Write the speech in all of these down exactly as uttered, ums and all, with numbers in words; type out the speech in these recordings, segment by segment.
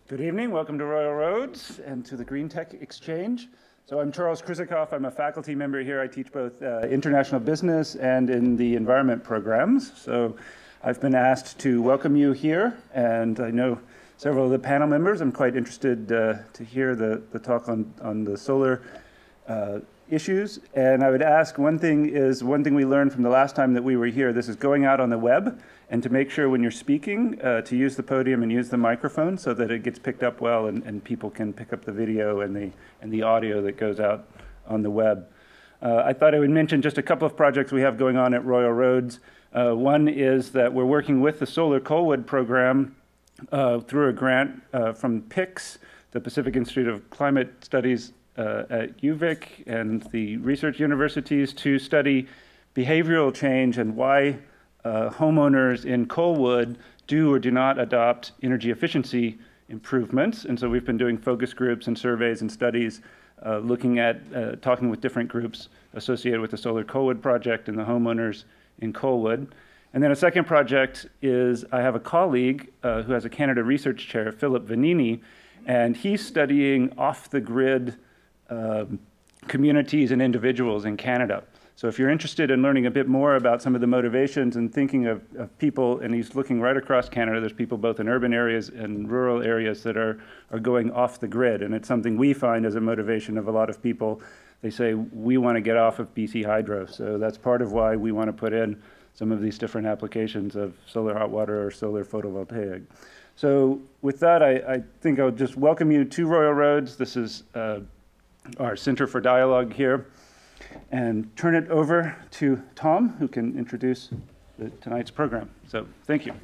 Good evening, welcome to Royal Roads and to the GreenTech Exchange. So I'm Charles Krizikoff, I'm a faculty member here. I teach both uh, international business and in the environment programs. So I've been asked to welcome you here, and I know several of the panel members. I'm quite interested uh, to hear the, the talk on, on the solar uh, issues. And I would ask, one thing is, one thing we learned from the last time that we were here, this is going out on the web, and to make sure when you're speaking uh, to use the podium and use the microphone so that it gets picked up well and, and people can pick up the video and the, and the audio that goes out on the web. Uh, I thought I would mention just a couple of projects we have going on at Royal Roads. Uh, one is that we're working with the Solar Coalwood program uh, through a grant uh, from P I C S, the Pacific Institute of Climate Studies uh, at U V I C, and the research universities to study behavioral change and why Uh, homeowners in Coalwood do or do not adopt energy efficiency improvements. And so we've been doing focus groups and surveys and studies uh, looking at, uh, talking with different groups associated with the Solar Coalwood project and the homeowners in Coalwood. And then a second project is I have a colleague uh, who has a Canada Research Chair, Philip Vanini, and he's studying off-the-grid uh, communities and individuals in Canada. So if you're interested in learning a bit more about some of the motivations and thinking of, of people, and he's looking right across Canada, there's people both in urban areas and rural areas that are, are going off the grid. And it's something we find as a motivation of a lot of people. They say, we want to get off of B C Hydro. So that's part of why we want to put in some of these different applications of solar hot water or solar photovoltaic. So with that, I, I think I'll just welcome you to Royal Roads. This is uh, our Center for Dialogue here. And turn it over to Tom, who can introduce the, tonight's program. So thank you.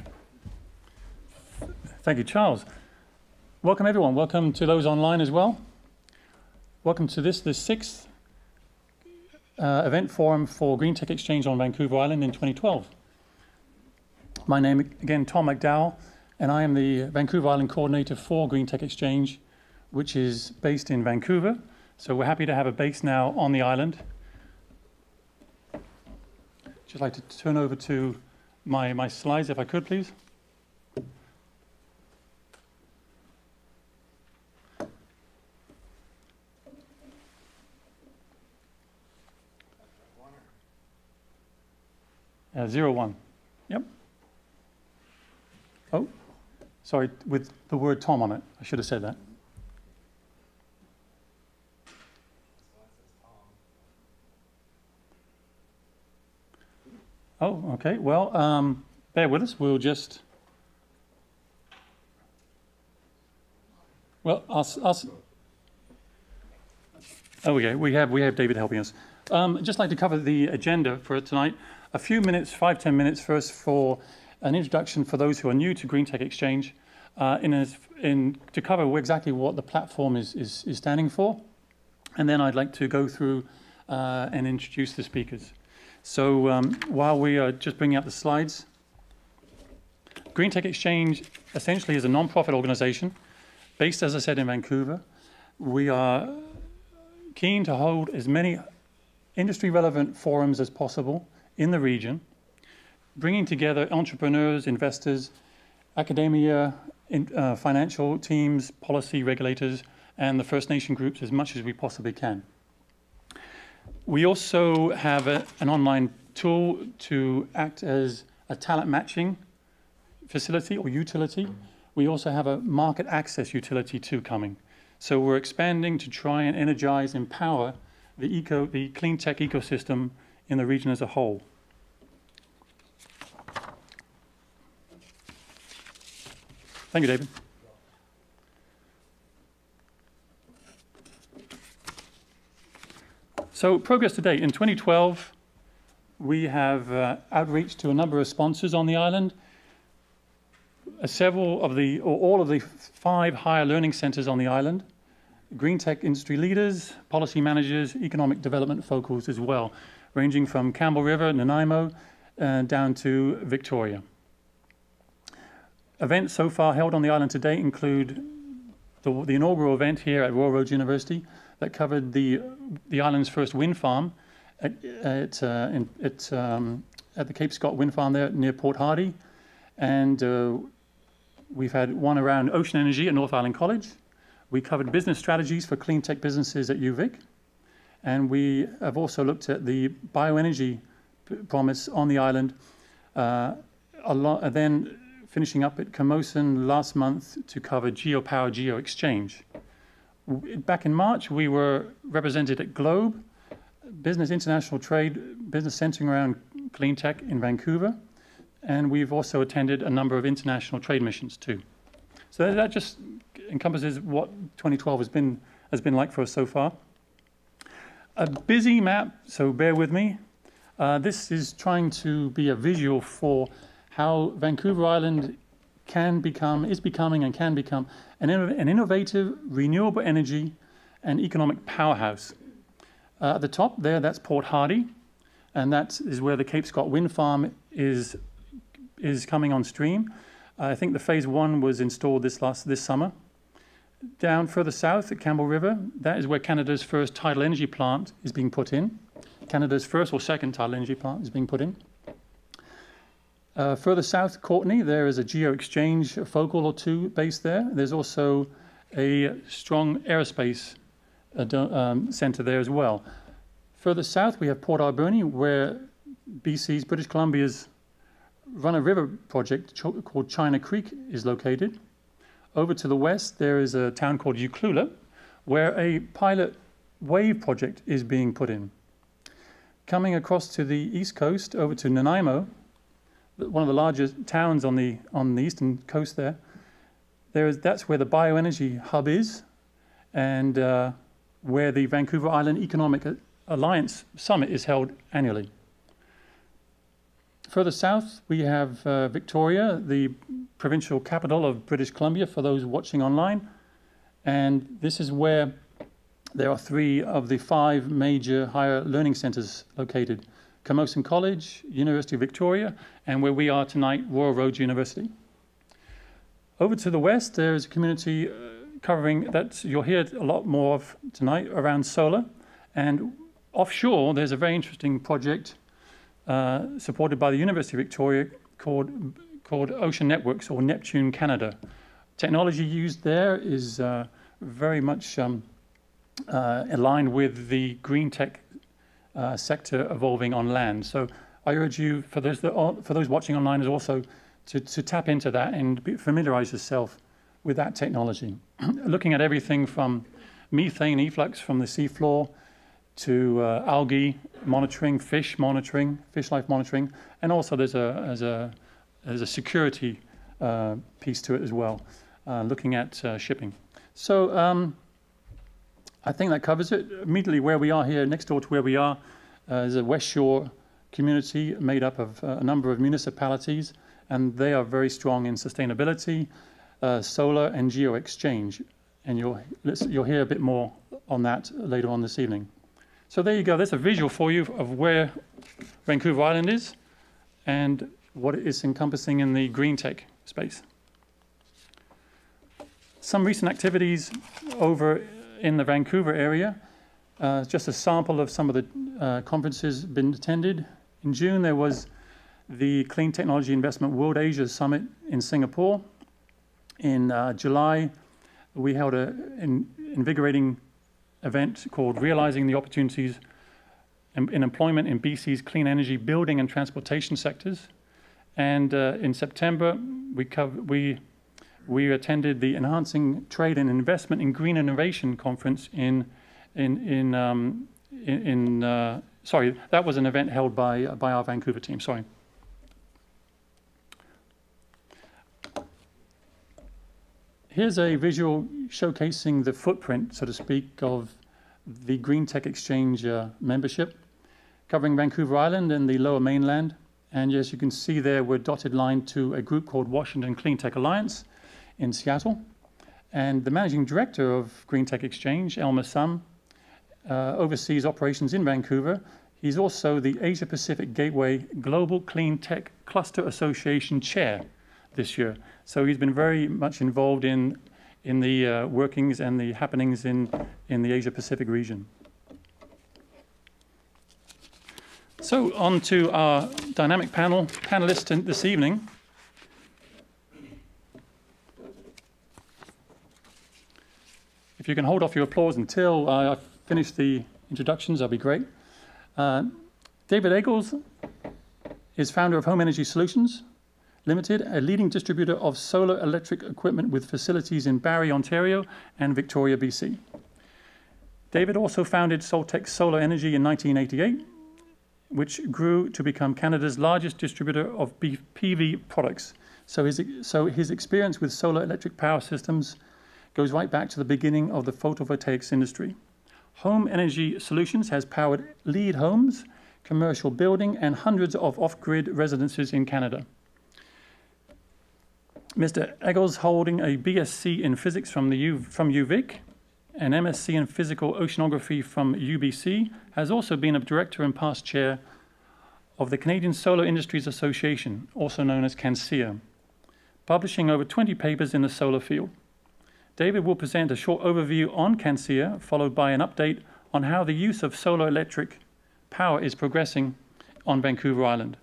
Thank you, Charles. Welcome, everyone. Welcome to those online as well. Welcome to this, the sixth uh, event forum for GreenTech Exchange on Vancouver Island in twenty twelve. My name, again, Tom McDowell, and I am the Vancouver Island coordinator for GreenTech Exchange, which is based in Vancouver. So we're happy to have a base now on the island. Just like to turn over to my, my slides, if I could, please. Uh, zero one. Yep. Oh, sorry, with the word Tom on it. I should have said that. Oh, okay. Well, um, bear with us. We'll just. Well, I'll. I'll oh, okay. We have we have David helping us. Um, just like to cover the agenda for tonight. A few minutes, five ten minutes first for an introduction for those who are new to GreenTech Exchange, uh, in, a, in to cover exactly what the platform is is, is standing for, and then I'd like to go through uh, and introduce the speakers. So um, while we are just bringing up the slides, GreenTech Exchange essentially is a non-profit organization based, as I said, in Vancouver. We are keen to hold as many industry-relevant forums as possible in the region, bringing together entrepreneurs, investors, academia, in, uh, financial teams, policy regulators, and the First Nation groups as much as we possibly can. We also have a, an online tool to act as a talent matching facility or utility. We also have a market access utility too coming. So we're expanding to try and energize, empower the, eco, the clean tech ecosystem in the region as a whole. Thank you, David. So progress to date. In twenty twelve, we have uh, outreach to a number of sponsors on the island. Uh, several of the, or all of the five higher learning centers on the island, green tech industry leaders, policy managers, economic development focals as well, ranging from Campbell River, Nanaimo, uh, down to Victoria. Events so far held on the island to date include the, the inaugural event here at Royal Roads University that covered the, the island's first wind farm at, at, uh, in, at, um, at the Cape Scott wind farm there near Port Hardy. And uh, We've had one around ocean energy at North Island College. We covered business strategies for clean tech businesses at U Vic. And we have also looked at the bioenergy promise on the island, uh, a lot, and then finishing up at Camosun last month to cover geopower geo exchange. Back in March, we were represented at Globe, Business International Trade, business centering around clean tech in Vancouver. And we've also attended a number of international trade missions too. So that just encompasses what twenty twelve has been, has been like for us so far. A busy map, so bear with me. Uh, this is trying to be a visual for how Vancouver Island can become, is becoming and can become an, inno an innovative, renewable energy and economic powerhouse. Uh, at the top there, that's Port Hardy, and that is where the Cape Scott Wind Farm is, is coming on stream. Uh, I think the phase one was installed this, last, this summer. Down further south at Campbell River, that is where Canada's first tidal energy plant is being put in. Canada's first or second tidal energy plant is being put in. Uh, further south, Courtney, there is a geo-exchange focal or two based there. There's also a strong aerospace uh, um, centre there as well. Further south, we have Port Alberni, where B C's, British Columbia's Run a River project called China Creek is located. Over to the west, there is a town called Ucluelet, where a pilot wave project is being put in. Coming across to the east coast, over to Nanaimo, one of the largest towns on the on the eastern coast there, there is that's where the bioenergy hub is, and uh, where the Vancouver Island Economic Alliance Summit is held annually. Further south, we have uh, Victoria, the provincial capital of British Columbia, for those watching online. And this is where there are three of the five major higher learning centres located. Camosun College, University of Victoria, and where we are tonight, Royal Roads University. Over to the west, there is a community uh, covering, that you'll hear a lot more of tonight, around solar. And offshore, there's a very interesting project Uh, supported by the University of Victoria called, called Ocean Networks, or Neptune Canada. Technology used there is uh, very much um, uh, aligned with the GreenTech uh, sector evolving on land. So I urge you, for those, that are, for those watching online, is also to, to tap into that and be, familiarize yourself with that technology. Looking at everything from methane efflux from the seafloor to uh, algae monitoring, fish monitoring, fish life monitoring, and also there's a, there's a, there's a security uh, piece to it as well, uh, looking at uh, shipping. So um, I think that covers it. Immediately where we are here, next door to where we are, uh, is a West Shore community made up of uh, a number of municipalities, and they are very strong in sustainability, uh, solar and geo exchange. And you'll, you'll hear a bit more on that later on this evening. So there you go, that's a visual for you of where Vancouver Island is and what it is encompassing in the green tech space. Some recent activities over in the Vancouver area, uh, just a sample of some of the uh, conferences been attended. In June there was the Clean Technology Investment World Asia Summit in Singapore. In uh, July we held an invigorating event called Realizing the Opportunities in, in Employment in B C's Clean Energy Building and Transportation sectors. And uh, in September, we, we, we attended the Enhancing Trade and Investment in Green Innovation Conference in, in, in, um, in, in uh, sorry, that was an event held by, uh, by our Vancouver team, sorry. Here's a visual showcasing the footprint, so to speak, of the GreenTech Exchange uh, membership, covering Vancouver Island and the Lower Mainland. And as you can see there, we're dotted line to a group called Washington Clean Tech Alliance in Seattle. And the managing director of GreenTech Exchange, Elmer Sum, uh, oversees operations in Vancouver. He's also the Asia Pacific Gateway Global Clean Tech Cluster Association chair this year. So he's been very much involved in, in the uh, workings and the happenings in, in the Asia Pacific region. So on to our dynamic panel, panelists this evening. If you can hold off your applause until uh, I finish the introductions, that'll be great. Uh, David Eggles is founder of Home Energy Solutions Limited, a leading distributor of solar electric equipment with facilities in Barrie, Ontario and Victoria, B C. David also founded Soltec Solar Energy in nineteen eighty-eight, which grew to become Canada's largest distributor of P V products. So his, so his experience with solar electric power systems goes right back to the beginning of the photovoltaics industry. Home Energy Solutions has powered LEED homes, commercial building, and hundreds of off-grid residences in Canada. Mister Eggles, holding a B S c in physics from, the U, from U Vic, an M S c in physical oceanography from U B C, has also been a director and past chair of the Canadian Solar Industries Association, also known as CanSIA, publishing over twenty papers in the solar field. David will present a short overview on CanSIA, followed by an update on how the use of solar electric power is progressing on Vancouver Island.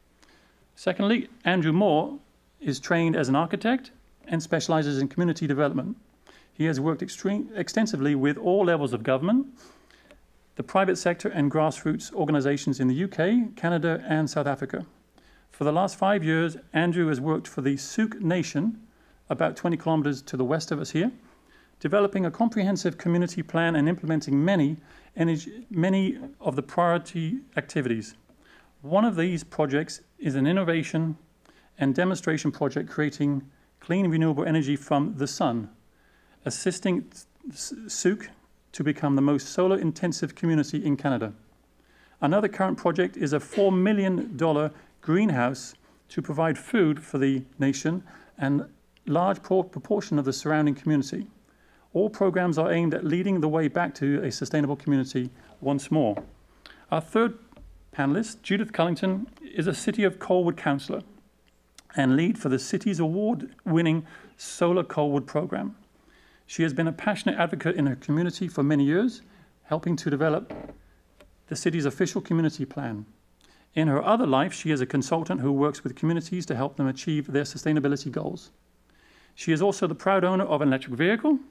Secondly, Andrew Moore is trained as an architect and specializes in community development. He has worked extreme, extensively with all levels of government, the private sector and grassroots organizations in the U K, Canada, and South Africa. For the last five years, Andrew has worked for the Sook Nation, about twenty kilometers to the west of us here, developing a comprehensive community plan and implementing many, energy, many of the priority activities. One of these projects is an innovation and demonstration project creating clean renewable energy from the sun, assisting Sook to become the most solar-intensive community in Canada. Another current project is a four million dollar greenhouse to provide food for the nation and large proportion of the surrounding community. All programs are aimed at leading the way back to a sustainable community once more. Our third panelist, Judith Cullington, is a City of Colwood councillor and lead for the city's award-winning Solar Colwood program. She has been a passionate advocate in her community for many years, helping to develop the city's official community plan. In her other life, she is a consultant who works with communities to help them achieve their sustainability goals. She is also the proud owner of an electric vehicle,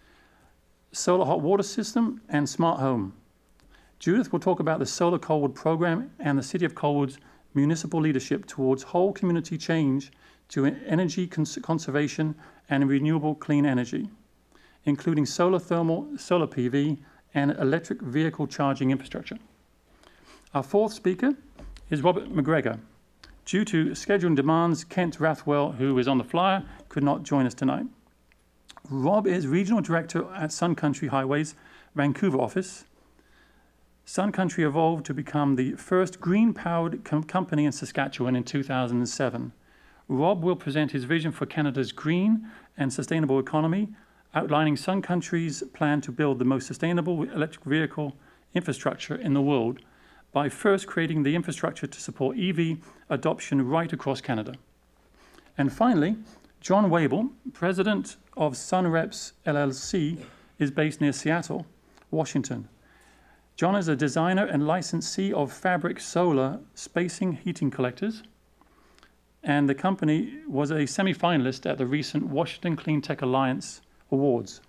solar hot water system, and smart home. Judith will talk about the Solar Colwood program and the City of Colwood's municipal leadership towards whole community change to energy cons conservation and renewable clean energy, including solar thermal, solar P V, and electric vehicle charging infrastructure. Our fourth speaker is Robert McGregor. Due to scheduling demands, Kent Rathwell, who is on the flyer, could not join us tonight. Rob is Regional Director at Sun Country Highways, Vancouver office. Sun Country evolved to become the first green-powered com company in Saskatchewan in two thousand seven. Rob will present his vision for Canada's green and sustainable economy, outlining Sun Country's plan to build the most sustainable electric vehicle infrastructure in the world by first creating the infrastructure to support E V adoption right across Canada. And finally, John Wabel, president of SunReps L L C, is based near Seattle, Washington. John is a designer and licensee of Fabric Solar spacing heating collectors, and the company was a semi-finalist at the recent Washington Clean Tech Alliance Awards.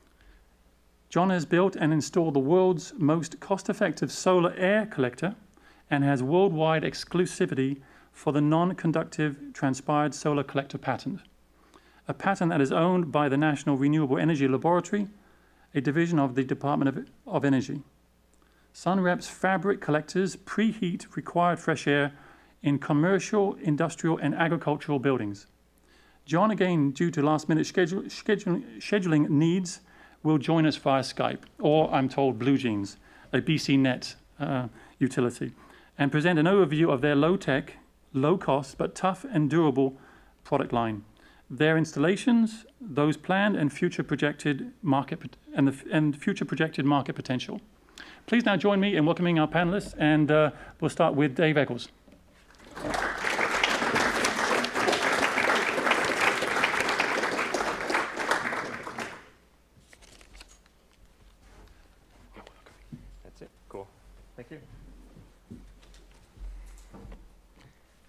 John has built and installed the world's most cost-effective solar air collector and has worldwide exclusivity for the non-conductive transpired solar collector patent, a patent that is owned by the National Renewable Energy Laboratory, a division of the Department of, of Energy. SunReps fabric collectors preheat required fresh air in commercial, industrial, and agricultural buildings. John, again, due to last-minute schedule, schedule, scheduling needs, will join us via Skype, or I'm told Blue Jeans, a B C Net uh, utility, and present an overview of their low-tech, low-cost, but tough and durable product line. Their installations, those planned, and future projected market and the and future projected market potential. Please now join me in welcoming our panelists, and uh, we'll start with Dave Eggles. That's it. Cool. Thank you.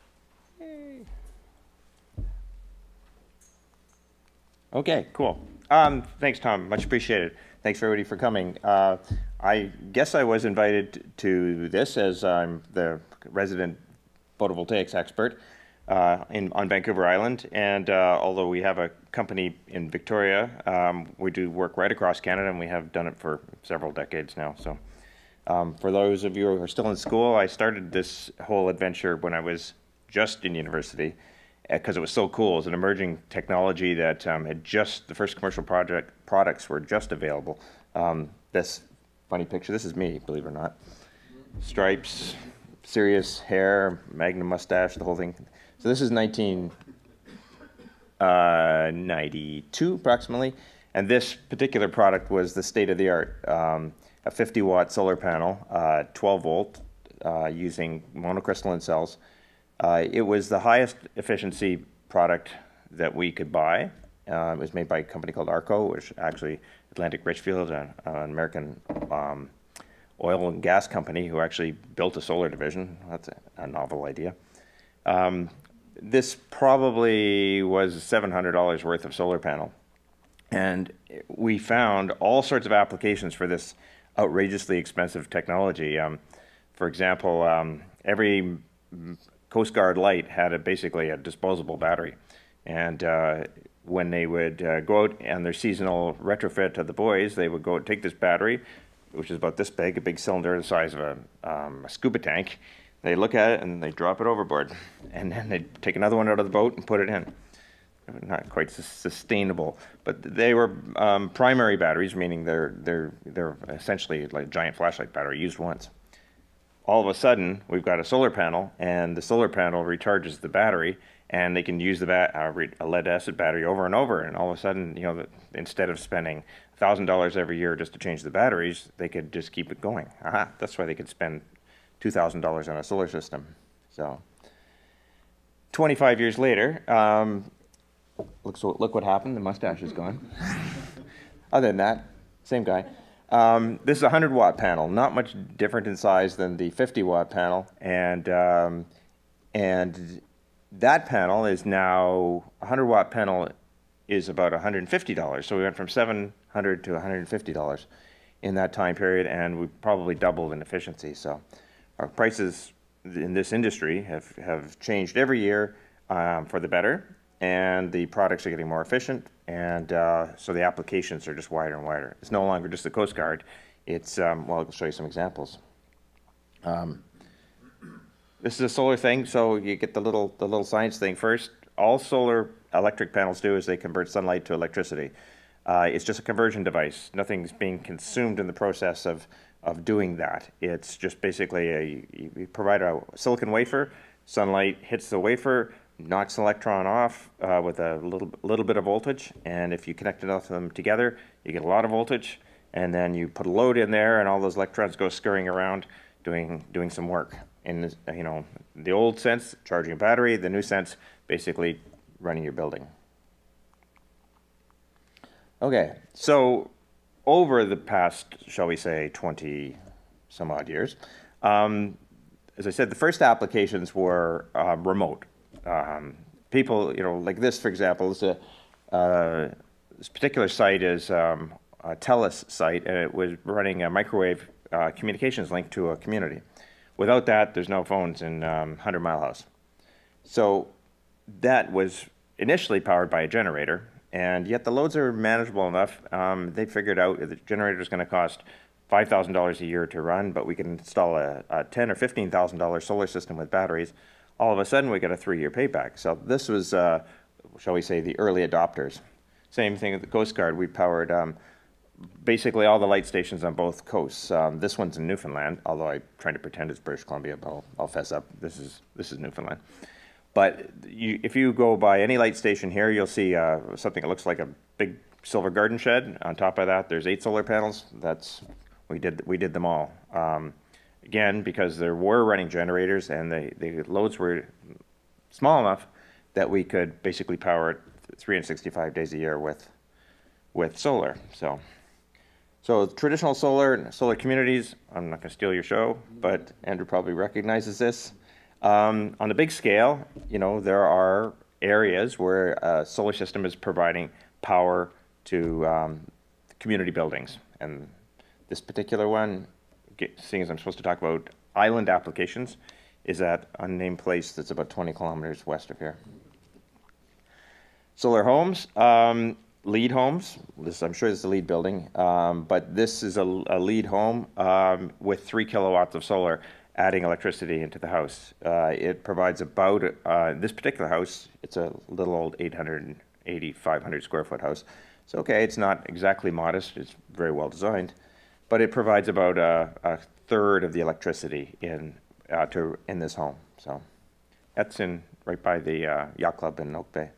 Yay. Okay, cool. Um, thanks, Tom. Much appreciated. Thanks, everybody, for coming. Uh, I guess I was invited to this as I'm the resident photovoltaics expert uh, in, on Vancouver Island. And uh, although we have a company in Victoria, um, we do work right across Canada, and we have done it for several decades now. So um, for those of you who are still in school, I started this whole adventure when I was just in university, because it was so cool. It was an emerging technology that um, had just, the first commercial project products were just available. Um, this funny picture, this is me, believe it or not. Stripes, serious hair, magnum mustache, the whole thing. So this is nineteen ninety-two approximately, and this particular product was the state of the art. Um, a fifty watt solar panel, uh, twelve volt, uh, using monocrystalline cells. Uh, it was the highest efficiency product that we could buy. Uh, it was made by a company called Arco, which actually Atlantic Richfield, an, an American um, oil and gas company who actually built a solar division. That's a, a novel idea. Um, this probably was seven hundred dollars worth of solar panel. And we found all sorts of applications for this outrageously expensive technology. Um, for example, um, every Coast Guard light had a, basically a disposable battery. And uh, when they would uh, go out on their seasonal retrofit to the boys, they would go take this battery, which is about this big, a big cylinder the size of a, um, a scuba tank. They look at it and they drop it overboard. And then they'd take another one out of the boat and put it in. Not quite sustainable, but they were um, primary batteries, meaning they're, they're, they're essentially like a giant flashlight battery used once. All of a sudden, we've got a solar panel, and the solar panel recharges the battery, and they can use the bat uh, a lead acid battery over and over. And all of a sudden, you know, the, instead of spending one thousand dollars every year just to change the batteries, they could just keep it going. Aha, that's why they could spend two thousand dollars on a solar system. So, twenty-five years later, um, look, so, look what happened. The mustache is gone. Other than that, same guy. Um, this is a one hundred watt panel, not much different in size than the fifty watt panel, and um, and that panel is now, a one hundred watt panel is about one hundred fifty dollars. So we went from seven hundred to one hundred fifty dollars in that time period, and we probably doubled in efficiency. So our prices in this industry have, have changed every year um, for the better, and the products are getting more efficient, and uh, so the applications are just wider and wider. It's no longer just the Coast Guard. It's, um, well, I'll show you some examples. Um, this is a solar thing, so you get the little, the little science thing first. All solar electric panels do is they convert sunlight to electricity. Uh, it's just a conversion device. Nothing's being consumed in the process of, of doing that. It's just basically a, you provide a silicon wafer, sunlight hits the wafer, knocks an electron off uh, with a little little bit of voltage, and if you connect enough of them together, you get a lot of voltage, and then you put a load in there, and all those electrons go scurrying around doing doing some work. In this, you know, the old sense, charging a battery; the new sense, basically running your building. Okay, so over the past, shall we say, twenty some odd years, um, as I said, the first applications were uh, remote. Um, people, you know, like this, for example, is a, uh, this particular site is um, a TELUS site, and it was running a microwave uh, communications link to a community. Without that, there's no phones in um, Hundred Mile House. So that was initially powered by a generator, and yet the loads are manageable enough. Um, they figured out the generator is going to cost five thousand dollars a year to run, but we can install a, a ten thousand or fifteen thousand dollar solar system with batteries. All of a sudden, we get a three-year payback. So this was, uh, shall we say, the early adopters. Same thing at the Coast Guard. We powered um, basically all the light stations on both coasts. Um, this one's in Newfoundland, although I'm trying to pretend it's British Columbia, but I'll, I'll fess up. This is, this is Newfoundland. But you, if you go by any light station here, you'll see uh, something that looks like a big silver garden shed. On top of that, there's eight solar panels. That's, we did, we did them all. Um, Again, because there were running generators, and the, the loads were small enough that we could basically power it three hundred sixty-five days a year with with solar. So, so traditional solar solar communities. I'm not going to steal your show, but Andrew probably recognizes this. Um, on a big scale, you know, there are areas where a solar system is providing power to um, community buildings. And this particular one, get, seeing as I'm supposed to talk about island applications, is at an unnamed place that's about twenty kilometers west of here. Solar homes, um, LEED homes. This, I'm sure this is a LEED building, um, but this is a, a LEED home um, with three kilowatts of solar adding electricity into the house. Uh, it provides about, uh, this particular house, it's a little old eight hundred eighty, five hundred square foot house. So, okay, it's not exactly modest, it's very well designed, but it provides about a, a third of the electricity in, uh, to, in this home. So that's in, right by the uh, yacht club in Oak Bay.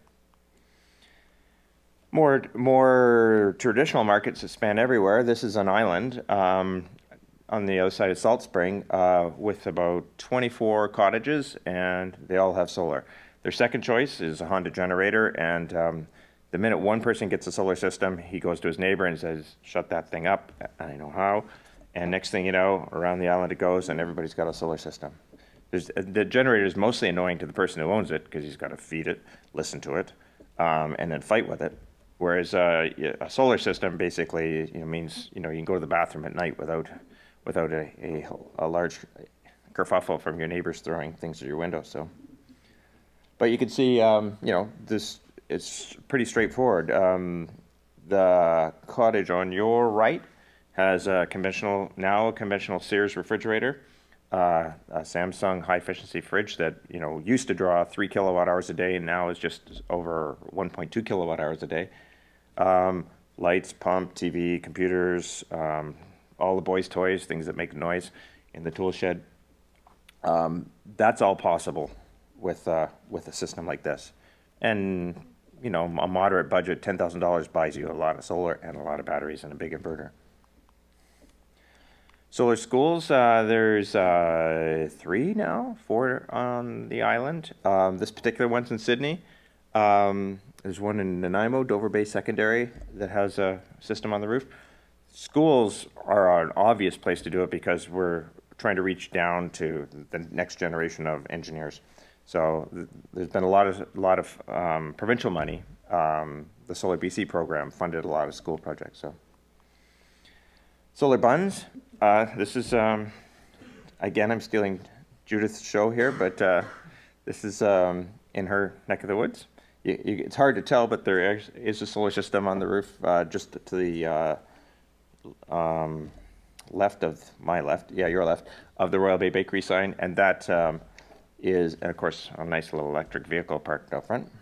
More, more traditional markets that span everywhere. This is an island um, on the other side of Salt Spring uh, with about twenty-four cottages, and they all have solar. Their second choice is a Honda generator, and um, the minute one person gets a solar system, he goes to his neighbor and says, shut that thing up, I know how. And next thing you know, around the island it goes, and everybody's got a solar system. There's, the generator is mostly annoying to the person who owns it, because he's got to feed it, listen to it, um, and then fight with it. Whereas uh, a solar system basically, you know, means, you know, you can go to the bathroom at night without, without a, a, a large kerfuffle from your neighbors throwing things at your window. So, but you can see, um, you know, this, it's pretty straightforward. Um, the cottage on your right has a conventional, now a conventional Sears refrigerator, uh, a Samsung high efficiency fridge that, you know, used to draw three kilowatt hours a day and now is just over one point two kilowatt hours a day. Um, lights, pump, T V, computers, um, all the boys' toys, things that make noise in the tool shed. Um, that's all possible with, uh, with a system like this. And, you know, a moderate budget, ten thousand dollars buys you a lot of solar and a lot of batteries and a big inverter. Solar schools, uh, there's uh, three now, four on the island. Um, this particular one's in Sydney. Um, there's one in Nanaimo, Dover Bay Secondary, that has a system on the roof. Schools are an obvious place to do it because we're trying to reach down to the next generation of engineers. So th there's been a lot of, lot of um, provincial money. Um, the Solar B C program funded a lot of school projects. So, solar buns. Uh, this is, um, again, I'm stealing Judith's show here, but uh, this is um, in her neck of the woods. You, you, it's hard to tell, but there is a solar system on the roof uh, just to the uh, um, left of my left, yeah, your left, of the Royal Bay Bakery sign, and that um, is, and of course, a nice little electric vehicle parked out front. one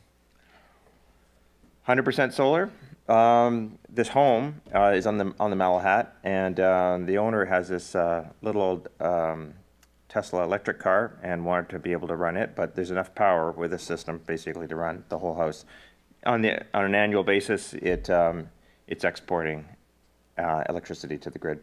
hundred percent solar. Um, this home uh, is on the on the Malahat, and uh, the owner has this uh, little old um, Tesla electric car and wanted to be able to run it, but there's enough power with this system basically to run the whole house. On the on an annual basis, it um, it's exporting uh, electricity to the grid.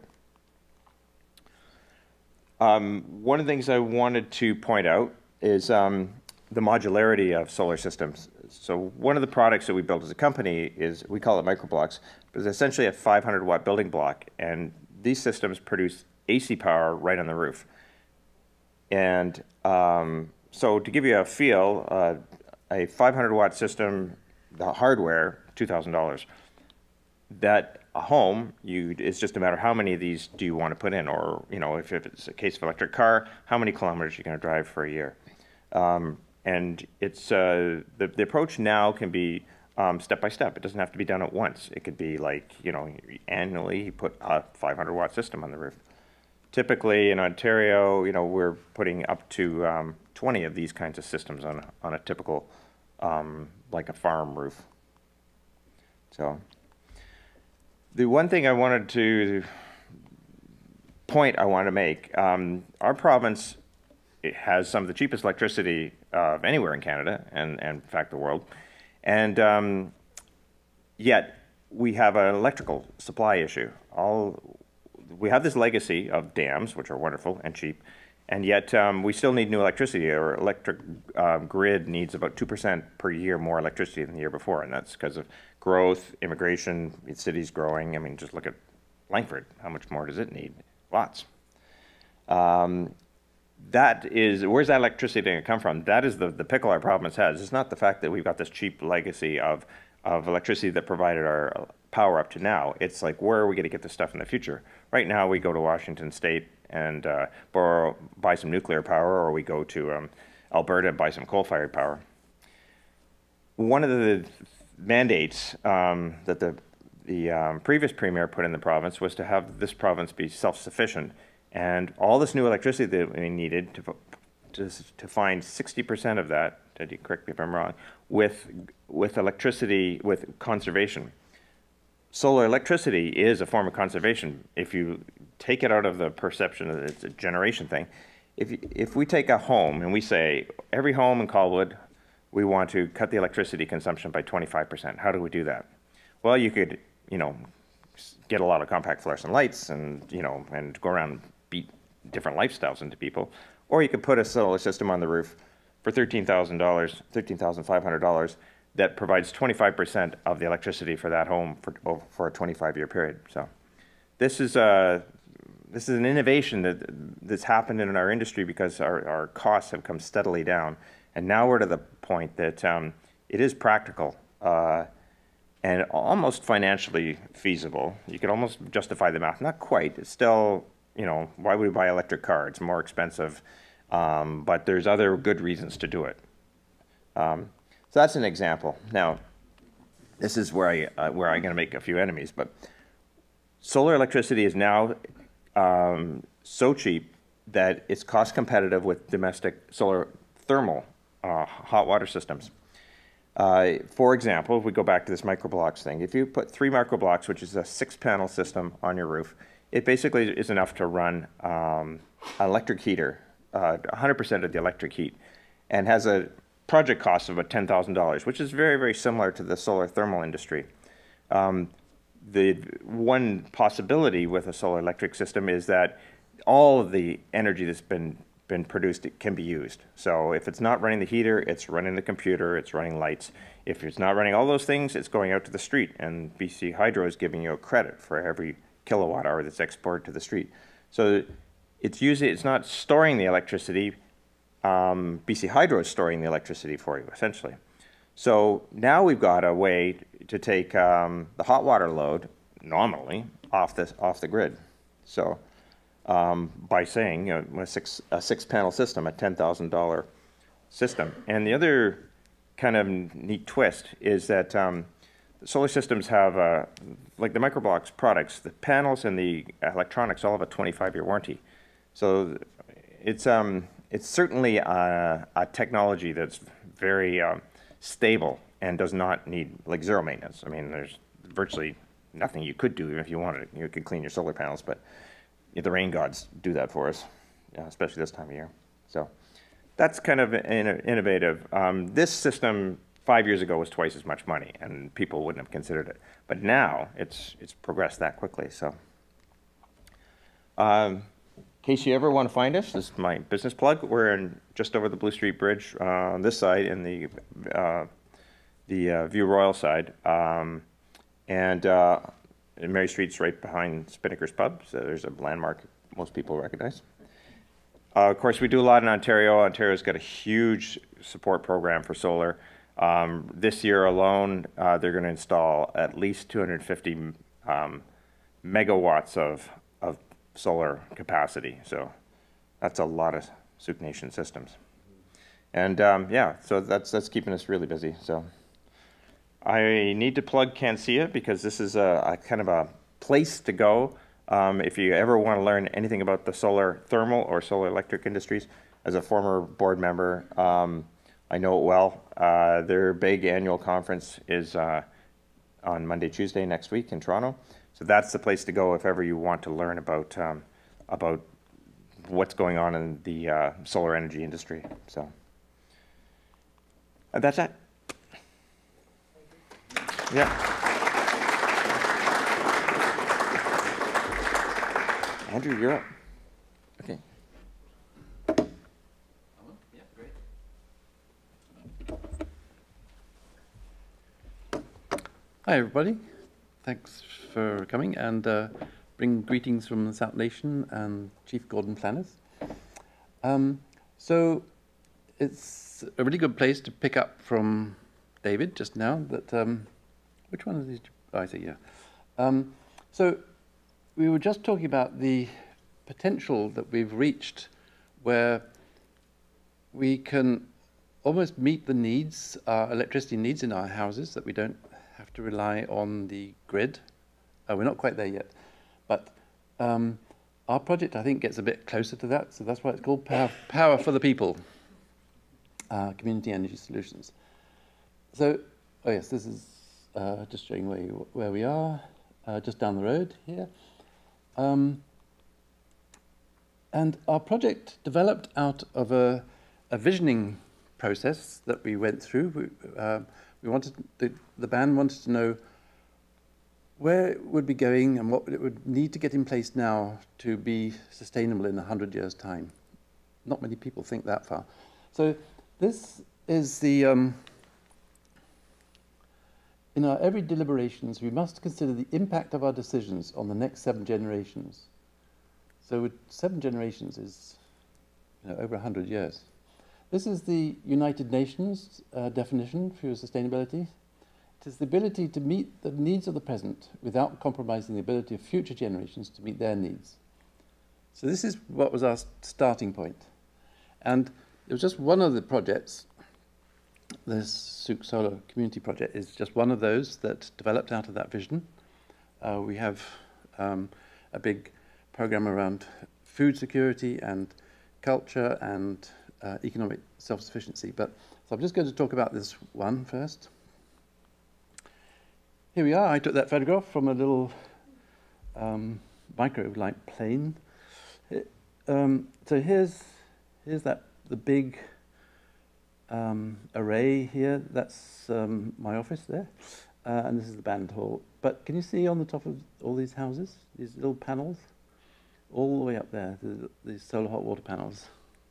Um, one of the things I wanted to point out is um, the modularity of solar systems. So one of the products that we built as a company is, we call it microblocks, but it's essentially a five hundred watt building block, and these systems produce A C power right on the roof. And um, so to give you a feel, uh, a five hundred watt system, the hardware, two thousand dollars. That a home, you, it's just a matter of how many of these do you want to put in, or, you know, if, if it's a case of electric car, how many kilometers you're going to drive for a year. Um, and it's, uh, the, the approach now can be um, step by step. It doesn't have to be done at once. It could be like, you know, annually you put a five hundred watt system on the roof. Typically in Ontario, you know, we're putting up to um, twenty of these kinds of systems on, on a typical, um, like a farm roof. So the one thing I wanted to point I want to make, um, our province, it has some of the cheapest electricity of anywhere in Canada, and, and in fact the world, and um, yet we have an electrical supply issue. All, we have this legacy of dams, which are wonderful and cheap, and yet um, we still need new electricity. Our electric uh, grid needs about two percent per year more electricity than the year before, and that's because of growth, immigration, cities growing. I mean, just look at Langford. How much more does it need? Lots. Um, that is, where's that electricity going to come from? That is the, the pickle our province has. It's not the fact that we've got this cheap legacy of of electricity that provided our power up to now. It's like, where are we going to get this stuff in the future? Right now, we go to Washington State and uh, borrow, buy some nuclear power, or we go to um, Alberta and buy some coal-fired power. One of the mandates um, that the, the um, previous premier put in the province was to have this province be self-sufficient, and all this new electricity that we needed to, to, to find sixty percent of that, Did you correct me if I'm wrong, with, with electricity, with conservation. Solar electricity is a form of conservation. If you take it out of the perception that it's a generation thing, if, if we take a home and we say, every home in Colwood, we want to cut the electricity consumption by twenty-five percent. How do we do that? Well, you could, you know, get a lot of compact fluorescent lights and, you know, and go around and beat different lifestyles into people. Or you could put a solar system on the roof for thirteen thousand dollars, thirteen thousand five hundred dollars, that provides twenty-five percent of the electricity for that home for, for a twenty-five year period. So this is, a, this is an innovation that, that's happened in our industry because our, our costs have come steadily down. And now we're to the point that um, it is practical uh, and almost financially feasible. You could almost justify the math. Not quite. It's still, you know, why would we buy an electric car? It's more expensive. Um, but there's other good reasons to do it. Um, so that's an example. Now, this is where, I, uh, where I'm going to make a few enemies. But solar electricity is now um, so cheap that it's cost competitive with domestic solar thermal Uh, hot water systems. Uh, for example, if we go back to this microblocks thing, if you put three microblocks, which is a six-panel system on your roof, it basically is enough to run um, an electric heater, uh, one hundred percent of the electric heat, and has a project cost of about ten thousand dollars, which is very, very similar to the solar thermal industry. Um, the one possibility with a solar electric system is that all of the energy that's been been produced, it can be used. So if it's not running the heater, it's running the computer, it's running lights. If it's not running all those things, it's going out to the street, and B C Hydro is giving you a credit for every kilowatt hour that's exported to the street. So it's usually, it's not storing the electricity, um, B C Hydro is storing the electricity for you, essentially. So now we've got a way to take um, the hot water load, nominally, off, this, off the grid. So Um, by saying, you know, a six a six panel system, a ten thousand dollar system. And the other kind of neat twist is that um, the solar systems have, uh, like the microblocks products, the panels and the electronics all have a twenty-five year warranty. So it's um, it's certainly a, a technology that's very um, stable and does not need like zero maintenance. I mean, there's virtually nothing you could do if you wanted. You could clean your solar panels, but the rain gods do that for us, especially this time of year. So that's kind of innovative. Um, this system five years ago was twice as much money, and people wouldn't have considered it. But now it's it's progressed that quickly. So, um, in case you ever want to find us, this is my business plug. We're in just over the Blue Street Bridge uh, on this side, and the uh, the uh, View Royal side, um, and. Uh, And Mary Street's right behind Spinnaker's Pub, so there's a landmark most people recognize. Uh, of course, we do a lot in Ontario. Ontario's got a huge support program for solar. Um, this year alone, uh, they're going to install at least two hundred fifty um, megawatts of, of solar capacity. So that's a lot of Souk Nation systems. And um, yeah, so that's, that's keeping us really busy. So. I need to plug CanSIA because this is a, a kind of a place to go um, if you ever want to learn anything about the solar thermal or solar electric industries. As a former board member, um, I know it well. Uh, their big annual conference is uh, on Monday, Tuesday next week in Toronto. So that's the place to go if ever you want to learn about um, about what's going on in the uh, solar energy industry. So uh, that's it. Yeah. Andrew, you're up. Okay. Yeah, great. Hi, everybody. Thanks for coming, and uh, bring greetings from the Souk Nation and Chief Gordon Planners. Um, so it's a really good place to pick up from David just now that um, which one of these? Oh, I see, yeah. Um, so we were just talking about the potential that we've reached where we can almost meet the needs, our electricity needs in our houses, that we don't have to rely on the grid. Uh, we're not quite there yet. But um, our project, I think, gets a bit closer to that. So that's why it's called Power, Power for the People, uh, Community Energy Solutions. So, oh yes, this is uh, just showing where, you, where we are, uh, just down the road here. Um, and our project developed out of a, a visioning process that we went through. We, uh, we wanted, the, the band wanted to know where it would be going and what it would need to get in place now to be sustainable in a hundred years' time. Not many people think that far. So this is the, um, in our every deliberations, we must consider the impact of our decisions on the next seven generations. So with seven generations is, you know, over a hundred years. This is the United Nations uh, definition for sustainability. It is the ability to meet the needs of the present without compromising the ability of future generations to meet their needs. So this is what was our starting point. And it was just one of the projects. This Souk Solar Community Project is just one of those that developed out of that vision. Uh, we have um, a big program around food security and culture and uh, economic self-sufficiency. But so I'm just going to talk about this one first. Here we are. I took that photograph from a little um, micro-light plane. It, um, so here's here's that the big um, array here. That's um, my office there, uh, and this is the band hall. But can you see on the top of all these houses, these little panels, all the way up there, the, these solar hot water panels?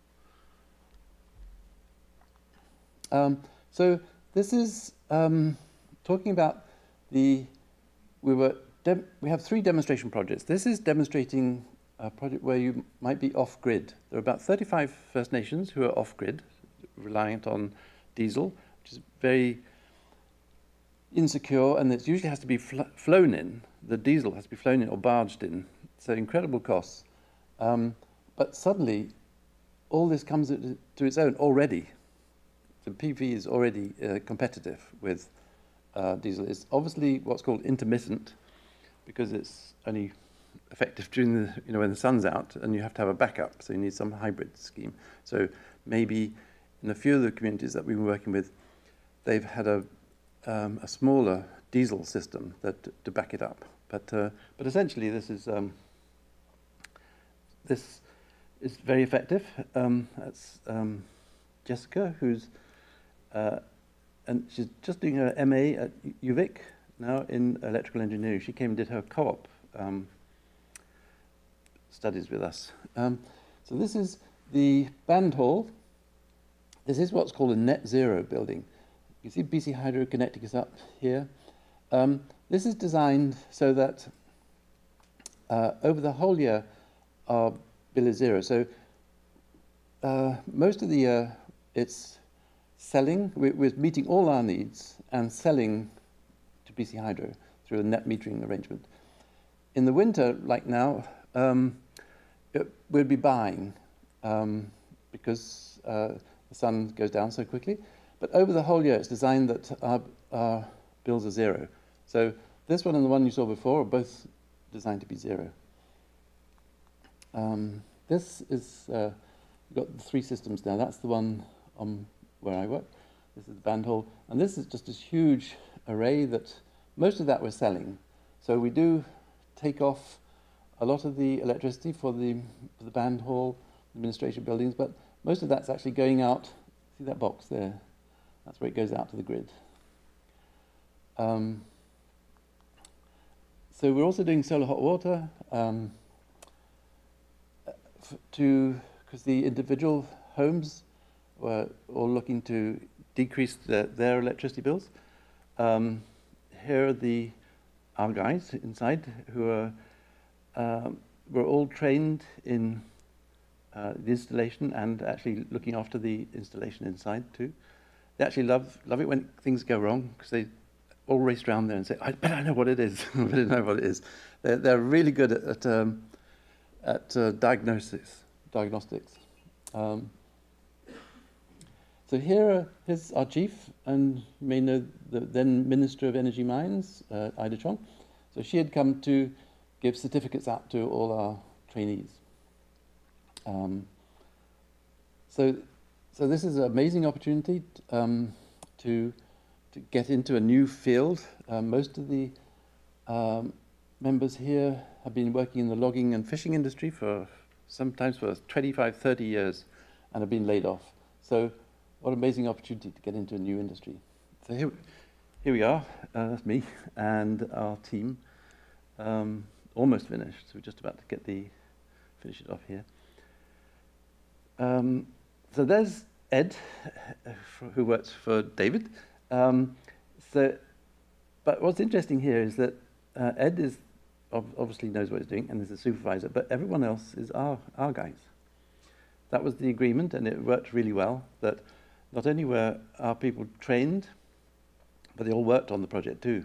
Um, so this is um, talking about the, we were, dem we have three demonstration projects. This is demonstrating a project where you might be off-grid. There are about thirty-five First Nations who are off-grid, reliant on diesel, which is very insecure, and it usually has to be fl flown in. The diesel has to be flown in or barged in, so incredible costs. Um, but suddenly, all this comes to its own already. The P V is already uh, competitive with uh, diesel. It's obviously what's called intermittent, because it's only effective during the, you know, when the sun's out, and you have to have a backup, so you need some hybrid scheme. So maybe in a few of the communities that we've been working with, they've had a, um, a smaller diesel system that to back it up. But uh, but essentially, this is um, this is very effective. Um, that's um, Jessica, who's uh, and she's just doing her M A at U V I C now in electrical engineering. She came and did her co-op um, studies with us. Um, so this is the band hall. This is what's called a net zero building. You see B C Hydro connecting us up here. Um, this is designed so that uh, over the whole year our bill is zero. So uh, most of the year it's selling, we're, we're meeting all our needs and selling to B C Hydro through a net metering arrangement. In the winter, like now, um, it, we'll be buying um, because uh, the sun goes down so quickly. But over the whole year, it's designed that our, our bills are zero. So this one and the one you saw before are both designed to be zero. Um, this is, uh, we've got the three systems now. That's the one on where I work. This is the band hall. And this is just this huge array that most of that we're selling. So we do take off a lot of the electricity for the, for the band hall, administration buildings, but most of that's actually going out. See that box there? That's where it goes out to the grid. Um, so we're also doing solar hot water um, to, because the individual homes were all looking to decrease the, their electricity bills. Um, here are the our guys inside who are um, were all trained in uh, the installation and actually looking after the installation inside too. They actually love love it when things go wrong because they all race around there and say, I bet I know what it is. I bet I know what it is. They're, they're really good at, at, um, at uh, diagnosis, diagnostics. Um, so here uh, here's our chief, and you may know the then Minister of Energy Mines, uh, Ida Chong. So she had come to give certificates out to all our trainees. Um, so, so this is an amazing opportunity um, to to get into a new field. Uh, most of the um, members here have been working in the logging and fishing industry for sometimes for twenty-five, thirty years and have been laid off. So what an amazing opportunity to get into a new industry. So here, here we are, uh, that's me and our team. Um, almost finished, so we're just about to get the, finish it off here. Um, so there's Ed, who works for David. Um, so, but what's interesting here is that uh, Ed is ob obviously knows what he's doing and is a supervisor, but everyone else is our, our guys. That was the agreement, and it worked really well, that not only were our people trained, but they all worked on the project too.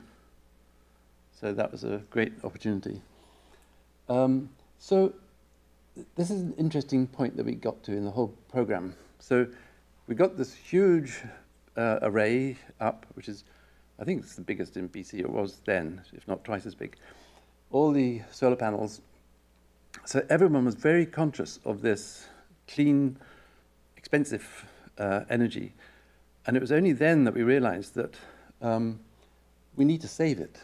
So that was a great opportunity. Um, so th this is an interesting point that we got to in the whole program. So we got this huge uh, array up, which is, I think it's the biggest in B C, it was then, if not twice as big. All the solar panels. So everyone was very conscious of this clean, expensive uh, energy. And it was only then that we realized that um, we need to save it.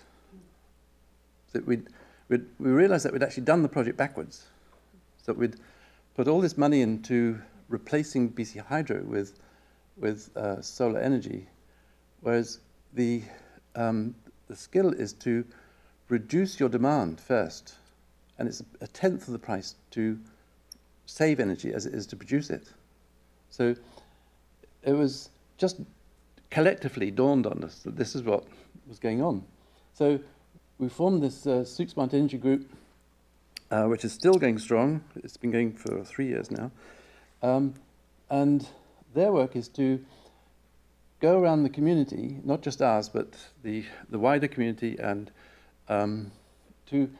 That we'd, we'd, we realized that we'd actually done the project backwards. So we'd put all this money into replacing B C Hydro with, with uh, solar energy, whereas the, um, the skill is to reduce your demand first, and it's a tenth of the price to save energy as it is to produce it. So it was just collectively dawned on us that this is what was going on. So we formed this uh, Souk Smart Energy Group, uh, which is still going strong. It's been going for three years now. Um, and their work is to go around the community, not just ours, but the, the wider community, and um, to,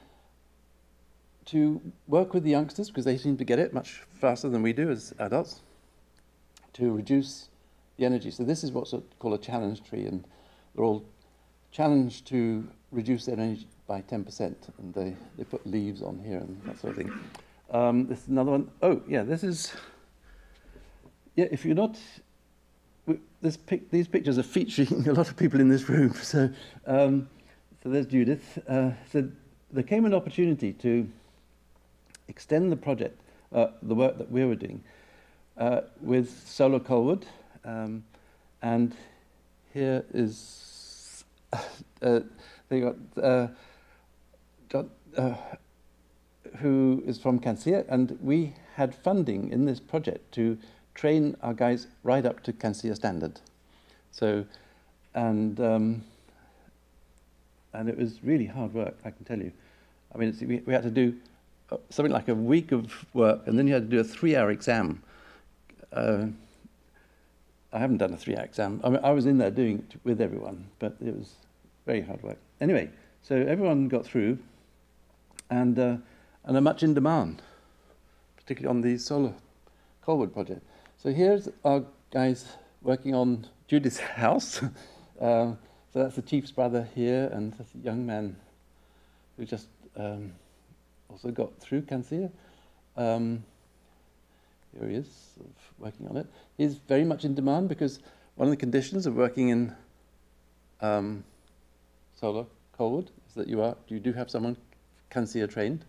to work with the youngsters, because they seem to get it much faster than we do as adults, to reduce the energy. So this is what's called a challenge tree, and they're all challenged to reduce their energy by ten percent, and they, they put leaves on here and that sort of thing. Um, this is another one. Oh, yeah, this is, yeah, if you're not, this pic, these pictures are featuring a lot of people in this room. So, um, so there's Judith. Uh, so there came an opportunity to extend the project, uh, the work that we were doing, uh, with solar Colwood, um, and here is uh, they got uh, John, uh, who is from Cancia, and we had funding in this project to train our guys right up to Cancia standard. So, and um, and it was really hard work, I can tell you. I mean, it's, we, we had to do uh, something like a week of work, and then you had to do a three-hour exam. Uh, I haven't done a three-hour exam. I mean, I was in there doing it with everyone, but it was very hard work. Anyway, so everyone got through, and uh, and are much in demand, particularly on the solar Colwood project. So here's our guys working on Judith's house. uh, so that's the chief's brother here, and that's a young man who just um, also got through Cancia. Um, here he is, sort of working on it. He's very much in demand because one of the conditions of working in um, solar Colwood is that you are you do have someone Cancia trained.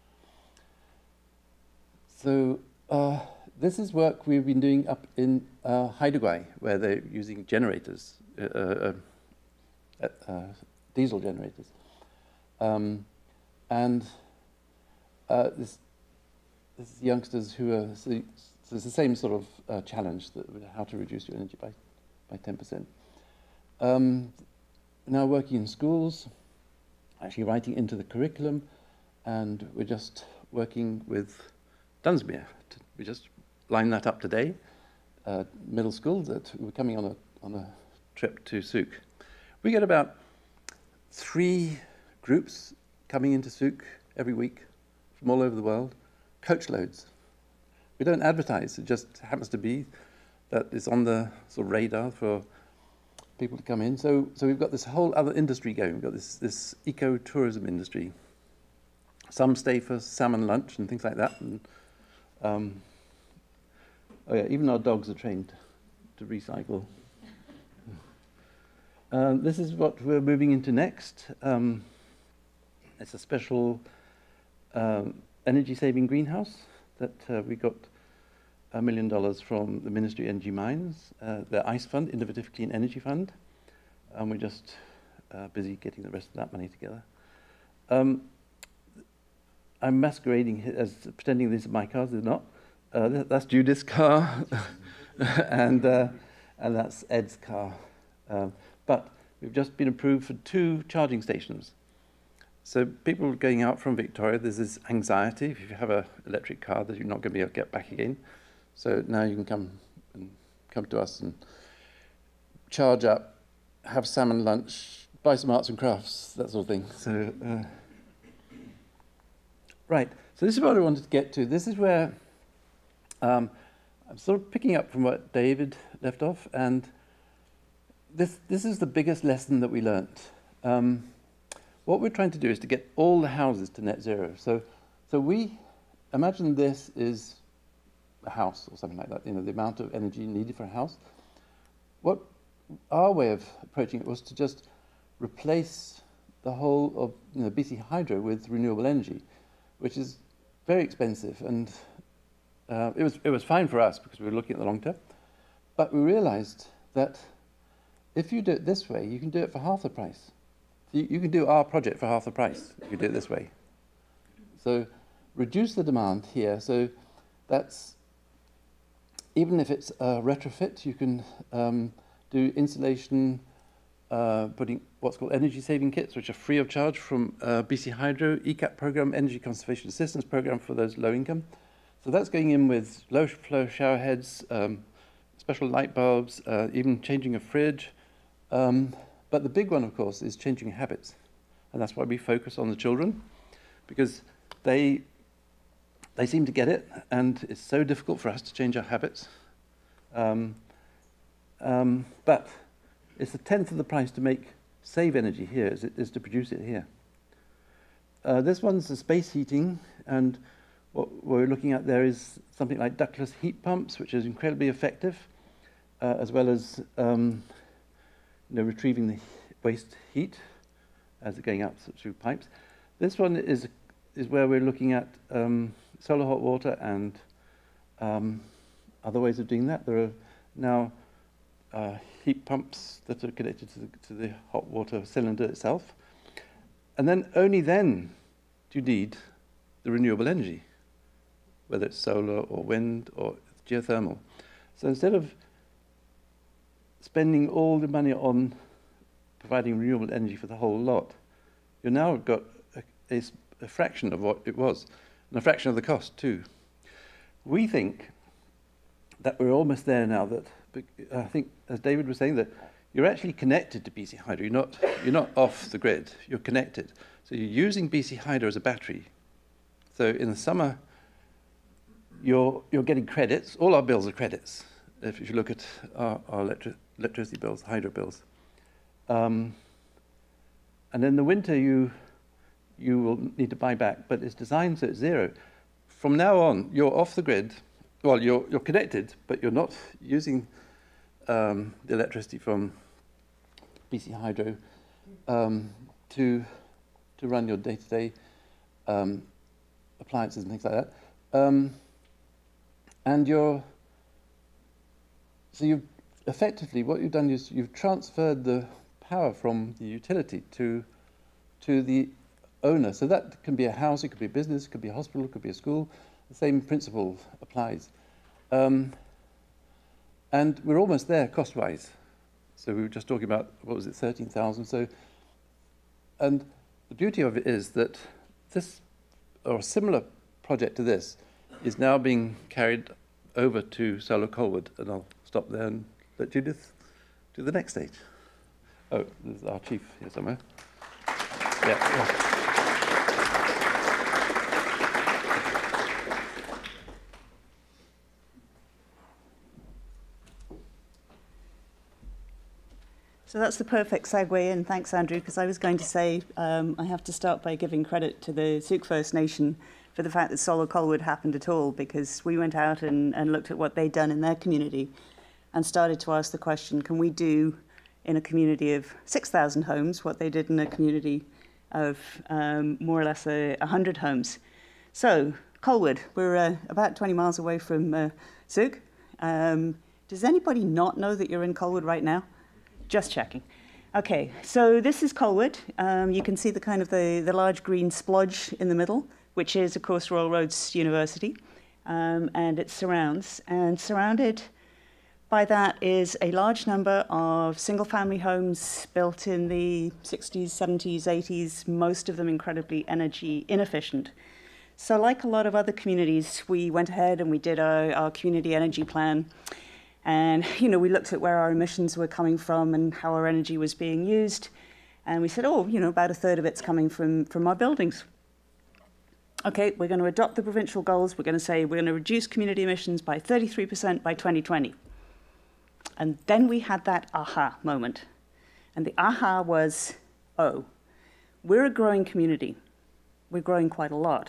So uh, this is work we've been doing up in uh, Haida, where they're using generators, uh, uh, uh, uh, diesel generators, um, and uh, this. This is youngsters who are, so, so it's the same sort of uh, challenge, that how to reduce your energy by, by ten percent. Um, now working in schools, actually writing into the curriculum, and we're just working with Dunsmuir. We just lined that up today, uh, middle school, that we're coming on a, on a trip to Souk. We get about three groups coming into Souk every week from all over the world, coach loads. We don't advertise, it just happens to be that it's on the sort of radar for people to come in. So, so we've got this whole other industry going. We've got this, this eco-tourism industry. Some stay for salmon lunch and things like that. And, um, oh yeah, even our dogs are trained to recycle. Um, this is what we're moving into next. Um, it's a special um, energy-saving greenhouse that uh, we got a million dollars from the Ministry of Energy Mines, uh, the ICE Fund, Innovative Clean Energy Fund, and we're just uh, busy getting the rest of that money together. Um, I'm masquerading as pretending these are my cars. They're not. Uh, th that's Judith's car, and uh, and that's Ed's car. Um, but we've just been approved for two charging stations. So people going out from Victoria, there's this anxiety if you have an electric car that you're not going to be able to get back again. So now you can come and come to us and charge up, have salmon lunch, buy some arts and crafts, that sort of thing. So. Uh, Right, so this is what I wanted to get to. This is where um, I'm sort of picking up from what David left off, and this, this is the biggest lesson that we learnt. Um, what we're trying to do is to get all the houses to net zero. So, so we imagine this is a house or something like that, you know, the amount of energy needed for a house. What our way of approaching it was to just replace the whole of you know, B C Hydro with renewable energy, which is very expensive, and uh, it was it was fine for us because we were looking at the long term. But we realized that if you do it this way, you can do it for half the price. You, you can do our project for half the price if you do it this way. So reduce the demand here. So that's, even if it's a retrofit, you can um, do insulation, Uh, putting what's called energy-saving kits, which are free of charge from uh, B C Hydro, E CAP program, Energy Conservation Assistance program for those low income. So that's going in with low-flow shower heads, um, special light bulbs, uh, even changing a fridge. Um, but the big one, of course, is changing habits. And that's why we focus on the children, because they, they seem to get it, and it's so difficult for us to change our habits. Um, um, but it's a tenth of the price to make, save energy here as it is to produce it here. Uh, this one's the space heating, and what we're looking at there is something like ductless heat pumps, which is incredibly effective, uh, as well as um, you know, retrieving the waste heat as it's going up through pipes. This one is, is where we're looking at um, solar hot water and um, other ways of doing that. There are now Uh, heat pumps that are connected to the, to the hot water cylinder itself. And then only then do you need the renewable energy, whether it's solar or wind or geothermal. So instead of spending all the money on providing renewable energy for the whole lot, you've now got a, a, a fraction of what it was, and a fraction of the cost too. We think that we're almost there now, that I think, as David was saying, that you're actually connected to B C Hydro. You're not, you're not off the grid. You're connected. So you're using B C Hydro as a battery. So in the summer, you're, you're getting credits. All our bills are credits, if you look at our, our electri electricity bills, hydro bills. Um, and in the winter, you, you will need to buy back, but it's designed so it's zero. From now on, you're off the grid. Well, you're, you're connected, but you're not using um, the electricity from B C Hydro um, to, to run your day-to-day um, appliances and things like that. Um, and you're, so you've effectively, what you've done is you've transferred the power from the utility to, to the owner. So that can be a house, it could be a business, it could be a hospital, it could be a school. The same principle applies. Um, and we're almost there cost-wise. So we were just talking about, what was it, thirteen thousand. So, and the beauty of it is that this, or a similar project to this, is now being carried over to Solar Colwood. And I'll stop there and let Judith do the next stage. Oh, there's our chief here somewhere. Yeah. So that's the perfect segue in. Thanks, Andrew, because I was going to say um, I have to start by giving credit to the Sook First Nation for the fact that Solar Colwood happened at all, because we went out and, and looked at what they'd done in their community and started to ask the question, can we do in a community of six thousand homes what they did in a community of um, more or less a, one hundred homes? So, Colwood, we're uh, about twenty miles away from uh, Sook. Um, does anybody not know that you're in Colwood right now? Just checking. Okay, so this is Colwood. Um, you can see the kind of the, the large green splodge in the middle, which is, of course, Royal Roads University, um, and its surrounds. And surrounded by that is a large number of single-family homes built in the sixties, seventies, eighties, most of them incredibly energy inefficient. So like a lot of other communities, we went ahead and we did our, our community energy plan. And, you know, we looked at where our emissions were coming from and how our energy was being used. And we said, oh, you know, about a third of it's coming from, from our buildings. Okay, we're going to adopt the provincial goals. We're going to say we're going to reduce community emissions by thirty-three percent by twenty twenty. And then we had that aha moment. And the aha was, oh, we're a growing community. We're growing quite a lot.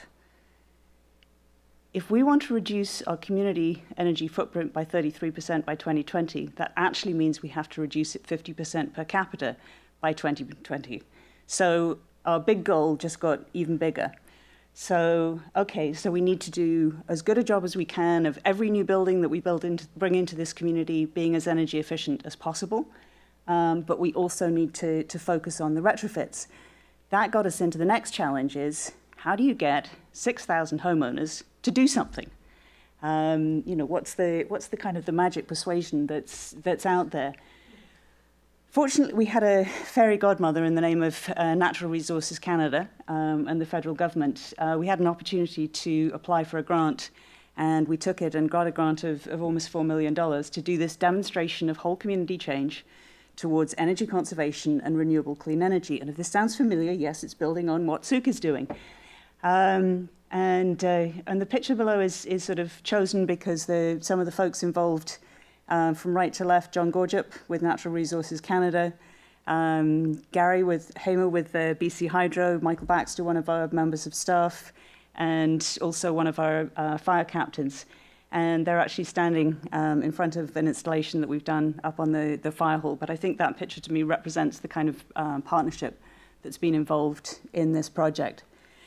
If we want to reduce our community energy footprint by thirty-three percent by twenty twenty, that actually means we have to reduce it fifty percent per capita by twenty twenty. So our big goal just got even bigger. So, okay, so we need to do as good a job as we can of every new building that we build into, bring into this community being as energy efficient as possible. Um, but we also need to, to focus on the retrofits. That got us into the next challenge is, how do you get six thousand homeowners to do something? Um, you know, what's the, what's the kind of the magic persuasion that's, that's out there? Fortunately, we had a fairy godmother in the name of uh, Natural Resources Canada um, and the federal government. Uh, we had an opportunity to apply for a grant, and we took it and got a grant of, of almost four million dollars to do this demonstration of whole community change towards energy conservation and renewable clean energy. And if this sounds familiar, yes, it's building on what Sook is doing. Um, and, uh, and the picture below is, is sort of chosen because the, some of the folks involved Um, from right to left, John Gorjup with Natural Resources Canada, um, Gary with Hamer with uh, B C Hydro, Michael Baxter, one of our members of staff, and also one of our uh, fire captains. And they're actually standing um, in front of an installation that we've done up on the, the fire hall. But I think that picture to me represents the kind of um, partnership that's been involved in this project.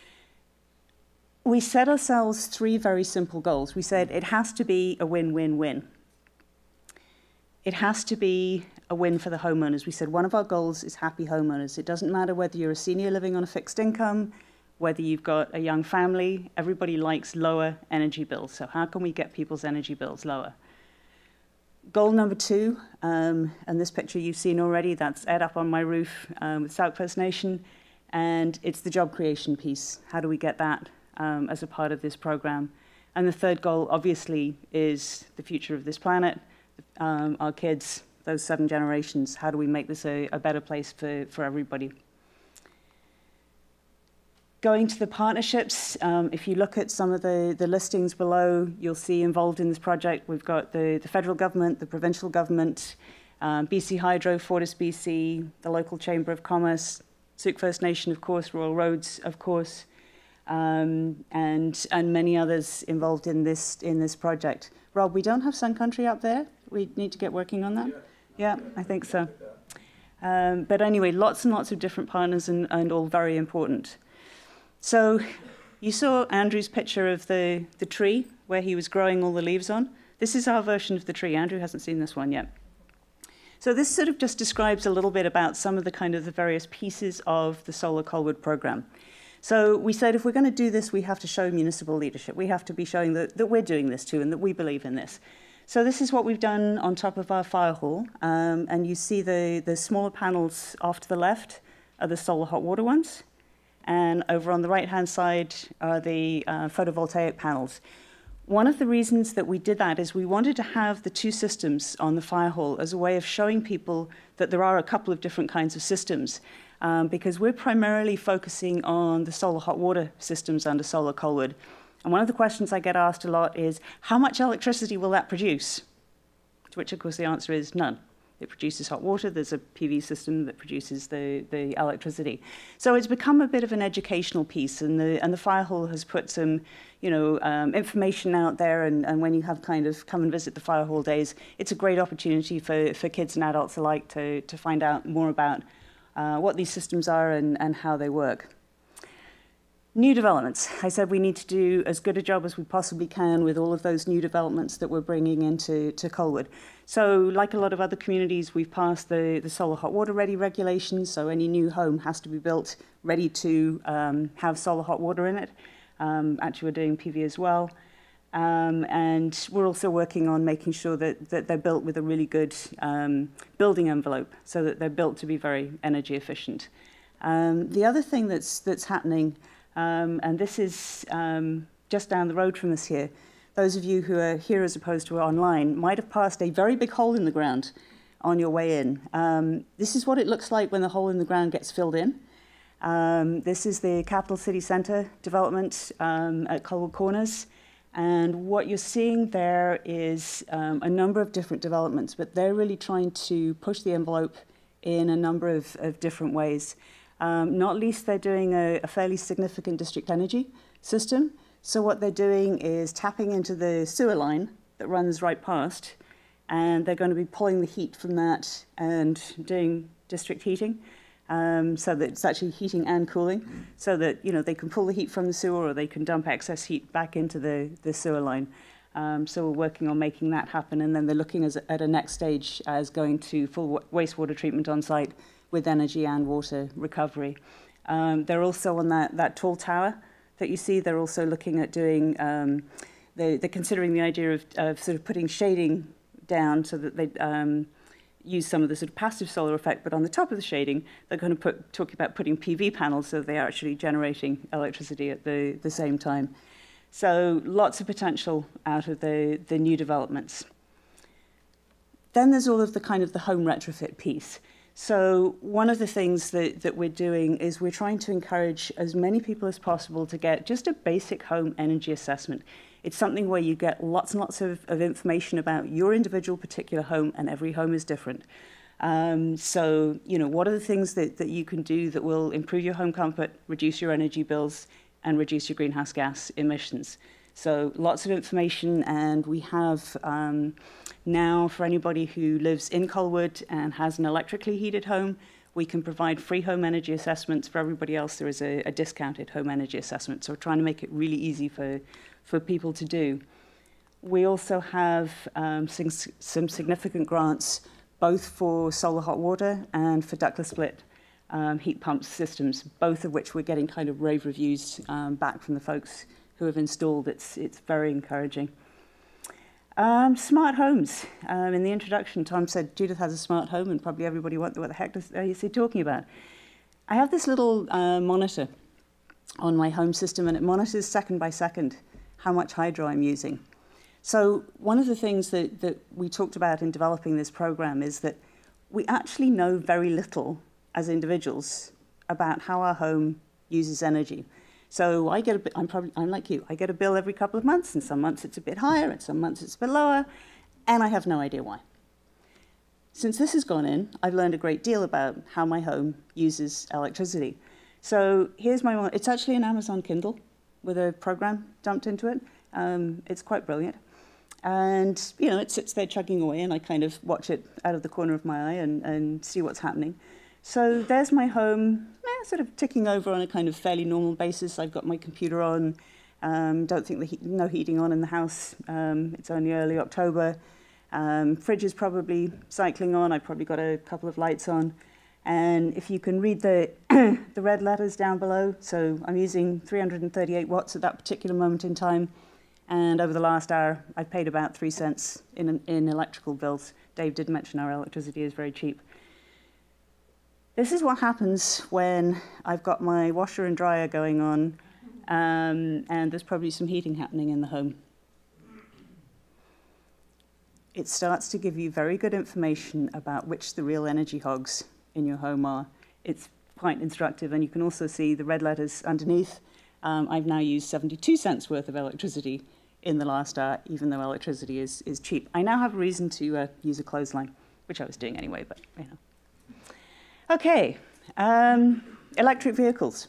We set ourselves three very simple goals. We said it has to be a win-win-win. It has to be a win for the homeowners. We said one of our goals is happy homeowners. It doesn't matter whether you're a senior living on a fixed income, whether you've got a young family, everybody likes lower energy bills. So how can we get people's energy bills lower? Goal number two, um, and this picture you've seen already, that's Ed up on my roof um, with South First Nation, and it's the job creation piece. How do we get that um, as a part of this program? And the third goal, obviously, is the future of this planet. Um, our kids, those seven generations, how do we make this a, a better place for, for everybody? Going to the partnerships, um, if you look at some of the, the listings below, you'll see involved in this project, we've got the, the federal government, the provincial government, um, B C Hydro, Fortis B C, the local Chamber of Commerce, Sook First Nation, of course, Royal Roads, of course, um, and, and many others involved in this, in this project. Rob, we don't have Sun Country up there. We need to get working on that? Yeah, yeah, I think so. Um, but anyway, lots and lots of different partners and, and all very important. So you saw Andrew's picture of the, the tree where he was growing all the leaves on. This is our version of the tree. Andrew hasn't seen this one yet. So this sort of just describes a little bit about some of the kind of the various pieces of the Solar Colwood program. So we said if we're going to do this, we have to show municipal leadership. We have to be showing that, that we're doing this too and that we believe in this. So this is what we've done on top of our fire hall. Um, and you see the, the smaller panels off to the left are the solar hot water ones. And over on the right-hand side are the uh, photovoltaic panels. One of the reasons that we did that is we wanted to have the two systems on the fire hall as a way of showing people that there are a couple of different kinds of systems. um, because we're primarily focusing on the solar hot water systems under Solar Colwood. And one of the questions I get asked a lot is, how much electricity will that produce? To which, of course, the answer is none. It produces hot water. There's a P V system that produces the, the electricity. So it's become a bit of an educational piece, and the, and the fire hall has put some, you know, um, information out there, and, and when you have kind of come and visit the fire hall days, it's a great opportunity for, for kids and adults alike to, to find out more about uh, what these systems are and, and how they work. New developments. I said we need to do as good a job as we possibly can with all of those new developments that we're bringing into to Colwood. So like a lot of other communities, we've passed the, the solar hot water ready regulations, so any new home has to be built ready to um, have solar hot water in it. Um, actually, we're doing P V as well. Um, and we're also working on making sure that, that they're built with a really good um, building envelope, so that they're built to be very energy efficient. Um, the other thing that's, that's happening, Um, and this is um, just down the road from us here. Those of you who are here as opposed to online might have passed a very big hole in the ground on your way in. Um, this is what it looks like when the hole in the ground gets filled in. Um, this is the Capital City Centre development um, at Colwood Corners. And what you're seeing there is um, a number of different developments, but they're really trying to push the envelope in a number of, of different ways. Um, not least, they're doing a, a fairly significant district energy system. So what they're doing is tapping into the sewer line that runs right past, and they're going to be pulling the heat from that and doing district heating, um, so that it's actually heating and cooling, so that, you know, they can pull the heat from the sewer, or they can dump excess heat back into the, the sewer line. Um, so we're working on making that happen, and then they're looking as, at a next stage as going to full wastewater treatment on site, with energy and water recovery. Um, they're also on that, that tall tower that you see, they're also looking at doing, um, they, they're considering the idea of, of sort of putting shading down so that they um, use some of the sort of passive solar effect, but on the top of the shading, they're going to put, talk about putting P V panels so they're actually generating electricity at the, the same time. So lots of potential out of the, the new developments. Then there's all of the kind of the home retrofit piece. So one of the things that, that we're doing is we're trying to encourage as many people as possible to get just a basic home energy assessment. It's something where you get lots and lots of, of information about your individual particular home, and every home is different. Um, so, you know, what are the things that, that you can do that will improve your home comfort, reduce your energy bills, and reduce your greenhouse gas emissions? So lots of information, and we have um, now, for anybody who lives in Colwood and has an electrically heated home, we can provide free home energy assessments. For everybody else, there is a, a discounted home energy assessment. So we're trying to make it really easy for, for people to do. We also have um, some, some significant grants, both for solar hot water and for ductless split um, heat pump systems, both of which we're getting kind of rave reviews um, back from the folks who have installed. It's, it's very encouraging. Um, smart homes. Um, in the introduction, Tom said Judith has a smart home, and probably everybody wondered what the heck does, uh, is he talking about. I have this little uh, monitor on my home system, and it monitors second by second how much hydro I'm using. So one of the things that, that we talked about in developing this program is that we actually know very little as individuals about how our home uses energy. So I get a bit, I'm probably, I'm like you, I get a bill every couple of months, and some months it's a bit higher, and some months it's a bit lower, and I have no idea why. Since this has gone in, I've learned a great deal about how my home uses electricity. So here's my one, it's actually an Amazon Kindle with a program dumped into it. Um, it's quite brilliant. And, you know, it sits there chugging away, and I kind of watch it out of the corner of my eye and, and see what's happening. So there's my home, eh, sort of ticking over on a kind of fairly normal basis. I've got my computer on, um, don't think the heat, no heating on in the house. Um, it's only early October. Um, fridge is probably cycling on. I've probably got a couple of lights on. And if you can read the, the red letters down below, so I'm using three hundred thirty-eight watts at that particular moment in time. And over the last hour, I've paid about three cents in, in electrical bills. Dave did mention our electricity is very cheap. This is what happens when I've got my washer and dryer going on, um, and there's probably some heating happening in the home. It starts to give you very good information about which the real energy hogs in your home are. It's quite instructive, and you can also see the red letters underneath. Um, I've now used seventy-two cents worth of electricity in the last hour, even though electricity is, is cheap. I now have a reason to uh, use a clothesline, which I was doing anyway, but you know. Okay, um, electric vehicles.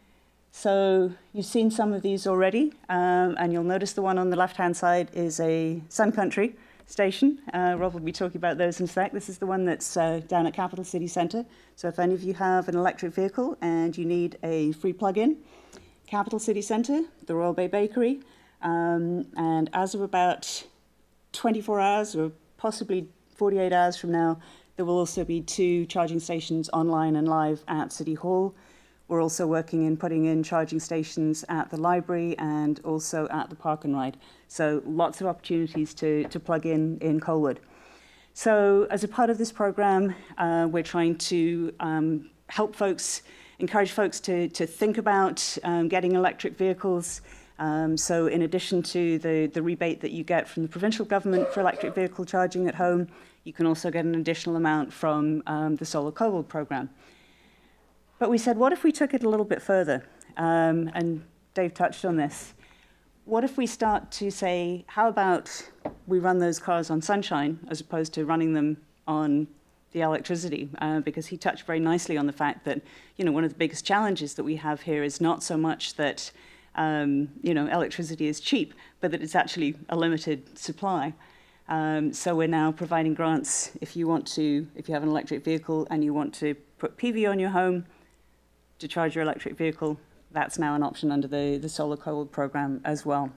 So you've seen some of these already, um, and you'll notice the one on the left-hand side is a Sun Country station. Uh, Rob will be talking about those in a sec. This is the one that's uh, down at Capital City Centre. So if any of you have an electric vehicle and you need a free plug-in, Capital City Centre, the Royal Bay Bakery, um, and as of about twenty-four hours or possibly forty-eight hours from now, there will also be two charging stations online and live at City Hall. We're also working in putting in charging stations at the library and also at the Park and Ride. So lots of opportunities to, to plug in in Colwood. So as a part of this program, uh, we're trying to um, help folks, encourage folks to, to think about um, getting electric vehicles. Um, so in addition to the, the rebate that you get from the provincial government for electric vehicle charging at home, you can also get an additional amount from um, the Solar Colwood program. But we said, what if we took it a little bit further? Um, and Dave touched on this. What if we start to say, how about we run those cars on sunshine as opposed to running them on the electricity? Uh, because he touched very nicely on the fact that, you know, one of the biggest challenges that we have here is not so much that, um, you know, electricity is cheap, but that it's actually a limited supply. Um, so we're now providing grants if you want to, if you have an electric vehicle and you want to put P V on your home, to charge your electric vehicle, that's now an option under the, the Solar Colwood program as well.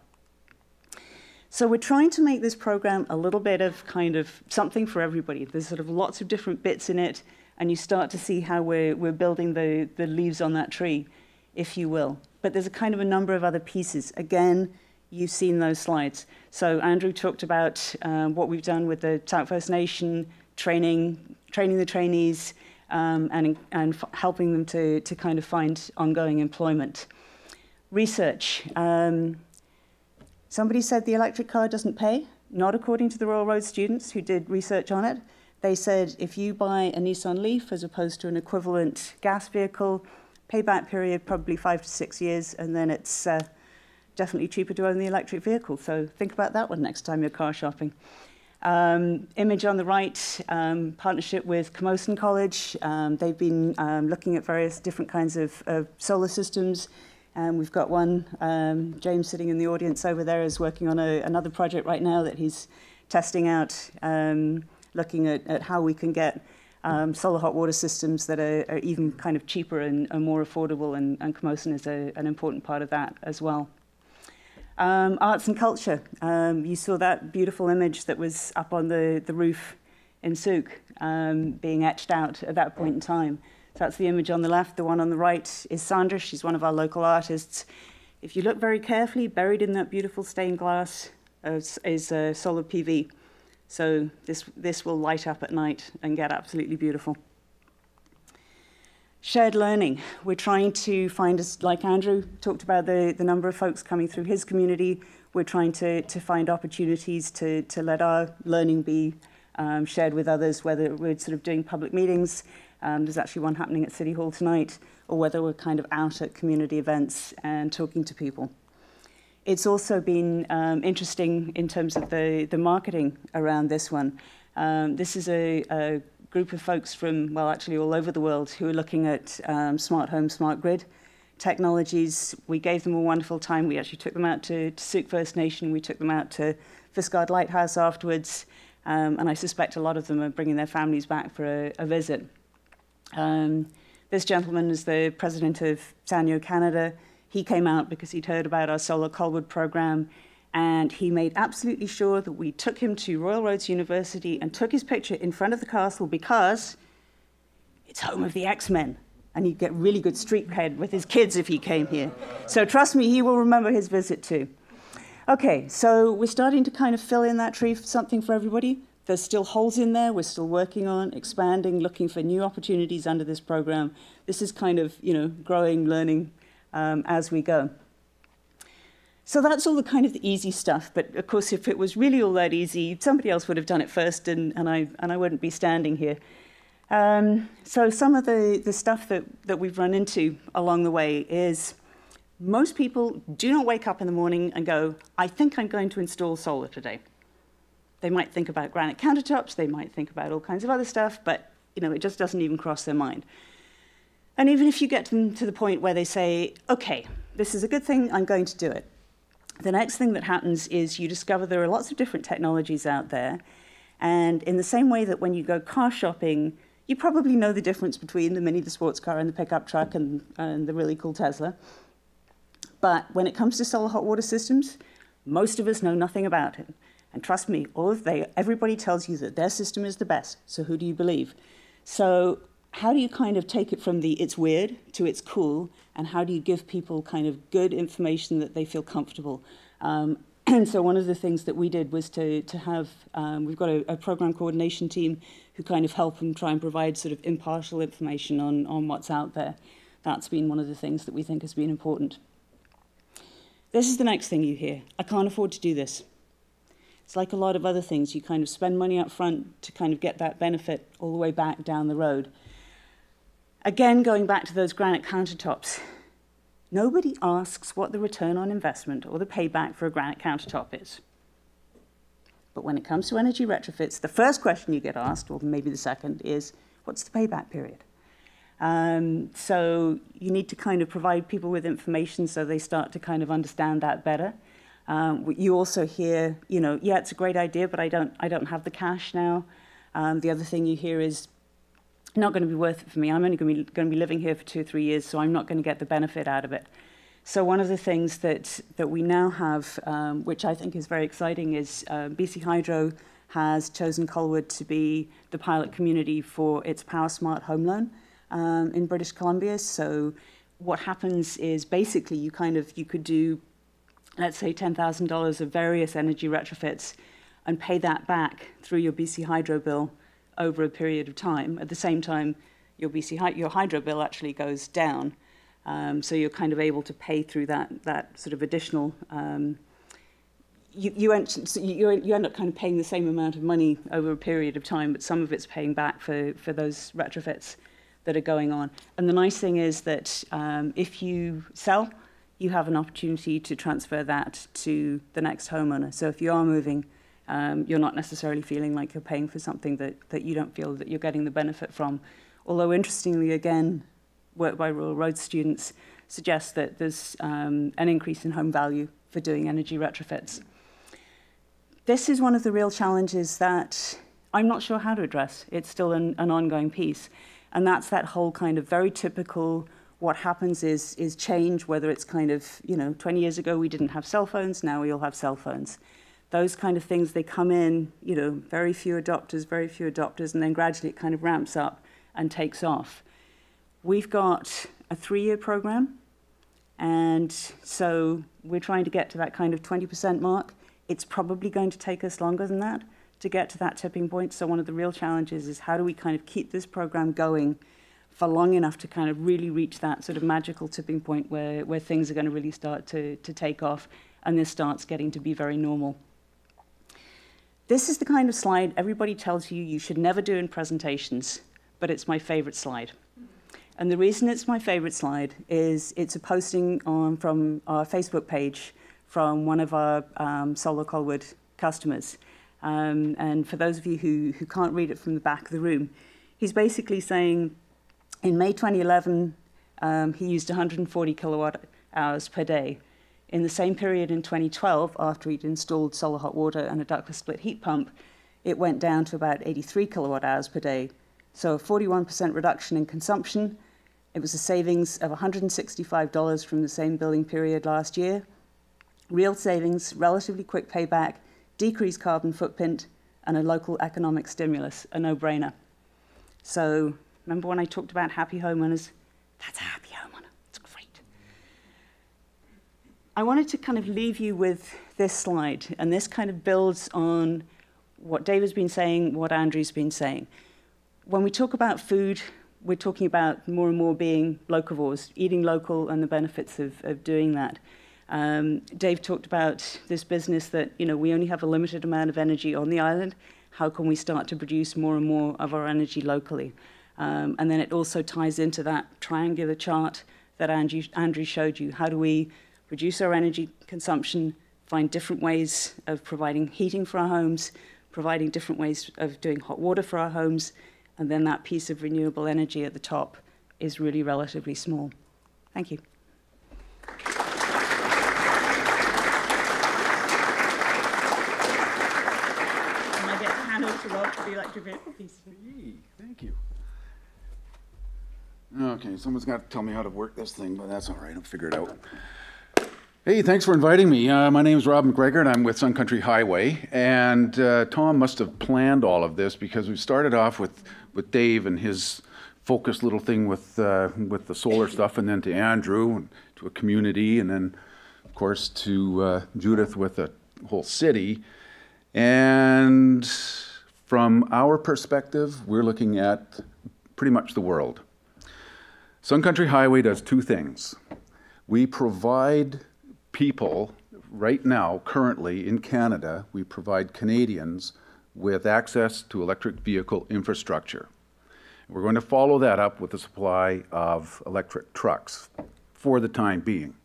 So we're trying to make this program a little bit of kind of something for everybody. There's sort of lots of different bits in it, and you start to see how we're, we're building the, the leaves on that tree, if you will. But there's a kind of a number of other pieces. Again, you've seen those slides. So Andrew talked about um, what we've done with the South First Nation, training, training the trainees, Um, and, and helping them to, to kind of find ongoing employment. Research. Um, somebody said the electric car doesn't pay. Not according to the Royal Road students who did research on it. They said if you buy a Nissan Leaf as opposed to an equivalent gas vehicle, payback period probably five to six years, and then it's uh, definitely cheaper to own the electric vehicle. So think about that one next time you're car shopping. Um, image on the right, um, partnership with Camosun College. Um, they've been um, looking at various different kinds of, of solar systems. And we've got one, um, James sitting in the audience over there is working on a, another project right now that he's testing out, um, looking at, at how we can get um, solar hot water systems that are, are even kind of cheaper and, and more affordable, and, and Camosun is a, an important part of that as well. Um, arts and culture. Um, you saw that beautiful image that was up on the, the roof in Souk, um, being etched out at that point in time. So that's the image on the left. The one on the right is Sandra. She's one of our local artists. If you look very carefully, buried in that beautiful stained glass uh, is uh, solar P V. So this, this will light up at night and get absolutely beautiful. Shared learning. We're trying to find, like Andrew talked about, the, the number of folks coming through his community. We're trying to, to find opportunities to, to let our learning be um, shared with others, whether we're sort of doing public meetings. Um, there's actually one happening at City Hall tonight, or whether we're kind of out at community events and talking to people. It's also been um, interesting in terms of the, the marketing around this one. Um, this is a, a group of folks from, well, actually all over the world who are looking at um, smart home, smart grid technologies. We gave them a wonderful time. We actually took them out to, to Souk First Nation. We took them out to Fisgard Lighthouse afterwards. Um, and I suspect a lot of them are bringing their families back for a, a visit. Um, this gentleman is the president of Sanyo Canada. He came out because he'd heard about our Solar Colwood program, and he made absolutely sure that we took him to Royal Roads University and took his picture in front of the castle because it's home of the X-Men, and he'd get really good street cred with his kids if he came here. So trust me, he will remember his visit too. Okay, so we're starting to kind of fill in that tree for something for everybody. There's still holes in there. We're still working on expanding, looking for new opportunities under this program. This is kind of, you know, growing, learning um, as we go. So that's all the kind of the easy stuff. But of course, if it was really all that easy, somebody else would have done it first, and, and, I, and I wouldn't be standing here. Um, so some of the, the stuff that, that we've run into along the way is most people do not wake up in the morning and go, I think I'm going to install solar today. They might think about granite countertops, they might think about all kinds of other stuff, but you know, it just doesn't even cross their mind. And even if you get them to the point where they say, okay, this is a good thing, I'm going to do it. The next thing that happens is you discover there are lots of different technologies out there. And in the same way that when you go car shopping, you probably know the difference between the Mini, the sports car, and the pickup truck, and, and the really cool Tesla. But when it comes to solar hot water systems, most of us know nothing about it. And trust me, all of they, everybody tells you that their system is the best. So who do you believe? So how do you kind of take it from the it's weird to it's cool, and how do you give people kind of good information that they feel comfortable? Um, and so one of the things that we did was to, to have, um, we've got a, a program coordination team who kind of help and try and provide sort of impartial information on, on what's out there. That's been one of the things that we think has been important. This is the next thing you hear. I can't afford to do this. It's like a lot of other things. You kind of spend money up front to kind of get that benefit all the way back down the road. Again, going back to those granite countertops, nobody asks what the return on investment or the payback for a granite countertop is. But when it comes to energy retrofits, the first question you get asked, or maybe the second, is what's the payback period? Um, so you need to kind of provide people with information so they start to kind of understand that better. Um, you also hear, you know, yeah, it's a great idea, but I don't, I don't have the cash now. Um, the other thing you hear is, not going to be worth it for me. I'm only going to be, going to be living here for two or three years, so I'm not going to get the benefit out of it. So one of the things that, that we now have, um, which I think is very exciting, is uh, B C Hydro has chosen Colwood to be the pilot community for its Power Smart Home Loan um, in British Columbia. So what happens is basically you kind of, you could do, let's say, ten thousand dollars of various energy retrofits and pay that back through your B C Hydro bill over a period of time. At the same time, your B C your hydro bill actually goes down, um, so you're kind of able to pay through that that sort of additional. Um, you you end, so you you end up kind of paying the same amount of money over a period of time, but some of it's paying back for for those retrofits that are going on. And the nice thing is that um, if you sell, you have an opportunity to transfer that to the next homeowner. So if you are moving, Um, you're not necessarily feeling like you're paying for something that, that you don't feel that you're getting the benefit from. Although, interestingly, again, work by Rural Roads students suggests that there's um, an increase in home value for doing energy retrofits. This is one of the real challenges that I'm not sure how to address. It's still an, an ongoing piece. And that's that whole kind of very typical, what happens is, is change, whether it's kind of, you know, twenty years ago we didn't have cell phones, now we all have cell phones. Those kind of things, they come in, you know, very few adopters, very few adopters, and then gradually it kind of ramps up and takes off. We've got a three-year program, and so we're trying to get to that kind of twenty percent mark. It's probably going to take us longer than that to get to that tipping point. So one of the real challenges is how do we kind of keep this program going for long enough to kind of really reach that sort of magical tipping point where, where things are going to really start to, to take off, and this starts getting to be very normal. This is the kind of slide everybody tells you you should never do in presentations, but it's my favorite slide. And the reason it's my favorite slide is it's a posting on, from our Facebook page from one of our um, Solar Colwood customers. Um, and for those of you who, who can't read it from the back of the room, he's basically saying in May twenty eleven, um, he used one hundred forty kilowatt hours per day. In the same period in twenty twelve, after he'd installed solar hot water and a ductless split heat pump, it went down to about eighty-three kilowatt hours per day. So a forty-one percent reduction in consumption. It was a savings of one hundred sixty-five dollars from the same billing period last year. Real savings, relatively quick payback, decreased carbon footprint, and a local economic stimulus, a no-brainer. So remember when I talked about happy homeowners? That's a happy homeowner. I wanted to kind of leave you with this slide, and this kind of builds on what David's been saying, what Andrew's been saying. When we talk about food, we're talking about more and more being locavores, eating local and the benefits of, of doing that. Um, Dave talked about this business that, you know, we only have a limited amount of energy on the island. How can we start to produce more and more of our energy locally? Um, and then it also ties into that triangular chart that Andrew, Andrew showed you. How do we reduce our energy consumption, find different ways of providing heating for our homes, providing different ways of doing hot water for our homes, and then that piece of renewable energy at the top is really relatively small. Thank you. And I get to hand over to Rob for the electric vehicle piece. Hey, thank you. Okay, someone's got to tell me how to work this thing, but that's all right. I'll figure it out. Hey, thanks for inviting me. Uh, my name is Rob McGregor, and I'm with Sun Country Highway. And uh, Tom must have planned all of this because we started off with, with Dave and his focused little thing with, uh, with the solar stuff, and then to Andrew, and to a community, and then, of course, to uh, Judith with a whole city. And from our perspective, we're looking at pretty much the world. Sun Country Highway does two things. We provide people right now, currently in Canada, we provide Canadians with access to electric vehicle infrastructure. We're going to follow that up with the supply of electric trucks for the time being.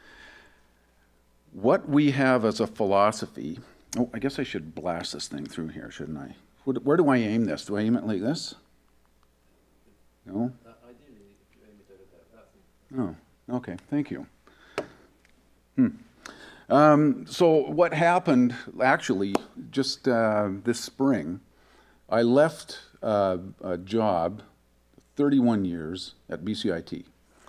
What we have as a philosophy, oh, I guess I should blast this thing through here, shouldn't I? Where do I aim this? Do I aim it like this? No? Uh, ideally, if you aim it at that. Oh, okay, thank you. Hmm. Um, so what happened, actually, just uh, this spring, I left uh, a job, thirty-one years at B C I T,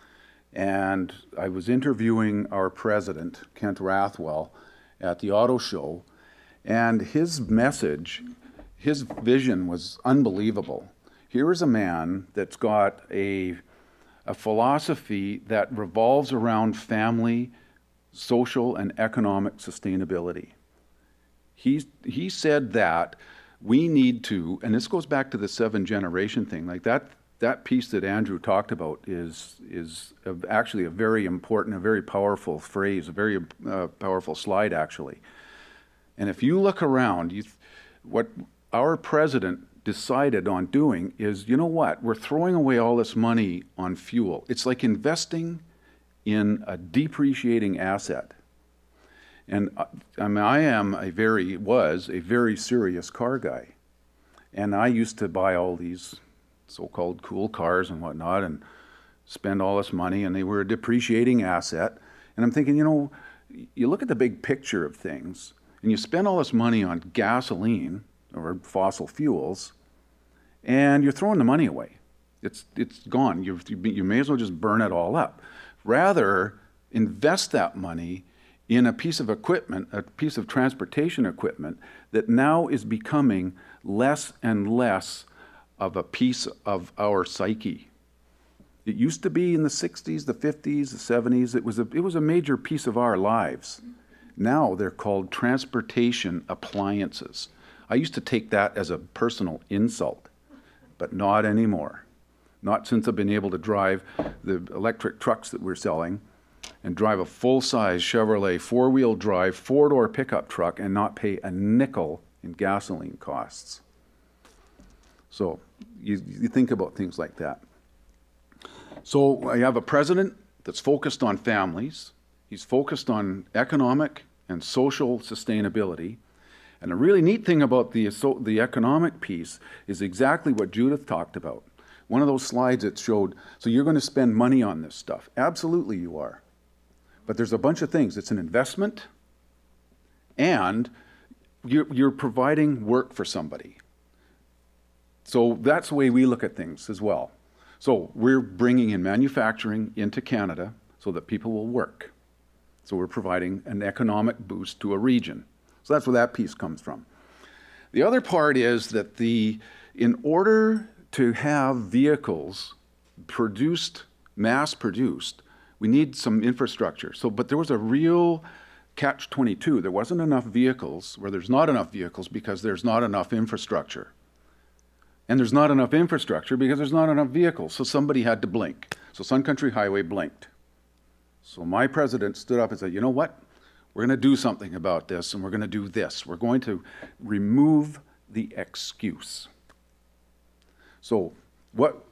and I was interviewing our president, Kent Rathwell, at the auto show, and his message, his vision was unbelievable. Here is a man that's got a, a philosophy that revolves around family, social and economic sustainability. He, he said that we need to, and this goes back to the seven generation thing, like that, that piece that Andrew talked about is, is a, actually a very important, a very powerful phrase, a very uh, powerful slide actually. And if you look around, you, what our president decided on doing is, you know what, we're throwing away all this money on fuel. It's like investing in a depreciating asset. And I mean, I am a very, was a very serious car guy. And I used to buy all these so-called cool cars and whatnot and spend all this money, and they were a depreciating asset. And I'm thinking, you know, you look at the big picture of things, and you spend all this money on gasoline or fossil fuels, and you're throwing the money away. It's, it's gone. You've, you may as well just burn it all up. Rather, invest that money in a piece of equipment, a piece of transportation equipment that now is becoming less and less of a piece of our psyche. It used to be in the sixties, the fifties, the seventies, it was a, it was a major piece of our lives. Now they're called transportation appliances. I used to take that as a personal insult, but not anymore. Not since I've been able to drive the electric trucks that we're selling and drive a full-size Chevrolet four-wheel drive, four-door pickup truck and not pay a nickel in gasoline costs. So you, you think about things like that. So I have a president that's focused on families. He's focused on economic and social sustainability. And a really neat thing about the, so, the economic piece is exactly what Judith talked about. One of those slides that showed, so you're going to spend money on this stuff. Absolutely you are. But there's a bunch of things. It's an investment, and you're, you're providing work for somebody. So that's the way we look at things as well. So we're bringing in manufacturing into Canada so that people will work. So we're providing an economic boost to a region. So that's where that piece comes from. The other part is that the, in order to have vehicles produced, mass produced, we need some infrastructure. So, but there was a real catch twenty-two. There wasn't enough vehicles, or there's not enough vehicles because there's not enough infrastructure. And there's not enough infrastructure because there's not enough vehicles. So somebody had to blink. So Sun Country Highway blinked. So my president stood up and said, you know what? We're going to do something about this, and we're going to do this. We're going to remove the excuse. So what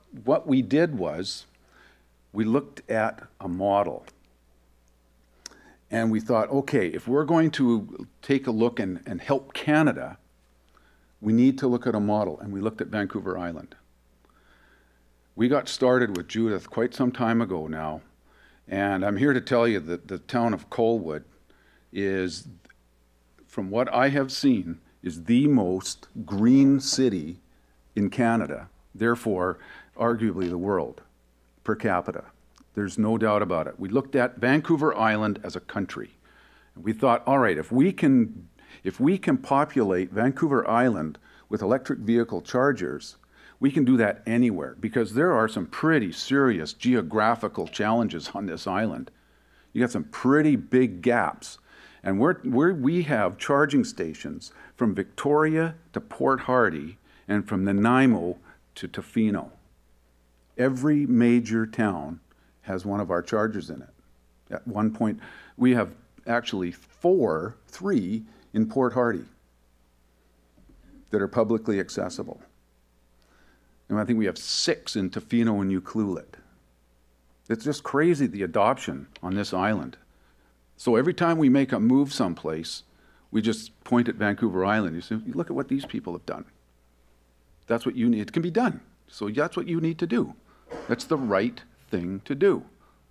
what we did was we looked at a model. And we thought, okay, if we're going to take a look and, and help Canada, we need to look at a model. And we looked at Vancouver Island. We got started with Judith quite some time ago now. And I'm here to tell you that the town of Colwood is, from what I have seen, is the most green city in Canada, therefore, arguably the world, per capita. There's no doubt about it. We looked at Vancouver Island as a country. And we thought, all right, if we can, if we can populate Vancouver Island with electric vehicle chargers, we can do that anywhere, because there are some pretty serious geographical challenges on this island. You got some pretty big gaps. And we're, we're, we have charging stations from Victoria to Port Hardy and from Nanaimo to Tofino. Every major town has one of our chargers in it. At one point, we have actually four, three in Port Hardy that are publicly accessible. And I think we have six in Tofino and Ucluelet. It's just crazy, the adoption on this island. So every time we make a move someplace, we just point at Vancouver Island. You say, look at what these people have done. That's what you need. It can be done. So that's what you need to do. That's the right thing to do.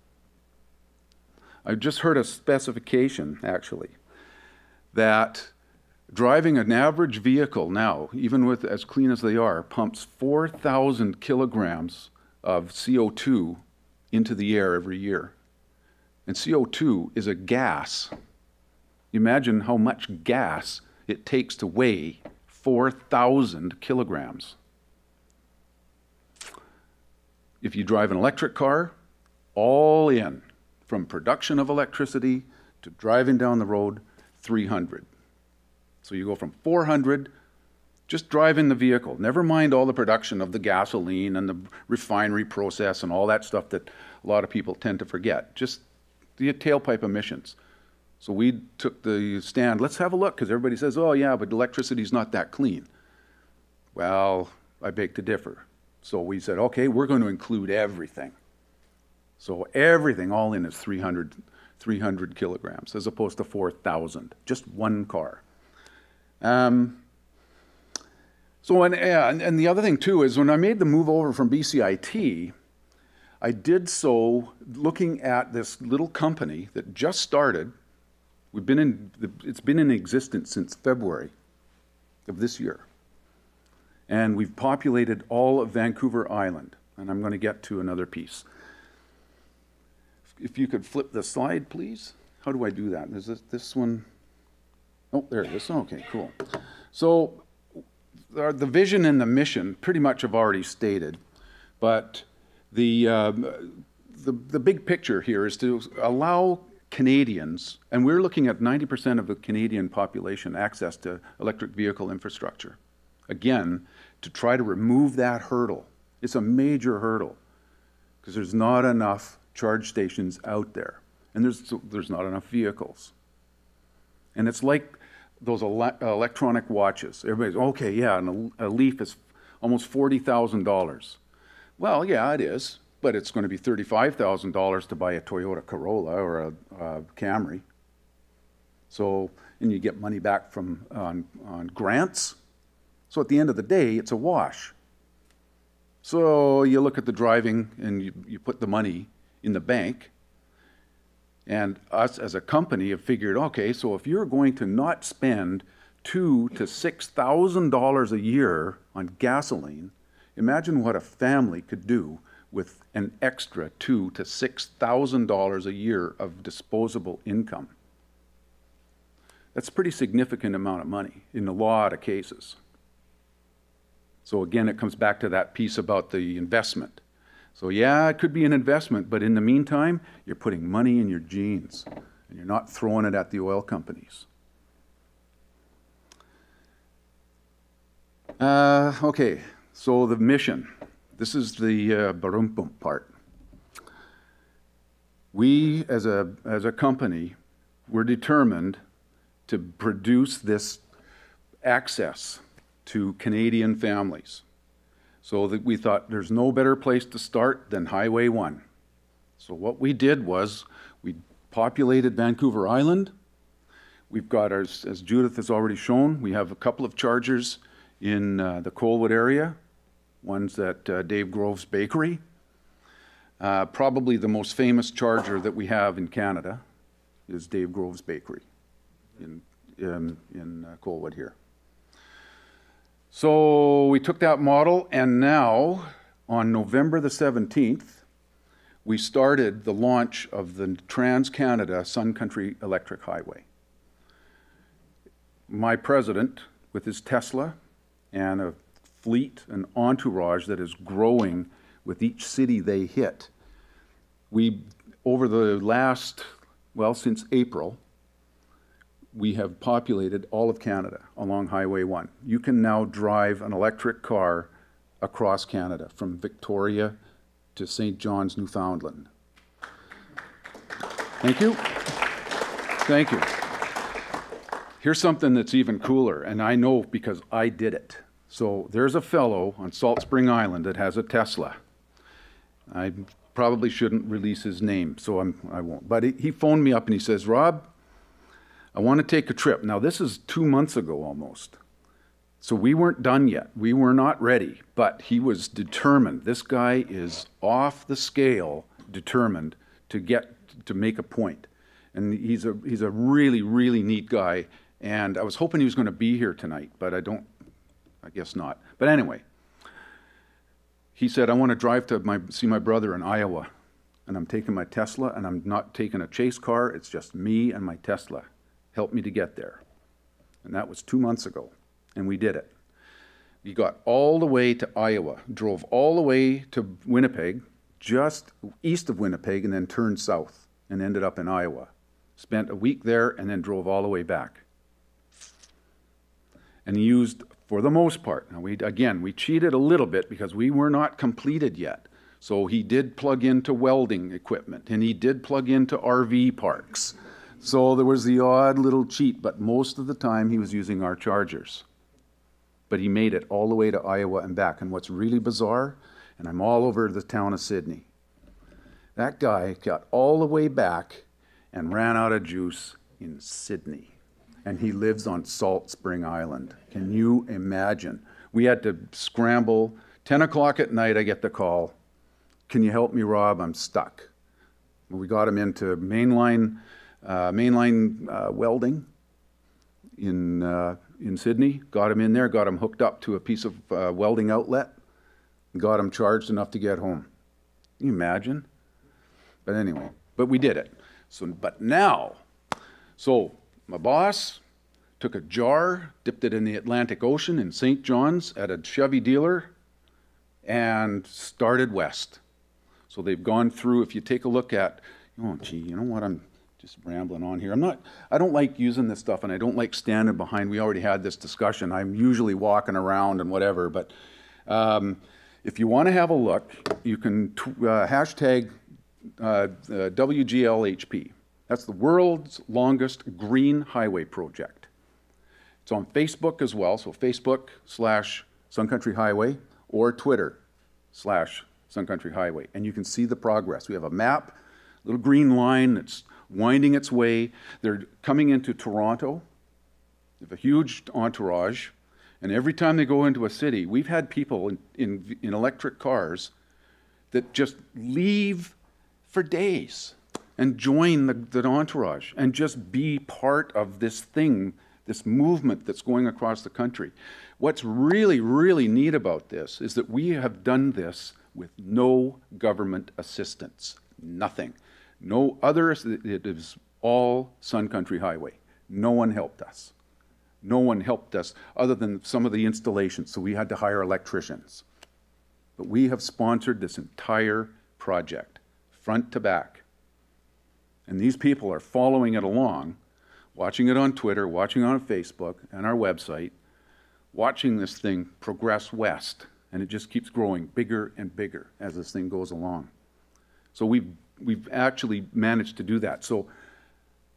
I just heard a specification, actually, that driving an average vehicle now, even with as clean as they are, pumps four thousand kilograms of C O two into the air every year. And C O two is a gas. Imagine how much gas it takes to weigh four thousand kilograms. If you drive an electric car, all in, from production of electricity to driving down the road, three hundred. So you go from four hundred, just driving the vehicle. Never mind all the production of the gasoline and the refinery process and all that stuff that a lot of people tend to forget. Just the tailpipe emissions. So we took the stand, let's have a look, because everybody says, oh yeah, but electricity's not that clean. Well, I beg to differ. So we said, okay, we're going to include everything. So everything all in is three hundred, three hundred kilograms as opposed to four thousand, just one car. Um, so, and, and, and the other thing too is when I made the move over from B C I T, I did so looking at this little company that just started. We've been in, it's been in existence since February of this year. And we've populated all of Vancouver Island. And I'm going to get to another piece. If you could flip the slide, please. How do I do that? Is this, this one? Oh, there it is. Okay, cool. So the vision and the mission pretty much have already stated. But the, um, the, the big picture here is to allow Canadians, and we're looking at ninety percent of the Canadian population, access to electric vehicle infrastructure. Again, to try to remove that hurdle. It's a major hurdle because there's not enough charge stations out there, and there's, there's not enough vehicles. And it's like those ele electronic watches. Everybody's, okay, yeah, and a, a Leaf is almost forty thousand dollars. Well, yeah, it is, but it's going to be thirty-five thousand dollars to buy a Toyota Corolla or a, a Camry. So, and you get money back from on, on grants. So at the end of the day, it's a wash. So you look at the driving and you, you put the money in the bank. And us as a company have figured, okay, so if you're going to not spend two to six thousand dollars a year on gasoline, imagine what a family could do with an extra two to six thousand dollars a year of disposable income. That's a pretty significant amount of money in a lot of cases. So again, it comes back to that piece about the investment. So yeah, it could be an investment, but in the meantime, you're putting money in your jeans, and you're not throwing it at the oil companies. Uh, okay, so the mission. This is the uh, barumpum part. We, as a, as a company, we're determined to produce this access to Canadian families. So that we thought there's no better place to start than Highway one. So what we did was we populated Vancouver Island. We've got, our, as Judith has already shown, we have a couple of chargers in uh, the Colwood area, one's at uh, Dave Grove's Bakery. Uh, probably the most famous charger that we have in Canada is Dave Grove's Bakery in, in, in uh, Colwood here. So we took that model, and now on November the seventeenth, we started the launch of the Trans-Canada Sun Country Electric Highway. My president, with his Tesla and a fleet, an entourage that is growing with each city they hit, we, over the last, well, since April, we have populated all of Canada along Highway one. You can now drive an electric car across Canada from Victoria to Saint John's, Newfoundland. Thank you. Thank you. Here's something that's even cooler, and I know because I did it. So there's a fellow on Salt Spring Island that has a Tesla. I probably shouldn't release his name, so I'm, I won't. But he, he phoned me up and he says, Rob, I want to take a trip. Now, this is two months ago almost. So we weren't done yet. We were not ready, but he was determined. This guy is off the scale, determined to get, to make a point. And he's a, he's a really, really neat guy. And I was hoping he was going to be here tonight, but I don't, I guess not. But anyway, he said, I want to drive to my, see my brother in Iowa. And I'm taking my Tesla, and I'm not taking a chase car. It's just me and my Tesla. Help me to get there. And that was two months ago, and we did it. We got all the way to Iowa, drove all the way to Winnipeg, just east of Winnipeg, and then turned south and ended up in Iowa. Spent a week there and then drove all the way back. And used, for the most part, now we, again, we cheated a little bit because we were not completed yet. So he did plug into welding equipment, and he did plug into R V parks. So there was the odd little cheat, but most of the time he was using our chargers. But he made it all the way to Iowa and back. And what's really bizarre, and I'm all over the town of Sydney, that guy got all the way back and ran out of juice in Sydney. And he lives on Salt Spring Island. Can you imagine? We had to scramble. ten o'clock at night, I get the call. Can you help me, Rob? I'm stuck. We got him into mainline, uh, mainline uh, welding in, uh, in Sydney. Got him in there, got him hooked up to a piece of uh, welding outlet, and got him charged enough to get home. Can you imagine? But anyway, but we did it. So, but now, so my boss took a jar, dipped it in the Atlantic Ocean in Saint John's at a Chevy dealer, and started west. So they've gone through, if you take a look at, oh gee, you know what, I'm just rambling on here. I'm not, I don't like using this stuff, and I don't like standing behind. We already had this discussion. I'm usually walking around and whatever, but um, if you want to have a look, you can t uh, hashtag uh, uh, W G L H P. That's the world's longest green highway project. It's on Facebook as well, so Facebook slash Sun Country Highway, or Twitter slash Sun Country Highway. And you can see the progress. We have a map, a little green line that's winding its way. They're coming into Toronto. They have a huge entourage. And every time they go into a city, we've had people in, in, in electric cars that just leave for days and join the, the entourage and just be part of this thing, this movement that's going across the country. What's really, really neat about this is that we have done this with no government assistance, nothing. No other, it is all Sun Country Highway. No one helped us. No one helped us other than some of the installations, so we had to hire electricians. But we have sponsored this entire project, front to back. And these people are following it along, watching it on Twitter, watching it on Facebook and our website, watching this thing progress west. And it just keeps growing bigger and bigger as this thing goes along. So we've, we've actually managed to do that. So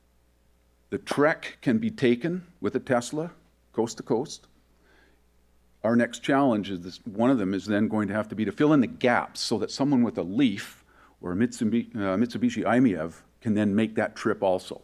the trek can be taken with a Tesla, coast to coast. our next challenge is this, one of them is then going to have to be to fill in the gaps so that someone with a Leaf or a Mitsubishi, uh, Mitsubishi I M E V can then make that trip also.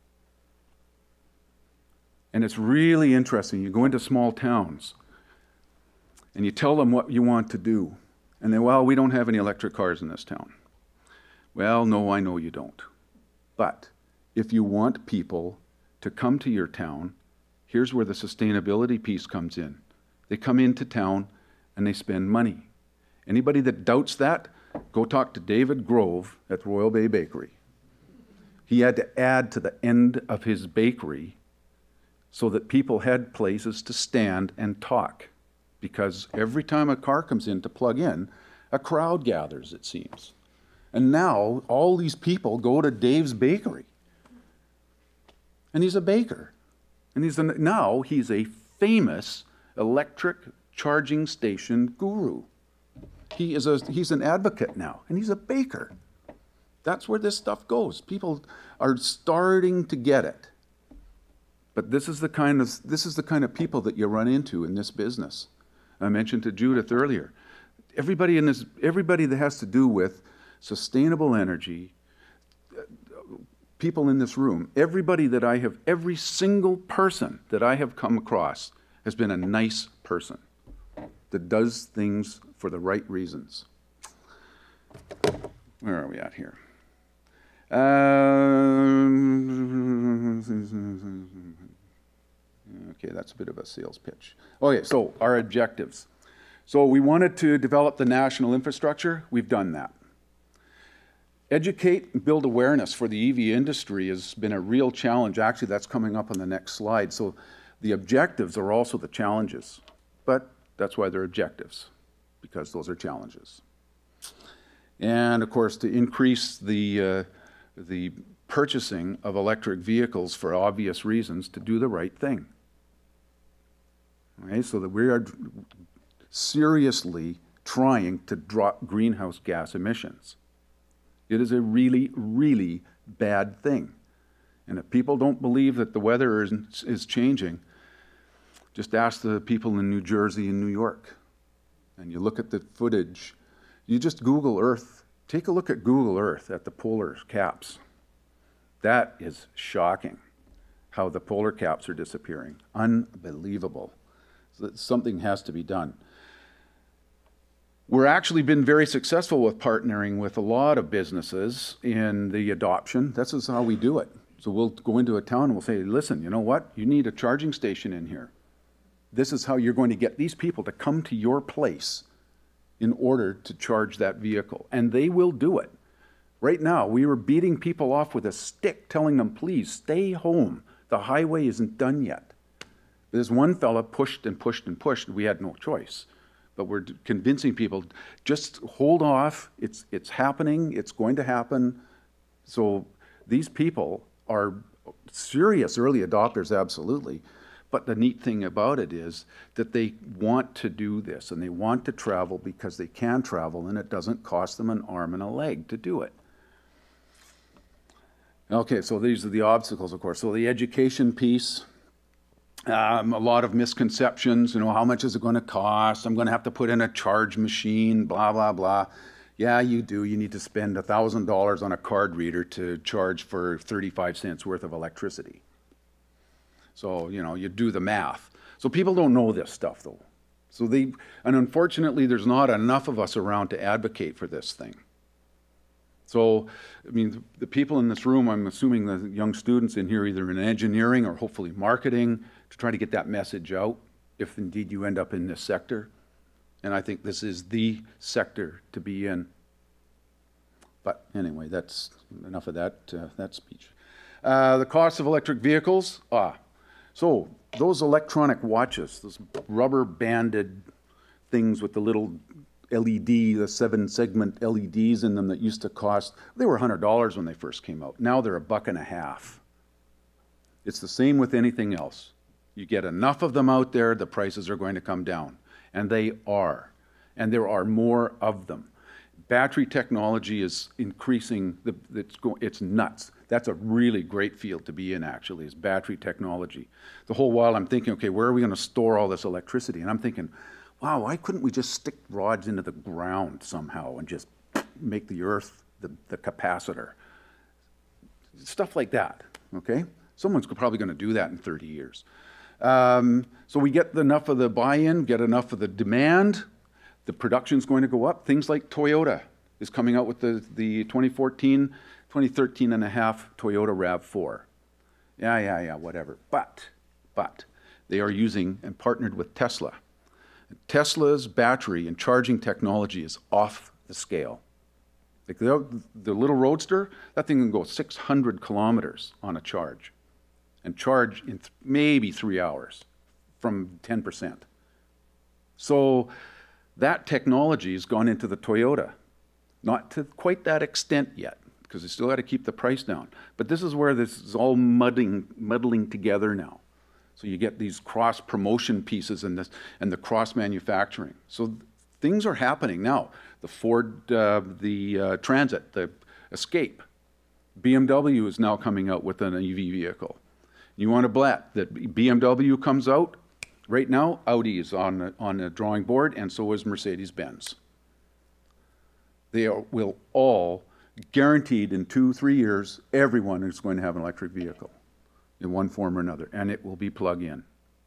And it's really interesting. You go into small towns and you tell them what you want to do. And they, well, we don't have any electric cars in this town. Well, no, I know you don't. But if you want people to come to your town, here's where the sustainability piece comes in. They come into town and they spend money. Anybody that doubts that, go talk to David Grove at the Royal Bay Bakery. He had to add to the end of his bakery so that people had places to stand and talk. Because every time a car comes in to plug in, a crowd gathers, it seems. And now all these people go to Dave's Bakery. And he's a baker. And he's a, now he's a famous electric charging station guru. He is a, he's an advocate now, and he's a baker. That's where this stuff goes. People are starting to get it. But this is the kind of, this is the kind of people that you run into in this business. I mentioned to Judith earlier, everybody in this, everybody that has to do with sustainable energy, people in this room, everybody that I have, every single person that I have come across has been a nice person that does things for the right reasons. Where are we at here? Um, okay, that's a bit of a sales pitch. Okay, so our objectives. So we wanted to develop the national infrastructure. We've done that. Educate and build awareness for the E V industry has been a real challenge. Actually, that's coming up on the next slide. So the objectives are also the challenges, but that's why they're objectives, because those are challenges. And of course, to increase the, uh, the purchasing of electric vehicles for obvious reasons, to do the right thing. Okay, so that we are seriously trying to drop greenhouse gas emissions. It is a really, really bad thing. And if people don't believe that the weather is, is changing, just ask the people in New Jersey and New York. And you look at the footage. You just Google Earth. Take a look at Google Earth at the polar caps. That is shocking, how the polar caps are disappearing. Unbelievable. So that something has to be done. We're actually been very successful with partnering with a lot of businesses in the adoption. This is how we do it. So we'll go into a town and we'll say, listen, you know what? You need a charging station in here. This is how you're going to get these people to come to your place in order to charge that vehicle. And they will do it. Right now, we were beating people off with a stick, telling them, please, stay home. The highway isn't done yet. This one fella pushed and pushed and pushed. We had no choice. But we're convincing people, just hold off. It's, it's happening. It's going to happen. So these people are serious early adopters, absolutely. But the neat thing about it is that they want to do this, and they want to travel because they can travel, and it doesn't cost them an arm and a leg to do it. Okay, so these are the obstacles, of course. So the education piece. Um, a lot of misconceptions, you know, how much is it going to cost? I'm going to have to put in a charge machine, blah, blah, blah. Yeah, you do. You need to spend one thousand dollars on a card reader to charge for thirty-five cents worth of electricity. So, you know, you do the math. So people don't know this stuff, though. So they, and unfortunately, there's not enough of us around to advocate for this thing. So, I mean, the, the people in this room, I'm assuming the young students in here, either in engineering or hopefully marketing, to try to get that message out, if indeed you end up in this sector. And I think this is the sector to be in. But anyway, that's enough of that, uh, that speech. Uh, the cost of electric vehicles. Ah, so those electronic watches, those rubber banded things with the little L E D, the seven segment L E Ds in them that used to cost, they were one hundred dollars when they first came out. Now they're a buck and a half. It's the same with anything else. You get enough of them out there, the prices are going to come down. And they are. And there are more of them. Battery technology is increasing, the, it's, go, it's nuts. That's a really great field to be in, actually, is battery technology. The whole while I'm thinking, okay, where are we going to store all this electricity? And I'm thinking, wow, why couldn't we just stick rods into the ground somehow and just make the earth the, the capacitor? Stuff like that, okay? Someone's probably going to do that in thirty years. Um, so we get enough of the buy-in, get enough of the demand, the production's going to go up. Things like Toyota is coming out with the, the twenty fourteen, twenty thirteen and a half Toyota RAV four. Yeah, yeah, yeah, whatever. But, but, they are using and partnered with Tesla. Tesla's battery and charging technology is off the scale. Like the, the little Roadster, that thing can go six hundred kilometers on a charge and charge in th maybe three hours from ten percent. So that technology has gone into the Toyota. Not to quite that extent yet, because they still got to keep the price down. But this is where this is all muddling, muddling together now. So you get these cross-promotion pieces and, this, and the cross-manufacturing. So things are happening now. The Ford, uh, the uh, Transit, the Escape. B M W is now coming out with an E V vehicle. You want to bet that B M W comes out? Right now, Audi is on the, on the drawing board, and so is Mercedes-Benz. They are, will all, guaranteed in two, three years, everyone is going to have an electric vehicle in one form or another, and it will be plug-in.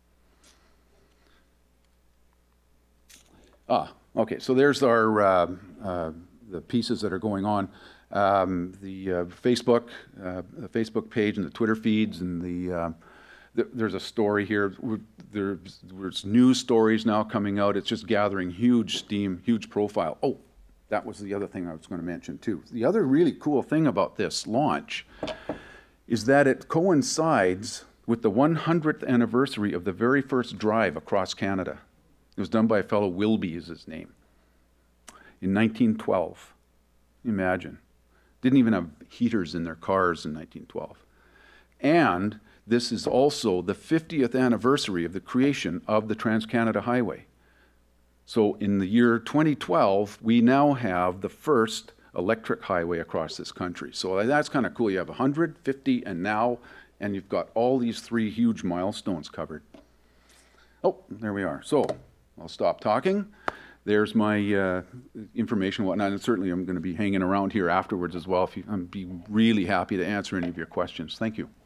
Ah, okay, so there's our, uh, uh, the pieces that are going on. Um, the uh, Facebook, uh, the Facebook page and the Twitter feeds and the, uh, th there's a story here. There's, there's news stories now coming out. It's just gathering huge steam, huge profile. Oh, that was the other thing I was going to mention too. The other really cool thing about this launch is that it coincides with the one hundredth anniversary of the very first drive across Canada. It was done by a fellow, Wilby is his name, in nineteen twelve. Imagine. Didn't even have heaters in their cars in nineteen twelve. And this is also the fiftieth anniversary of the creation of the Trans-Canada Highway. So in the year twenty twelve, we now have the first electric highway across this country. So that's kind of cool. You have one hundred, fifty, and now, and you've got all these three huge milestones covered. Oh, there we are. So I'll stop talking. There's my uh, information and whatnot, and certainly I'm going to be hanging around here afterwards as well. If you, I'd be really happy to answer any of your questions. Thank you.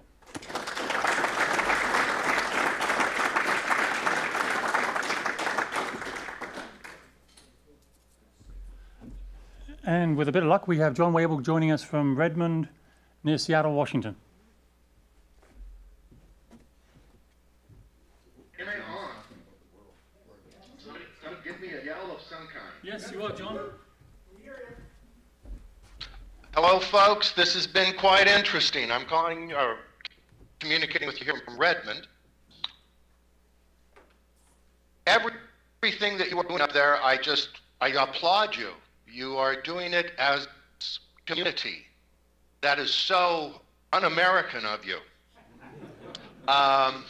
And with a bit of luck, we have John Wable joining us from Redmond, near Seattle, Washington. Am I on? Somebody, somebody give me a yell of some kind. Yes, you are, John. Hello, folks. This has been quite interesting. I'm calling or communicating with you here from Redmond. Everything that you are doing up there, I just, I applaud you. You are doing it as community. That is so un-American of you. Um,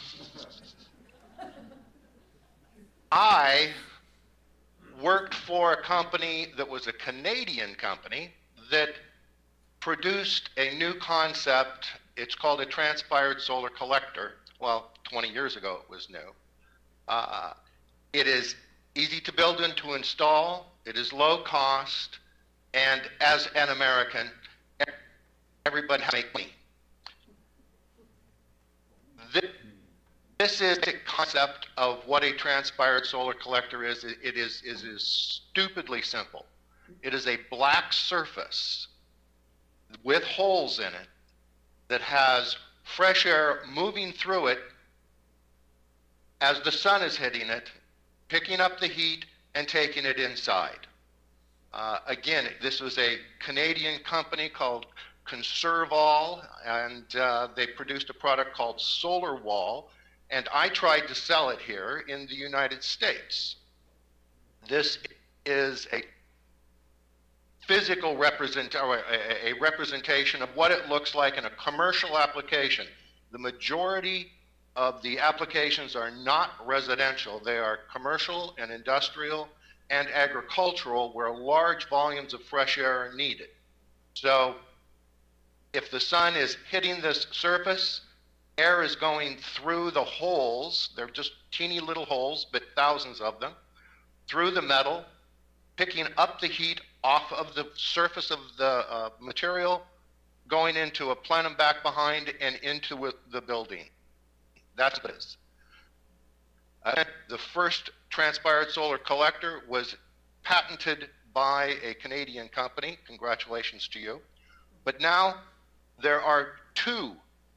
I worked for a company that was a Canadian company that produced a new concept. It's called a transpired solar collector. Well, twenty years ago it was new. Uh, it is easy to build and to install. It is low cost, and as an American, everybody has to make money. This, this is the concept of what a transpired solar collector is. It, it is, it is stupidly simple. It is a black surface with holes in it that has fresh air moving through it as the sun is hitting it, picking up the heat and taking it inside. Uh, again, this was a Canadian company called Conserval, and uh, they produced a product called Solar Wall, and I tried to sell it here in the United States. This is a physical represent or a, a representation of what it looks like in a commercial application. The majority of the applications are not residential. They are commercial and industrial and agricultural, where large volumes of fresh air are needed. So if the sun is hitting this surface, air is going through the holes. They're just teeny little holes, but thousands of them, through the metal, picking up the heat off of the surface of the uh, material, going into a plenum back behind and into the building. That's what it is. Uh, the first transpired solar collector was patented by a Canadian company. Congratulations to you. But now there are two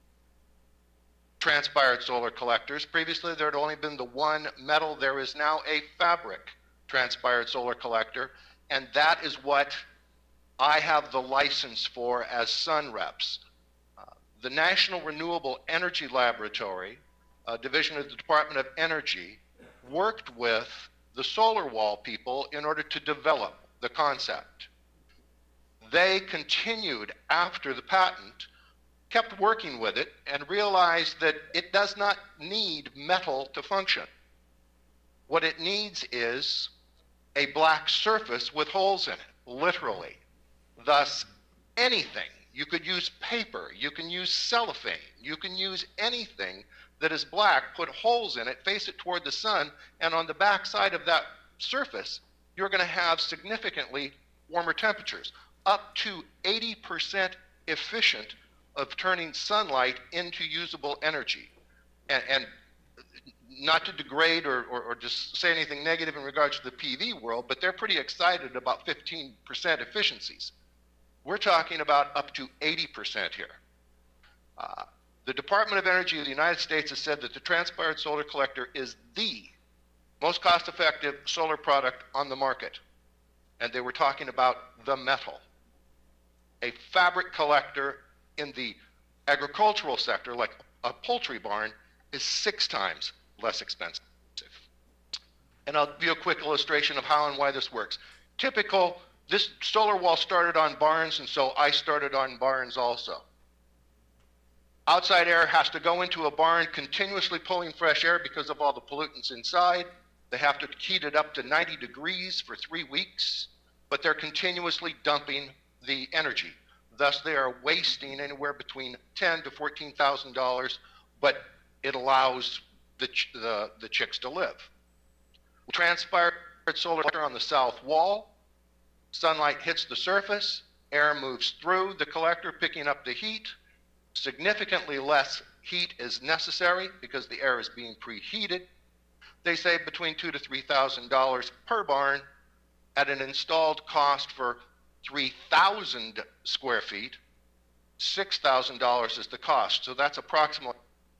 transpired solar collectors. Previously there had only been the one metal. There is now a fabric transpired solar collector, and that is what I have the license for as SunReps. Uh, the National Renewable Energy Laboratory, a division of the Department of Energy, worked with the solar wall people in order to develop the concept. They continued after the patent, kept working with it, and realized that it does not need metal to function. What it needs is a black surface with holes in it, literally. Thus, anything. You could use paper, you can use cellophane, you can use anything that is black, put holes in it, face it toward the sun, and on the back side of that surface, you're going to have significantly warmer temperatures, up to eighty percent efficient of turning sunlight into usable energy. And, and not to degrade or, or, or just say anything negative in regards to the P V world, but they're pretty excited about fifteen percent efficiencies. We're talking about up to eighty percent here. Uh, the Department of Energy of the United States has said that the transpired solar collector is the most cost-effective solar product on the market. And they were talking about the metal. A fabric collector in the agricultural sector, like a poultry barn, is six times less expensive. And I'll give you a quick illustration of how and why this works. Typical, this solar wall started on barns, and so I started on barns also. Outside air has to go into a barn continuously pulling fresh air because of all the pollutants inside. They have to heat it up to ninety degrees for three weeks, but they're continuously dumping the energy. Thus, they are wasting anywhere between ten to fourteen thousand dollars, but it allows the, ch the, the chicks to live. Transpired solar collector on the south wall, sunlight hits the surface, air moves through the collector, picking up the heat. Significantly less heat is necessary because the air is being preheated. They save between two to three thousand dollars per barn at an installed cost for three thousand square feet. Six thousand dollars is the cost, so that's approximately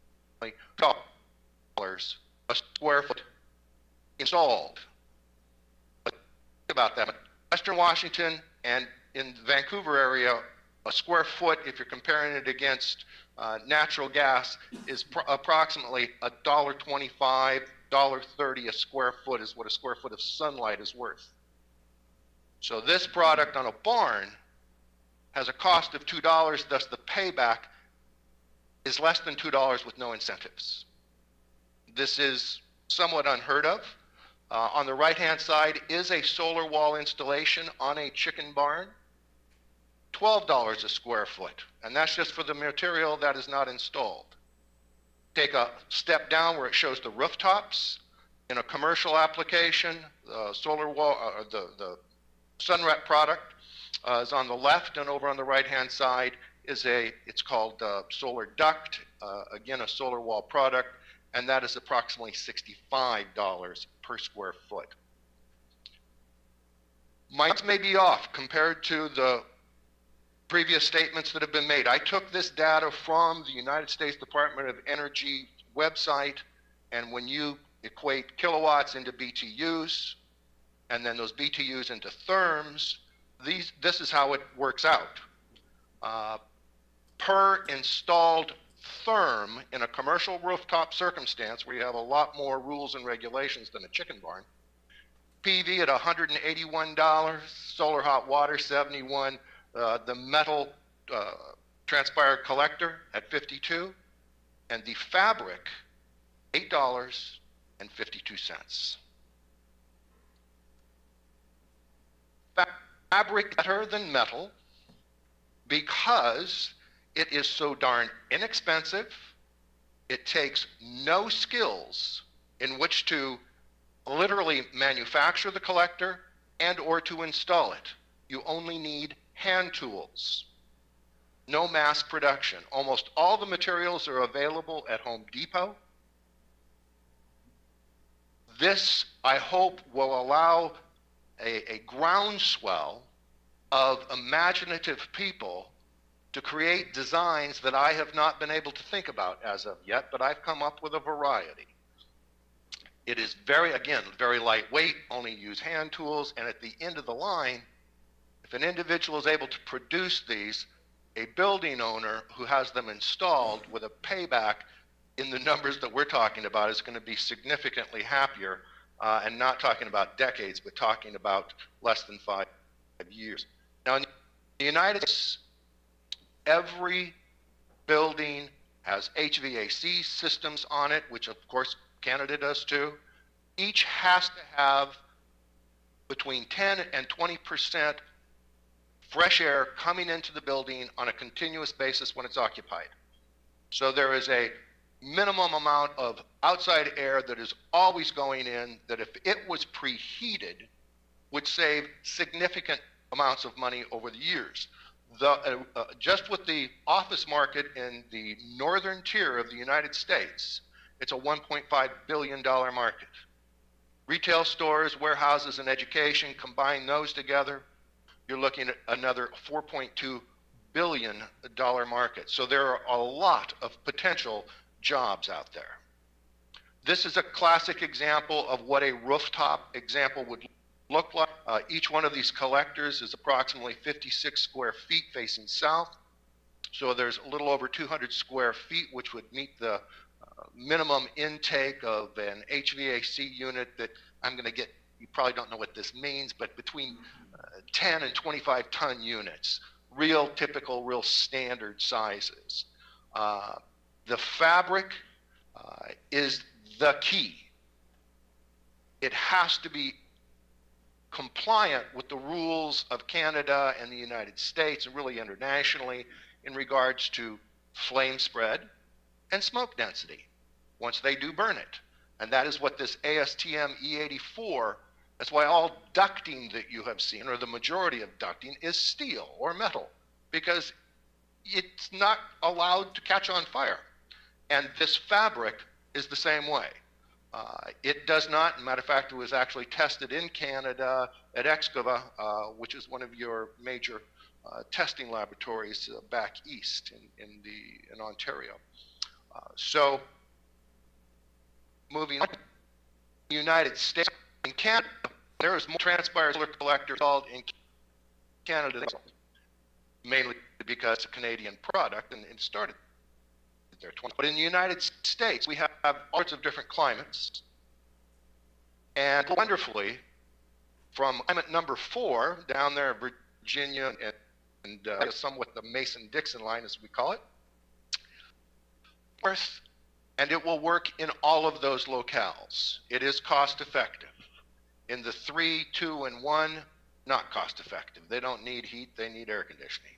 dollars a square foot installed. But think about that. Western Washington and in the Vancouver area, a square foot, if you're comparing it against uh, natural gas, is pr approximately a dollar twenty-five, dollar thirty a square foot is what a square foot of sunlight is worth. So this product on a barn has a cost of two dollars, thus the payback is less than two dollars with no incentives. This is somewhat unheard of. Uh, on the right-hand side is a solar wall installation on a chicken barn. twelve dollars a square foot, and that's just for the material that is not installed. Take a step down where it shows the rooftops. In a commercial application, the solar wall, uh, the, the SunRep product uh, is on the left, and over on the right-hand side is a, it's called uh, solar duct, uh, again, a solar wall product, and that is approximately sixty-five dollars per square foot. Mine may be off compared to the previous statements that have been made. I took this data from the United States Department of Energy website, and when you equate kilowatts into B T Us, and then those B T Us into therms, these, this is how it works out. Uh, per installed therm in a commercial rooftop circumstance where you have a lot more rules and regulations than a chicken barn, P V at one hundred eighty-one dollars, solar hot water seventy-one, uh, the metal uh, transpired collector at fifty-two, and the fabric eight dollars and fifty-two cents. Fabric better than metal because it is so darn inexpensive. It takes no skills in which to literally manufacture the collector and or to install it. You only need hand tools. No mass production. Almost all the materials are available at Home Depot. This, I hope, will allow a, a groundswell of imaginative people to create designs that I have not been able to think about as of yet, but I've come up with a variety. It is very, again, very lightweight, only use hand tools, and at the end of the line, if an individual is able to produce these, a building owner who has them installed with a payback in the numbers that we're talking about is going to be significantly happier, uh, and not talking about decades, but talking about less than five years. Now, in the United States, every building has H V A C systems on it, which of course Canada does too. Each has to have between ten and twenty percent fresh air coming into the building on a continuous basis when it's occupied. So there is a minimum amount of outside air that is always going in that if it was preheated would save significant amounts of money over the years. The, uh, uh, just with the office market in the northern tier of the United States, it's a one point five billion dollar market. Retail stores, warehouses, and education, combine those together, you're looking at another four point two billion dollar market. So there are a lot of potential jobs out there. This is a classic example of what a rooftop example would look like. Uh, each one of these collectors is approximately fifty-six square feet facing south. So there's a little over two hundred square feet, which would meet the uh, minimum intake of an H V A C unit that I'm going to get, you probably don't know what this means, but between uh, ten and twenty-five ton units, real typical, real standard sizes. Uh, the fabric uh, is the key. It has to be compliant with the rules of Canada and the United States, and really internationally, in regards to flame spread and smoke density once they do burn it. And that is what this A S T M E eighty-four, that's why all ducting that you have seen, or the majority of ducting, is steel or metal, because it's not allowed to catch on fire. And this fabric is the same way. Uh, it does not, matter of fact, it was actually tested in Canada at Excava, uh, which is one of your major uh, testing laboratories uh, back east in, in, the, in Ontario. Uh, so, moving on, the United States, in Canada, there is more transpired solar collectors installed in Canada, mainly because it's a Canadian product and it started there. But in the United States, we have all sorts of different climates. And wonderfully, from climate number four, down there in Virginia and, and uh, somewhat the Mason-Dixon line, as we call it, and it will work in all of those locales. It is cost effective. In the three, two, and one, not cost effective. They don't need heat, they need air conditioning.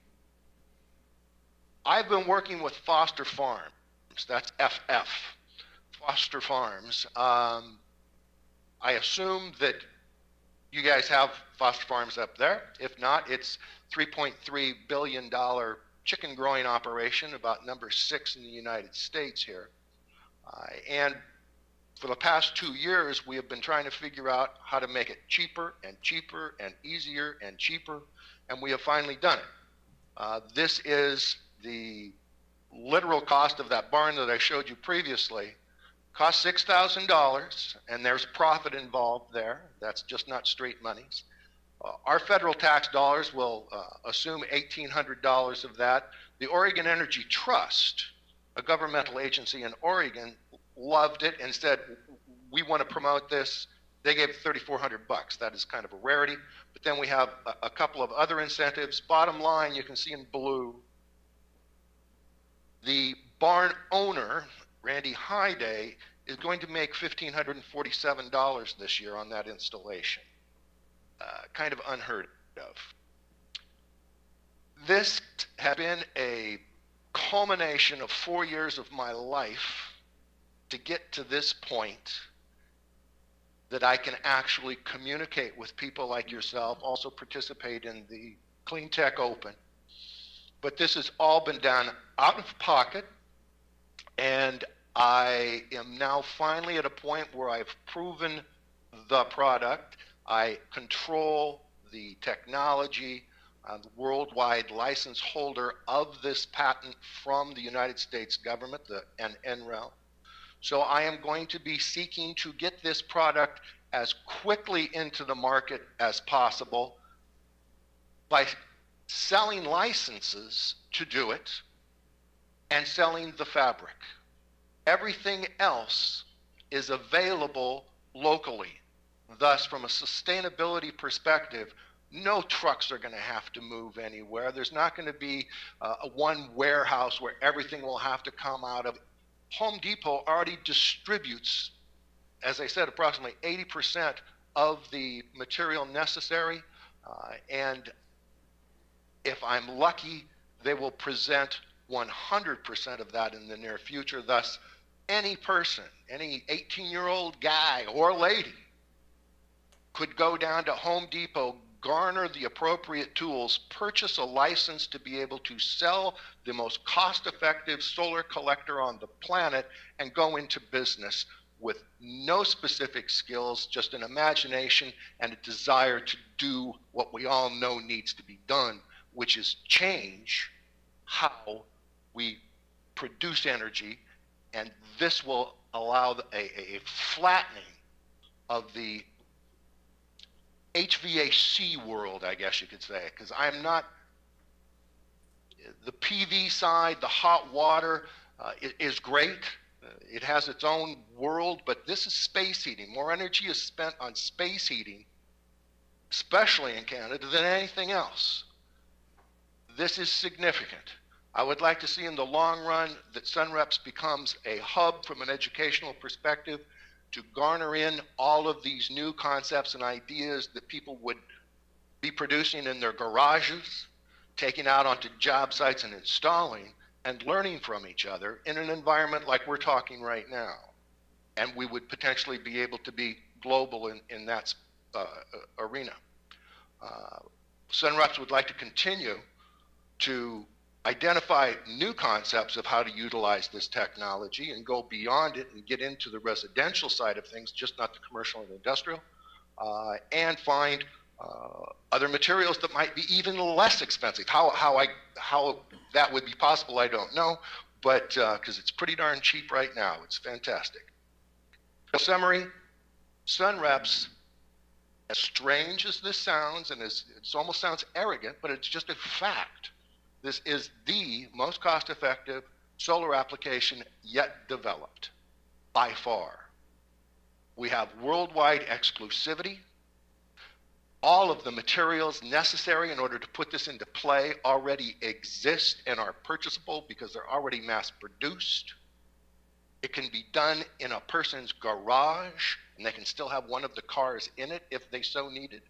I've been working with Foster Farms, that's F F, Foster Farms. Um, I assume that you guys have Foster Farms up there. If not, it's three point three billion dollar chicken growing operation, about number six in the United States here. Uh, and for the past two years, we have been trying to figure out how to make it cheaper and cheaper and easier and cheaper, and we have finally done it. Uh, this is the literal cost of that barn that I showed you previously. Cost six thousand dollars, and there's profit involved there. That's just not straight monies. Uh, our federal tax dollars will uh, assume eighteen hundred dollars of that. The Oregon Energy Trust, a governmental agency in Oregon, loved it and said, we want to promote this. They gave thirty-four hundred bucks. That is kind of a rarity. But then we have a, a couple of other incentives. Bottom line, you can see in blue, the barn owner, Randy Hyday, is going to make one thousand five hundred forty-seven dollars this year on that installation. Uh, kind of unheard of. This has been a culmination of four years of my life to get to this point that I can actually communicate with people like yourself, also participate in the GreenTech Open. But this has all been done out of pocket, and I am now finally at a point where I've proven the product. I control the technology. I'm the worldwide license holder of this patent from the United States government, the N R E L. So I am going to be seeking to get this product as quickly into the market as possible by selling licenses to do it and selling the fabric. Everything else is available locally. Thus, from a sustainability perspective, no trucks are going to have to move anywhere. There's not going to be uh, a one warehouse where everything will have to come out of. Home Depot already distributes, as I said, approximately eighty percent of the material necessary. Uh, and if I'm lucky, they will present one hundred percent of that in the near future. Thus, any person, any eighteen-year-old guy or lady could go down to Home Depot, garner the appropriate tools, purchase a license to be able to sell the most cost-effective solar collector on the planet, and go into business with no specific skills, just an imagination and a desire to do what we all know needs to be done, which is change how we produce energy. And this will allow a, a flattening of the H V A C world, I guess you could say, because I'm not, the P V side, the hot water uh, is great. Uh, it has its own world, but this is space heating. More energy is spent on space heating, especially in Canada, than anything else. This is significant. I would like to see in the long run that SunReps becomes a hub from an educational perspective to garner in all of these new concepts and ideas that people would be producing in their garages, taking out onto job sites and installing, and learning from each other in an environment like we're talking right now. And we would potentially be able to be global in, in that uh, arena. Uh, SunReps would like to continue to identify new concepts of how to utilize this technology and go beyond it and get into the residential side of things, just not the commercial and industrial, uh, and find uh, other materials that might be even less expensive. How, how, I, how that would be possible, I don't know, but because uh, it's pretty darn cheap right now. It's fantastic. In summary, SunReps, as strange as this sounds, and as, it almost sounds arrogant, but it's just a fact. This is the most cost-effective solar application yet developed, by far. We have worldwide exclusivity. All of the materials necessary in order to put this into play already exist and are purchasable because they're already mass-produced. It can be done in a person's garage, and they can still have one of the cars in it if they so needed.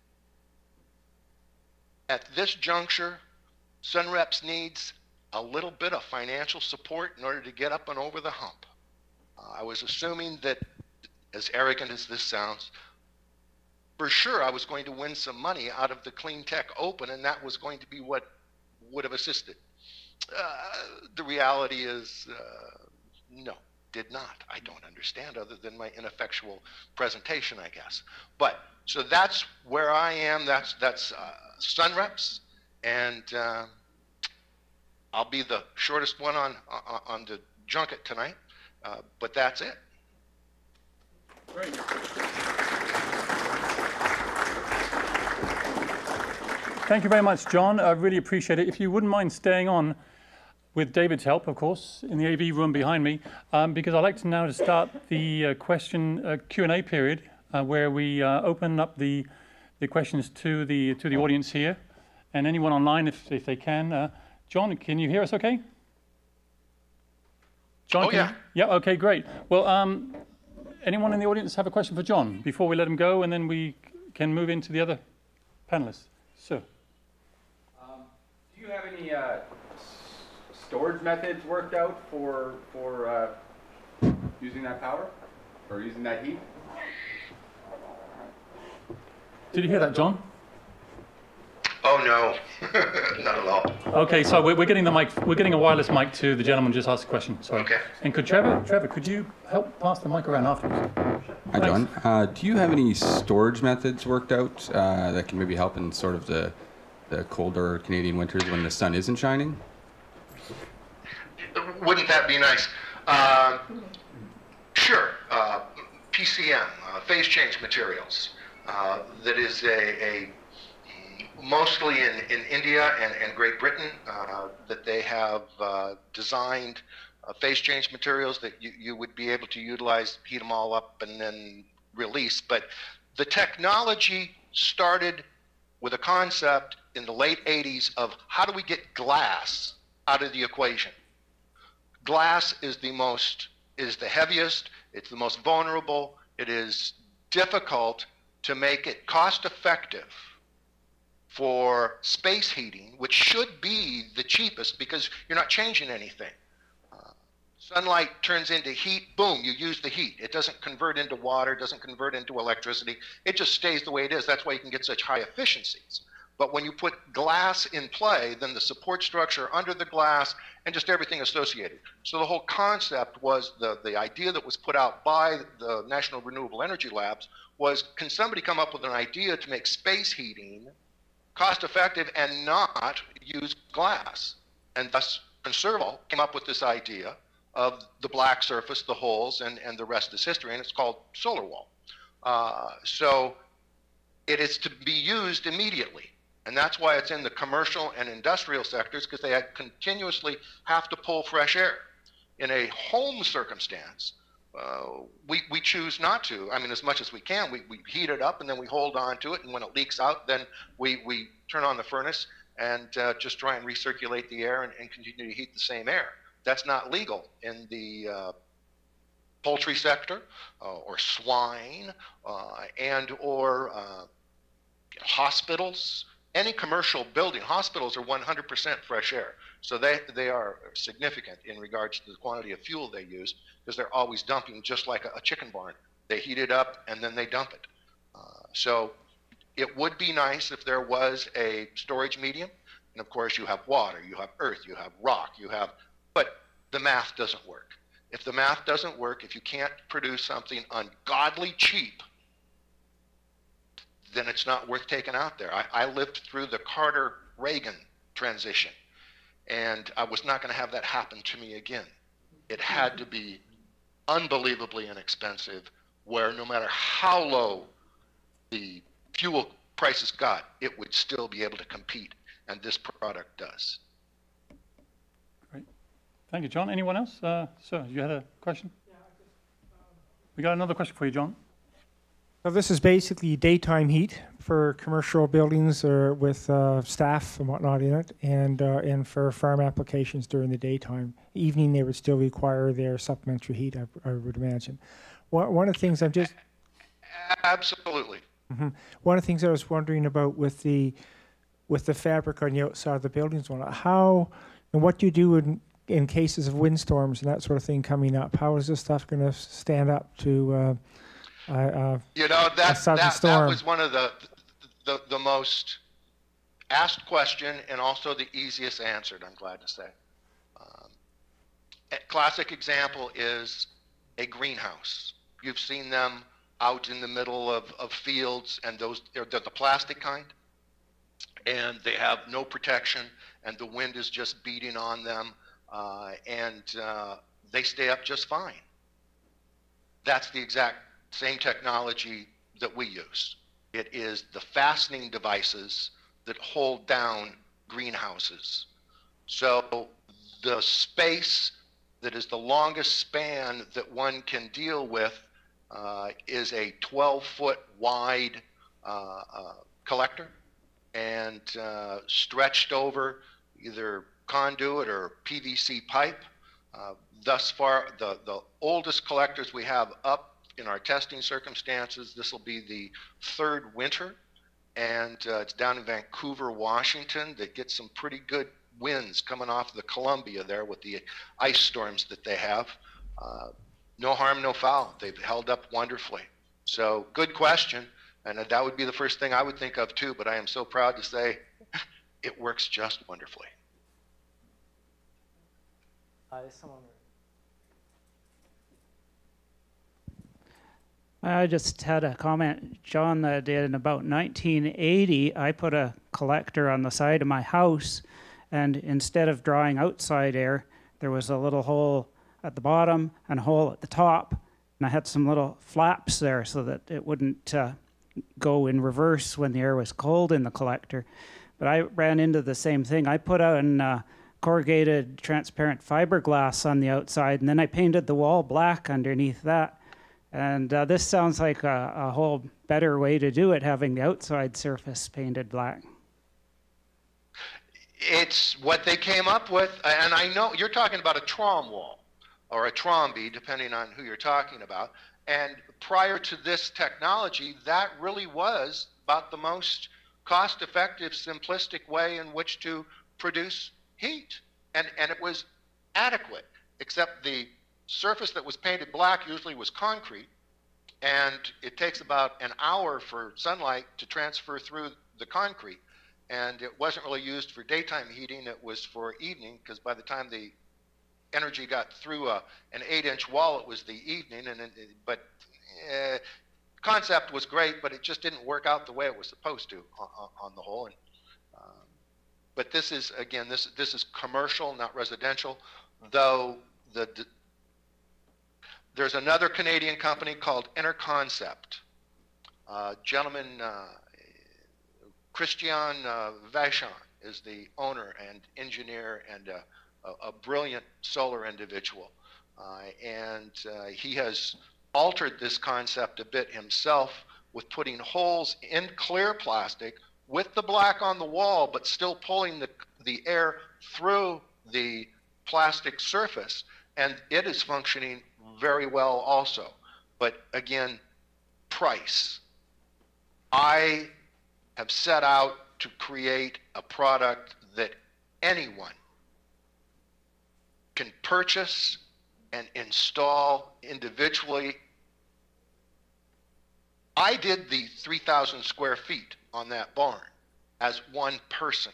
At this juncture, SunReps needs a little bit of financial support in order to get up and over the hump. Uh, I was assuming that, as arrogant as this sounds, for sure I was going to win some money out of the GreenTech Open, and that was going to be what would have assisted. Uh, the reality is, uh, no, did not. I don't understand other than my ineffectual presentation, I guess. But, so that's where I am. That's, that's uh, SunReps. And uh, I'll be the shortest one on, on, on the junket tonight, uh, but that's it. Great. Thank you very much, John. I really appreciate it. If you wouldn't mind staying on, with David's help, of course, in the A V room behind me, um, because I'd like to now to start the uh, question uh, Q and A period, uh, where we uh, open up the, the questions to the, to the audience here. And anyone online, if, if they can. Uh, John, can you hear us okay? John, oh, yeah. You, yeah, okay, great. Well, um, anyone in the audience have a question for John before we let him go, and then we can move into the other panelists? Sir. Um, do you have any uh, storage methods worked out for for uh, using that power or using that heat? Did you hear that, John? Oh, no, not at all. Okay, so we're, we're getting the mic. We're getting a wireless mic to the gentleman just asked a question. Sorry. Okay. And could Trevor, Trevor, could you help pass the mic around afterwards? Hi, John. Uh, do you have any storage methods worked out uh, that can maybe help in sort of the the colder Canadian winters when the sun isn't shining? Wouldn't that be nice? Uh, sure. Uh, P C M, uh, phase change materials. Uh, that is a, a mostly in, in India and, and Great Britain, uh, that they have uh, designed uh, phase change materials that you, you would be able to utilize, heat them all up and then release. But the technology started with a concept in the late eighties of how do we get glass out of the equation. Glass is the most, is the heaviest, it's the most vulnerable, it is difficult to make it cost effective for space heating, which should be the cheapest because you're not changing anything. Uh, sunlight turns into heat, boom, you use the heat. It doesn't convert into water, doesn't convert into electricity. It just stays the way it is. That's why you can get such high efficiencies. But when you put glass in play, then the support structure under the glass and just everything associated. So the whole concept was, the, the idea that was put out by the National Renewable Energy Labs was, can somebody come up with an idea to make space heating cost effective and not use glass? And thus Conserval came up with this idea of the black surface, the holes, and, and the rest is history, and it's called solar wall. Uh, so it is to be used immediately. And that's why it's in the commercial and industrial sectors, because they continuously have to pull fresh air. In a home circumstance, uh, we, we choose not to. I mean, as much as we can, we, we heat it up and then we hold on to it. And when it leaks out, then we, we turn on the furnace and uh, just try and recirculate the air and, and continue to heat the same air. That's not legal in the uh, poultry sector uh, or swine uh, and or uh, hospitals. Any commercial building, hospitals are one hundred percent fresh air. So they, they are significant in regards to the quantity of fuel they use, because they're always dumping, just like a, a chicken barn. They heat it up and then they dump it. Uh, so it would be nice if there was a storage medium. And of course you have water, you have earth, you have rock, you have, but the math doesn't work. If the math doesn't work, if you can't produce something ungodly cheap, then it's not worth taking out there. I, I lived through the Carter-Reagan transition, and I was not going to have that happen to me again. It had to be unbelievably inexpensive, where no matter how low the fuel prices got, it would still be able to compete, and this product does. Great. Thank you, John. Anyone else? Uh, sir, you had a question? Yeah, I just, um... We got another question for you, John. So this is basically daytime heat for commercial buildings or with uh, staff and whatnot in it, and uh, and for farm applications during the daytime. Evening, they would still require their supplementary heat, I, I would imagine. One, one of the things I'm just... Absolutely. Mm-hmm. One of the things I was wondering about with the with the fabric on the outside of the buildings, how and what do you do in, in cases of windstorms and that sort of thing coming up? How is this stuff going to stand up to... Uh, Uh, uh, you know, that, that, that was one of the, the, the most asked question and also the easiest answered, I'm glad to say. Um, a classic example is a greenhouse. You've seen them out in the middle of, of fields, and those, they're, they're the plastic kind, and they have no protection, and the wind is just beating on them, uh, and uh, they stay up just fine. That's the exact same technology that we use. It is the fastening devices that hold down greenhouses. So the space that is the longest span that one can deal with uh, is a twelve foot wide uh, uh, collector, and uh, stretched over either conduit or P V C pipe. Uh, thus far, the, the oldest collectors we have up in our testing circumstances, this will be the third winter, and uh, it's down in Vancouver, Washington, that gets some pretty good winds coming off the Columbia there with the ice storms that they have. Uh, no harm, no foul. They've held up wonderfully. So good question. And that would be the first thing I would think of too, but I am so proud to say it works just wonderfully. Uh, is someone... I just had a comment John uh, did in about nineteen eighty. I put a collector on the side of my house, and instead of drawing outside air, there was a little hole at the bottom and a hole at the top, and I had some little flaps there so that it wouldn't uh, go in reverse when the air was cold in the collector. But I ran into the same thing. I put on uh, corrugated transparent fiberglass on the outside, and then I painted the wall black underneath that. And uh, this sounds like a, a whole better way to do it, having the outside surface painted black. It's what they came up with, and I know you're talking about a trom wall or a trombi, depending on who you're talking about. And prior to this technology, that really was about the most cost-effective, simplistic way in which to produce heat. And, and it was adequate, except the surface that was painted black usually was concrete, and it takes about an hour for sunlight to transfer through the concrete. And it wasn't really used for daytime heating, it was for evening, because by the time the energy got through a, an eight inch wall, it was the evening. And it, but uh, concept was great, but it just didn't work out the way it was supposed to on, on the whole. And, um, but this is, again, this, this is commercial, not residential, though the, the there's another Canadian company called Interconcept. Uh, gentleman, uh, Christian uh, Vachon is the owner and engineer and a, a, a brilliant solar individual. Uh, and uh, he has altered this concept a bit himself with putting holes in clear plastic with the black on the wall, but still pulling the, the air through the plastic surface. And it is functioning very well also. But again, price. I have set out to create a product that anyone can purchase and install individually. I did the three thousand square feet on that barn as one person.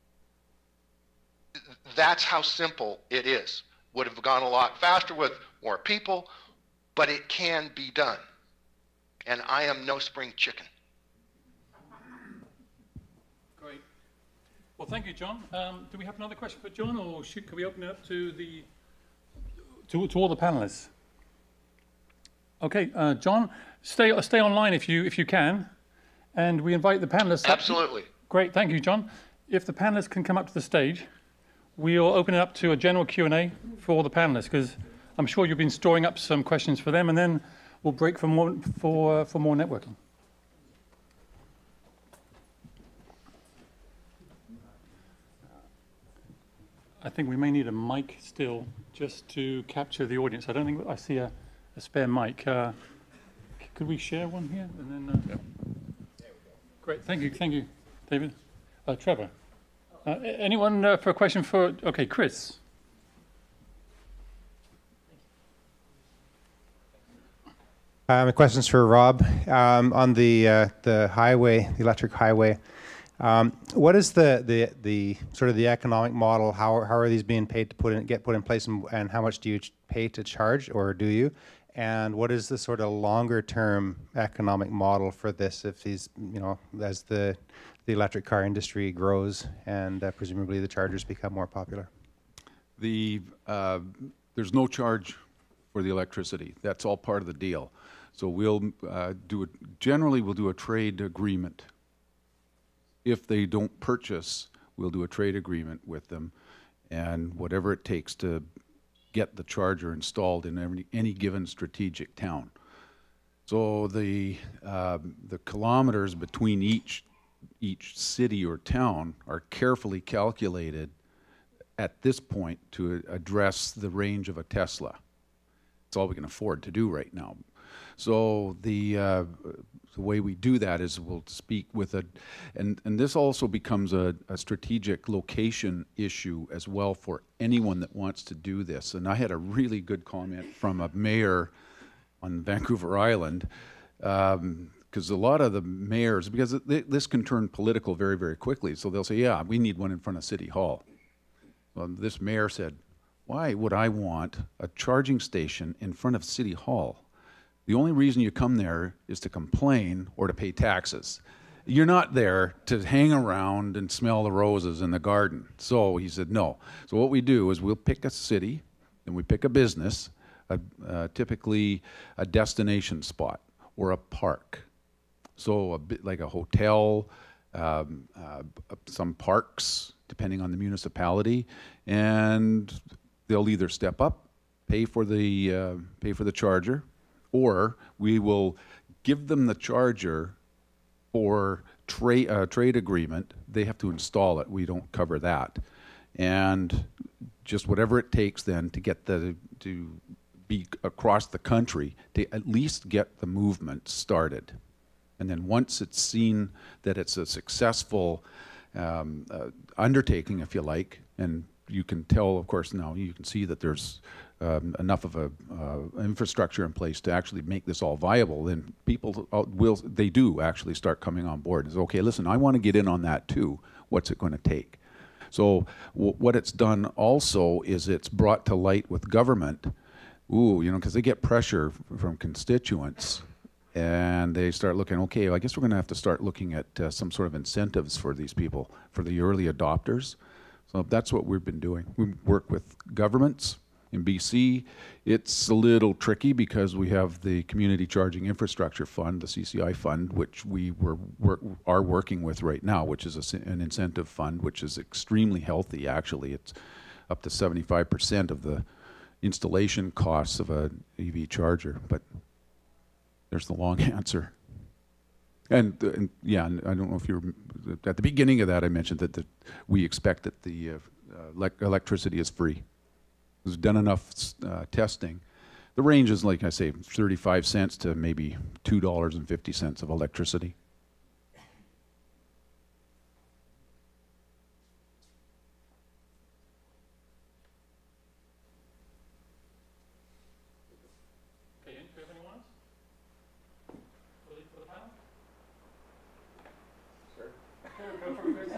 That's how simple it is. Would have gone a lot faster with more people, but it can be done. And I am no spring chicken. Great. Well, thank you, John. Um, do we have another question for John, or should, can we open it up to the to, to all the panelists? Okay, uh, John, stay stay online if you if you can, and we invite the panelists. Absolutely. Up. Great, thank you, John. If the panelists can come up to the stage, we'll open it up to a general Q and A for all the panelists, because I'm sure you've been storing up some questions for them, and then we'll break for more for uh, for more networking. I think we may need a mic still just to capture the audience. I don't think I see a, a spare mic. Uh, could we share one here? And then, uh, yeah. Great, thank you, thank you, David. Uh, Trevor. Uh, anyone uh, for a question for, okay, Chris. Um, the question's for Rob. Um, on the uh, the highway, the electric highway, um, what is the, the the sort of the economic model? How how are these being paid to put in, get put in place, and, and how much do you pay to charge, or do you? And what is the sort of longer term economic model for this? If these, you know, as the the electric car industry grows and uh, presumably the chargers become more popular? The uh, there's no charge for the electricity. That's all part of the deal. So we'll uh, do it. Generally, we'll do a trade agreement. If they don't purchase, we'll do a trade agreement with them, and whatever it takes to get the charger installed in every, any given strategic town. So the uh, the kilometers between each each city or town are carefully calculated at this point to address the range of a Tesla. It's all we can afford to do right now. So the uh, The way we do that is we'll speak with a, and, and this also becomes a, a strategic location issue as well for anyone that wants to do this. And I had a really good comment from a mayor on Vancouver Island, because um, a lot of the mayors, because it, this can turn political very, very quickly. So they'll say, yeah, we need one in front of City Hall. Well, this mayor said, why would I want a charging station in front of City Hall? The only reason you come there is to complain or to pay taxes. You're not there to hang around and smell the roses in the garden. So he said, no. So what we do is we'll pick a city and we pick a business, a, uh, typically a destination spot or a park. So a bit like a hotel, um, uh, some parks, depending on the municipality, and they'll either step up, pay for the, uh, pay for the charger, or we will give them the charger for tra uh, trade agreement. They have to install it. We don't cover that. And just whatever it takes then to get the, to be across the country to at least get the movement started. And then once it's seen that it's a successful um, uh, undertaking, if you like, and you can tell, of course, now you can see that there's Um, enough of a uh, infrastructure in place to actually make this all viable, then people will, they do actually start coming on board. It's okay, listen, I want to get in on that too. What's it going to take? So w what it's done also is it's brought to light with government, ooh, you know, because they get pressure from constituents and they start looking, okay, well, I guess we're going to have to start looking at uh, some sort of incentives for these people, for the early adopters. So that's what we've been doing. We work with governments. In B C, it's a little tricky because we have the Community Charging Infrastructure Fund, the C C I fund, which we were, work, are working with right now, which is a, an incentive fund, which is extremely healthy, actually. It's up to seventy-five percent of the installation costs of a E V charger, but there's the long answer. And, uh, and yeah, and I don't know if you're, at the beginning of that I mentioned that the, we expect that the uh, uh, elec electricity is free. There's done enough uh, testing. The range is, like I say, thirty-five cents to maybe two dollars and fifty cents of electricity. Okay, do you have anyone else? For the, for the panel? Sure. Go for it, Chris.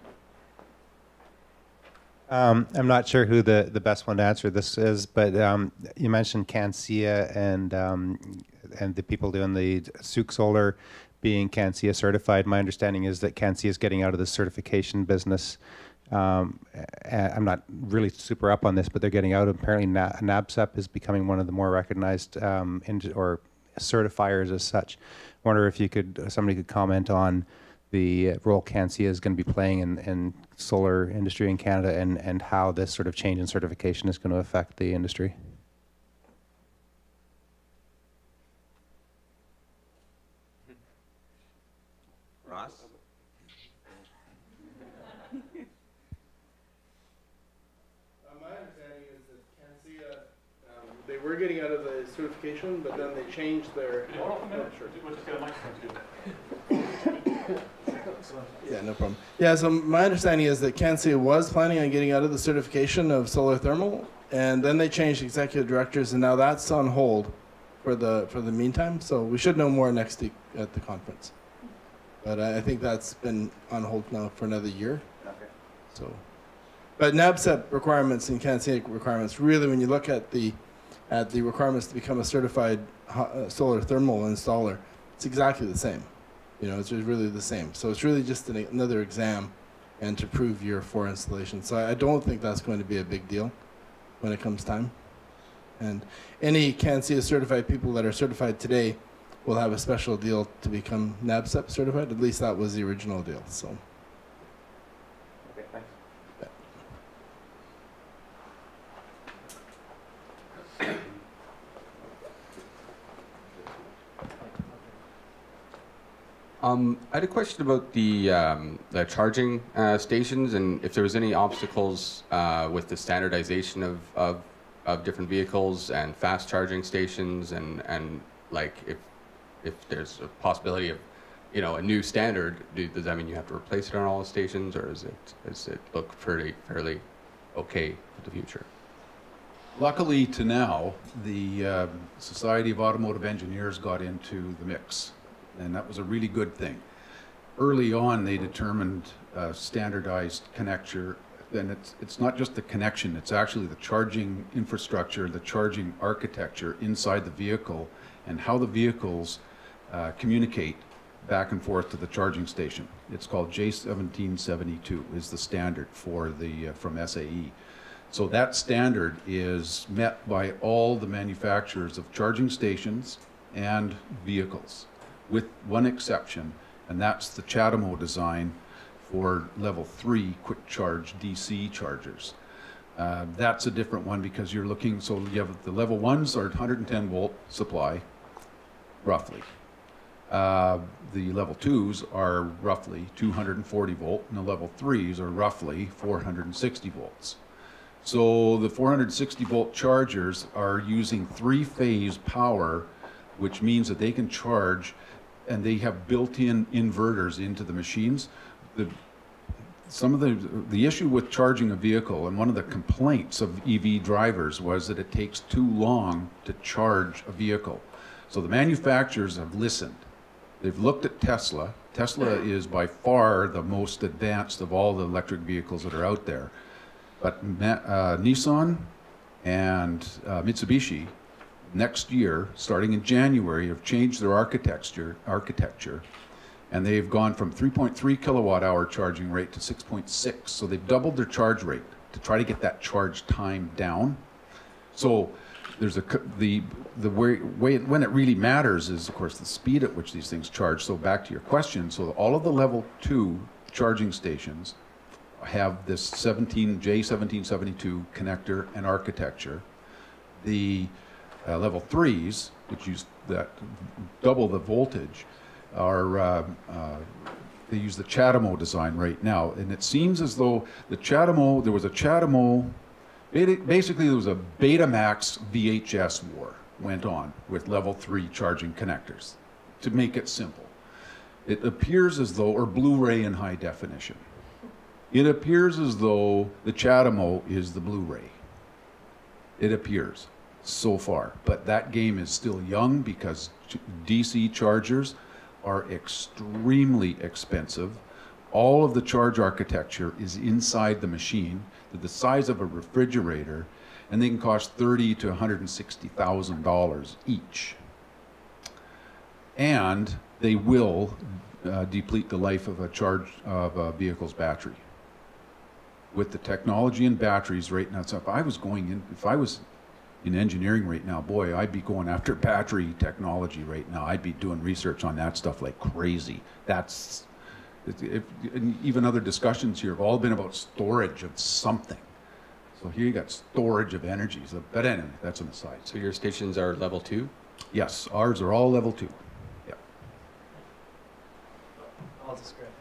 Um, I'm not sure who the, the best one to answer this is, but um, you mentioned CanSIA and um, and the people doing the Souk Solar being CanSIA certified. My understanding is that CanSIA is getting out of the certification business. Um, I'm not really super up on this, but they're getting out. Apparently, NABCEP is becoming one of the more recognized um, or certifiers as such. I wonder if you could, somebody could comment on the role CanSIA is going to be playing in, in solar industry in Canada, and, and how this sort of change in certification is going to affect the industry. Ross? Uh, my understanding is that CanSIA, um, they were getting out of the certification, but then they changed their... Oh, sure. We'll just get a microphone to Yeah, no problem. Yeah, so my understanding is that CanSIA was planning on getting out of the certification of solar thermal, and then they changed executive directors, and now that's on hold for the for the meantime. So we should know more next week at the conference. But I, I think that's been on hold now for another year. Okay. So, but NABCEP requirements and CanSIA requirements, really, when you look at the at the requirements to become a certified uh, solar thermal installer, it's exactly the same. You know, it's really the same. So it's really just an, another exam and to prove your four installation. So I, I don't think that's going to be a big deal when it comes time. And any CanSIA certified people that are certified today will have a special deal to become NABCEP certified. At least that was the original deal. So. Okay, thanks. Yeah. Um, I had a question about the, um, the charging uh, stations, and if there was any obstacles uh, with the standardization of, of, of different vehicles and fast charging stations, and, and like if if there's a possibility of, you know, a new standard, do, does that mean you have to replace it on all the stations, or is it, does it look fairly, fairly okay for the future? Luckily to now, the uh, Society of Automotive Engineers got into the mix, and that was a really good thing. Early on, they determined a standardized connector, and it's, it's not just the connection, it's actually the charging infrastructure, the charging architecture inside the vehicle, and how the vehicles uh, communicate back and forth to the charging station. It's called J seventeen seventy-two is the standard for the, uh, from S A E. So that standard is met by all the manufacturers of charging stations and vehicles, with one exception, and that's the Chatamo design for level three quick charge D C chargers. Uh, that's a different one because you're looking, so you have the level ones are one hundred ten volt supply, roughly. Uh, the level twos are roughly two hundred forty volt, and the level threes are roughly four hundred sixty volts. So the four hundred sixty volt chargers are using three-phase power, which means that they can charge, and they have built-in inverters into the machines. The, some of the, the issue with charging a vehicle, and one of the complaints of E V drivers, was that it takes too long to charge a vehicle. So the manufacturers have listened. They've looked at Tesla. Tesla is by far the most advanced of all the electric vehicles that are out there. But uh, Nissan and uh, Mitsubishi next year, starting in January, have changed their architecture, architecture, and they've gone from three point three kilowatt hour charging rate to six point six. So they've doubled their charge rate to try to get that charge time down. So there's a the the way, way when it really matters is, of course, the speed at which these things charge. So back to your question, so all of the level two charging stations have this seventeen J seventeen seventy-two connector and architecture. The uh, level threes, which use that double the voltage, are uh, uh, they use the Chatamo design right now, and it seems as though the Chatamo, there was a Chatamo, basically there was a Betamax V H S war went on with level three charging connectors, to make it simple. It appears as though, or Blu-ray in high definition. It appears as though the Chatamo is the Blu-ray. It appears, so far. But that game is still young because D C chargers are extremely expensive. All of the charge architecture is inside the machine. They're the size of a refrigerator, and they can cost thirty to one hundred sixty thousand dollars each. And they will uh, deplete the life of a charge of a vehicle's battery. With the technology and batteries right now, so if I was going in, if I was in engineering right now, boy, I'd be going after battery technology right now. I'd be doing research on that stuff like crazy. That's, if, and even other discussions here have all been about storage of something. So here you got storage of energy. So, but anyway, that's an aside. So your stations are level two? Yes, ours are all level two. Yeah. I'll just grab.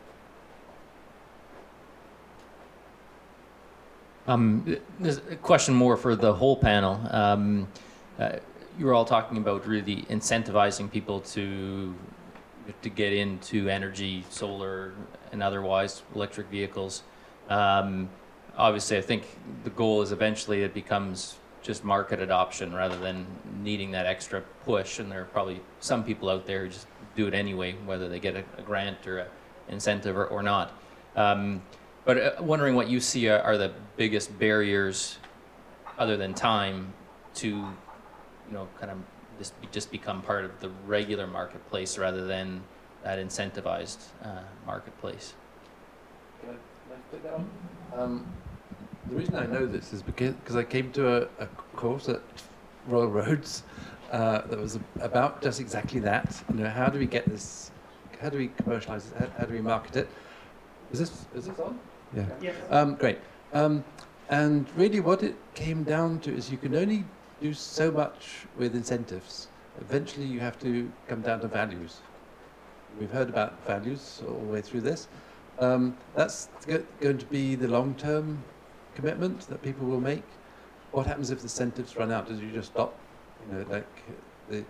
Um, this is a question more for the whole panel. Um, uh, you were all talking about really incentivizing people to to get into energy, solar, and otherwise electric vehicles. Um, obviously, I think the goal is eventually it becomes just market adoption rather than needing that extra push. And there are probably some people out there who just do it anyway, whether they get a, a grant or an incentive or, or not. Um, But uh, wondering what you see are, are the biggest barriers, other than time, to, you know, kind of just, just become part of the regular marketplace rather than that incentivized uh, marketplace. Can I, can I put that on? Um, the reason I know this is because because I came to a, a course at Royal Roads uh, that was about just exactly that. You know, how do we get this? How do we commercialize it? How, how do we market it? Is this is this on? Yeah. Yes. Um, great. Um, and really what it came down to is you can only do so much with incentives. Eventually you have to come down to values. We've heard about values all the way through this. Um, that's go going to be the long-term commitment that people will make. What happens if the incentives run out? Does you just stop? You know, like the,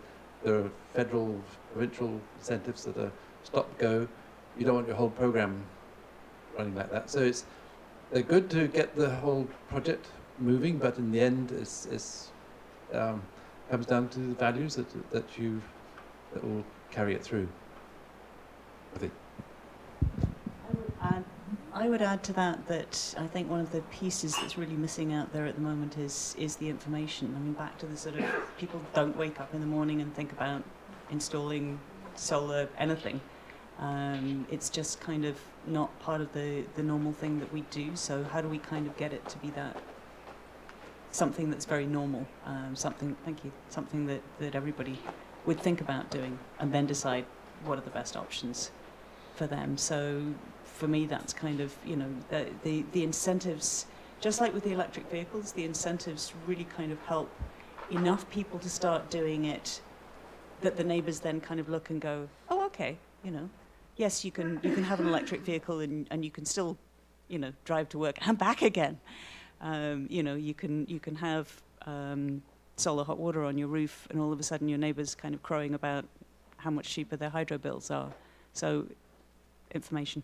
there are federal, provincial incentives that are stop-go. You don't want your whole program running like that. So it's they're good to get the whole project moving, but in the end, it's, it's um, comes down to the values that that you that will carry it through. I think. And I would add to that that I think one of the pieces that's really missing out there at the moment is is the information. I mean, back to the sort of people don't wake up in the morning and think about installing solar anything. Um, it's just kind of not part of the, the normal thing that we do. So how do we kind of get it to be that something that's very normal, um, something, thank you, something that, that everybody would think about doing and then decide what are the best options for them. So for me, that's kind of, you know, the, the, the incentives, just like with the electric vehicles, the incentives really kind of help enough people to start doing it that the neighbors then kind of look and go, oh, okay, you know, yes, you can you can have an electric vehicle and, and you can still, you know, drive to work and back again. Um, you know, you can you can have um, solar hot water on your roof, and all of a sudden your neighbour's kind of crowing about how much cheaper their hydro bills are. So, information.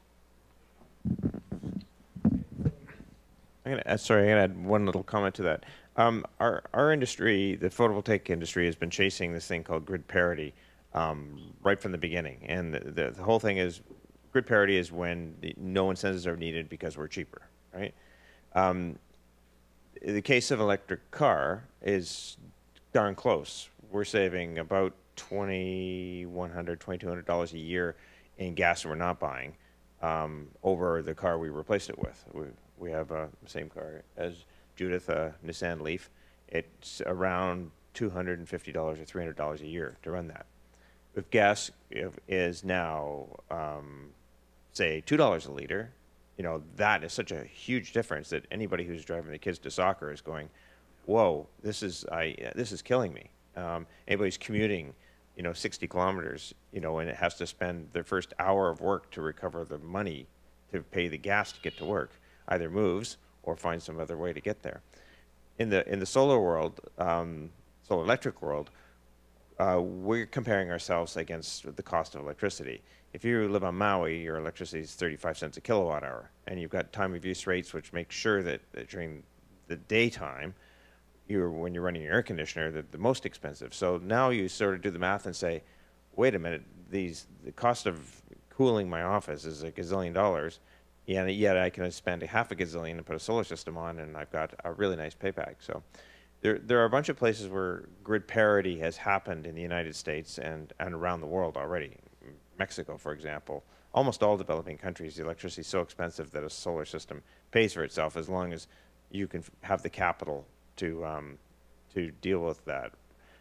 I'm gonna, uh, sorry, I'm gonna add one little comment to that. Um, our our industry, the photovoltaic industry, has been chasing this thing called grid parity um, right from the beginning, and the, the the whole thing is grid parity is when the, no incentives are needed because we're cheaper, right? Um, in the case of electric car is darn close. We're saving about twenty-one hundred, twenty-two hundred dollars a year in gas we're not buying um, over the car we replaced it with. We, we have uh, the same car as Judith, a Nissan Leaf. It's around two hundred fifty dollars or three hundred dollars a year to run that. If gas if, is now, um, say, two dollars a liter, you know, that is such a huge difference that anybody who's driving the kids to soccer is going, whoa, this is, I, this is killing me. Um, anybody's commuting, you know, sixty kilometers, you know, and it has to spend their first hour of work to recover the money to pay the gas to get to work, either moves or finds some other way to get there. In the in the solar world, um, solar electric world, uh, we're comparing ourselves against the cost of electricity. If you live on Maui, your electricity is thirty-five cents a kilowatt hour, and you've got time of use rates which make sure that, that during the daytime, you're when you're running your air conditioner, they're the most expensive. So now you sort of do the math and say, wait a minute, these the cost of cooling my office is a gazillion dollars. Yeah, and yet I can spend a half a gazillion and put a solar system on, and I've got a really nice payback. So there, there are a bunch of places where grid parity has happened in the United States and, and around the world already. Mexico, for example, almost all developing countries, the electricity is so expensive that a solar system pays for itself as long as you can have the capital to um, to deal with that.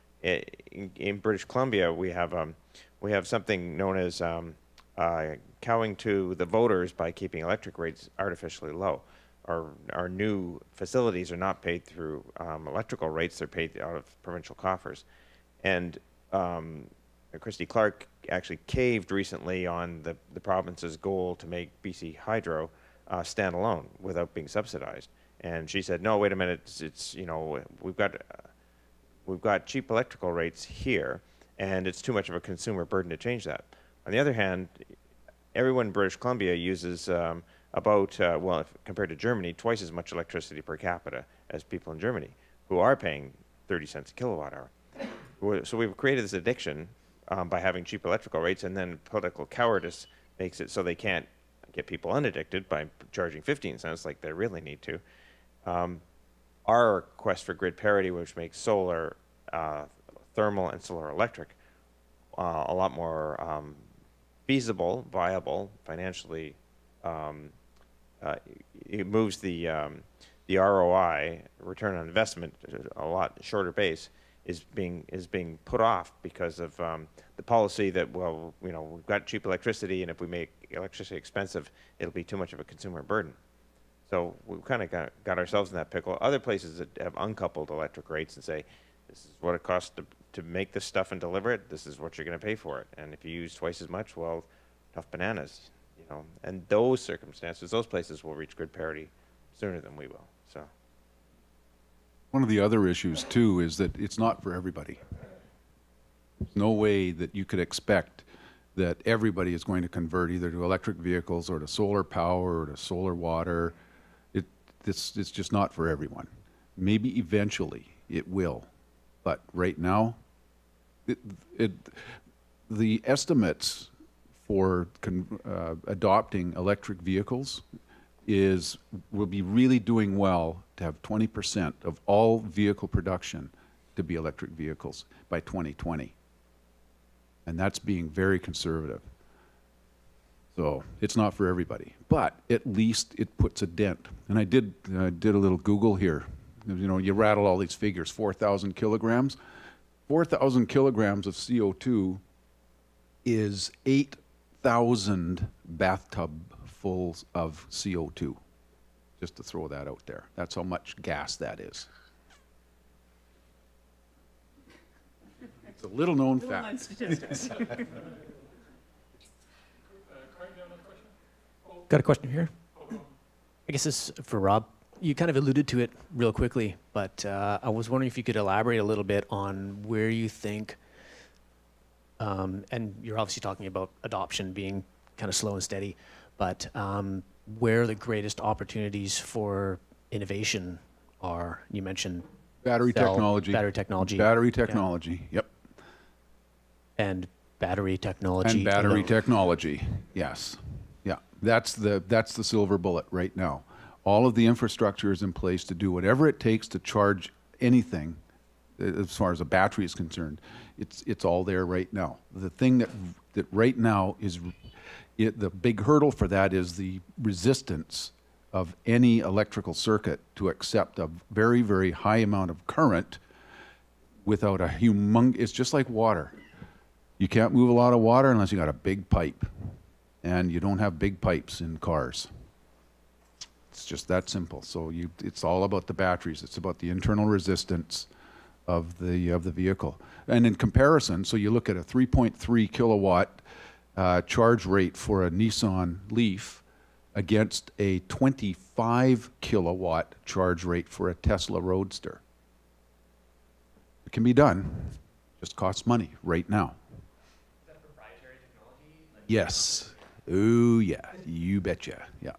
In, in British Columbia, we have um, we have something known as um, uh, cowing to the voters by keeping electric rates artificially low. Our, our new facilities are not paid through um, electrical rates, they're paid out of provincial coffers. And um, Christy Clark actually caved recently on the, the province's goal to make B C Hydro uh, stand alone without being subsidized. And she said, no, wait a minute, it's, it's you know, we've got, uh, we've got cheap electrical rates here, and it's too much of a consumer burden to change that. On the other hand, everyone in British Columbia uses um, about, uh, well, if, compared to Germany, twice as much electricity per capita as people in Germany, who are paying thirty cents a kilowatt hour. So we've created this addiction um, by having cheap electrical rates, and then political cowardice makes it so they can't get people unaddicted by charging fifteen cents like they really need to. Um, our quest for grid parity, which makes solar, uh, thermal, and solar electric uh, a lot more um, feasible, viable, financially. Um, uh, it moves the um, the R O I, return on investment, a lot shorter base, is being is being put off because of um, the policy that, well, you know, we've got cheap electricity, and if we make electricity expensive, it'll be too much of a consumer burden. So we've kind of got, got ourselves in that pickle. Other places that have uncoupled electric rates and say, this is what it costs to, to make this stuff and deliver it, this is what you're going to pay for it. And if you use twice as much, well, tough bananas, you know. And those circumstances, those places will reach grid parity sooner than we will. So one of the other issues too is that it's not for everybody. There's no way that you could expect that everybody is going to convert either to electric vehicles or to solar power or to solar water. It, this, it's just not for everyone. Maybe eventually it will, but right now, it, it, the estimates for con, uh, adopting electric vehicles is we'll be really doing well to have twenty percent of all vehicle production to be electric vehicles by twenty twenty. And that's being very conservative. So it's not for everybody, but at least it puts a dent. And I did, I did a little Google here. You know, you rattle all these figures, four thousand kilograms. four thousand kilograms of C O two is eight thousand bathtubfuls of C O two. Just to throw that out there. That's how much gas that is. It's a little known Little known fact. statistics. Got a question here. I guess this is for Rob. You kind of alluded to it real quickly, but uh, I was wondering if you could elaborate a little bit on where you think, um, and you're obviously talking about adoption being kind of slow and steady, but um, where the greatest opportunities for innovation are. You mentioned Battery cell, technology. Battery technology. Battery technology, yep. And battery technology. And battery alone. technology, yes. Yeah, that's the, that's the silver bullet right now. All of the infrastructure is in place to do whatever it takes to charge anything as far as a battery is concerned. It's, it's all there right now. The thing that, that right now is, it, the big hurdle for that is the resistance of any electrical circuit to accept a very, very high amount of current without a humong, it's just like water. You can't move a lot of water unless you got a big pipe. And you don't have big pipes in cars. It's just that simple. So you, it's all about the batteries. It's about the internal resistance of the, of the vehicle. And in comparison, so you look at a three point three kilowatt uh, charge rate for a Nissan Leaf against a twenty-five kilowatt charge rate for a Tesla Roadster. It can be done, just costs money right now. Is that proprietary technology? Like Yes. Oh yeah, you betcha. Yeah.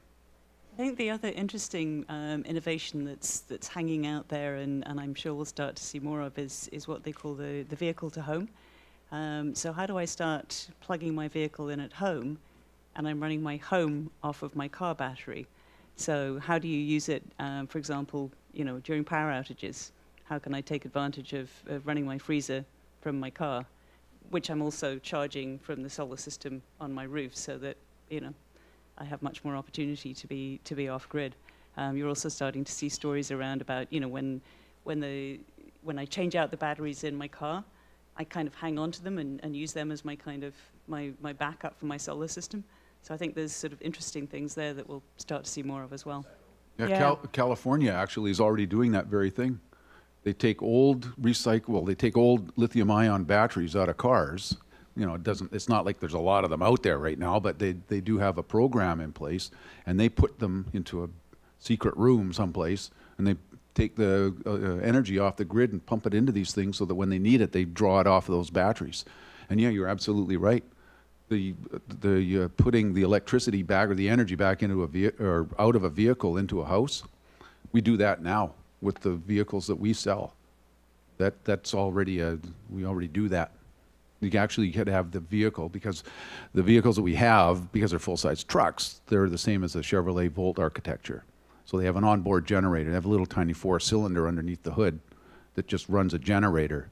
I think the other interesting um, innovation that's that's hanging out there, and, and I'm sure we'll start to see more of, is is what they call the the vehicle to home. Um, so how do I start plugging my vehicle in at home, and I'm running my home off of my car battery? So how do you use it, um, for example, you know, during power outages? How can I take advantage of, of running my freezer from my car, which I'm also charging from the solar system on my roof, so that, you know, I have much more opportunity to be to be off grid. Um, you're also starting to see stories around about, you know, when when the when I change out the batteries in my car, I kind of hang on to them and, and use them as my kind of my my backup for my solar system. So I think there's sort of interesting things there that we'll start to see more of as well. Yeah, Yeah. Cal California actually is already doing that very thing. They take old recycle, they take old lithium-ion batteries out of cars. You know, it doesn't, it's not like there's a lot of them out there right now, but they, they do have a program in place, and they put them into a secret room someplace, and they take the uh, energy off the grid and pump it into these things so that when they need it, they draw it off of those batteries. And yeah, you're absolutely right. The, the uh, putting the electricity back or the energy back into a ve or out of a vehicle into a house, we do that now with the vehicles that we sell. That that's already a, we already do that. You actually could have the vehicle, because the vehicles that we have, because they're full-size trucks, they're the same as the Chevrolet Volt architecture. So they have an onboard generator. They have a little tiny four-cylinder underneath the hood that just runs a generator.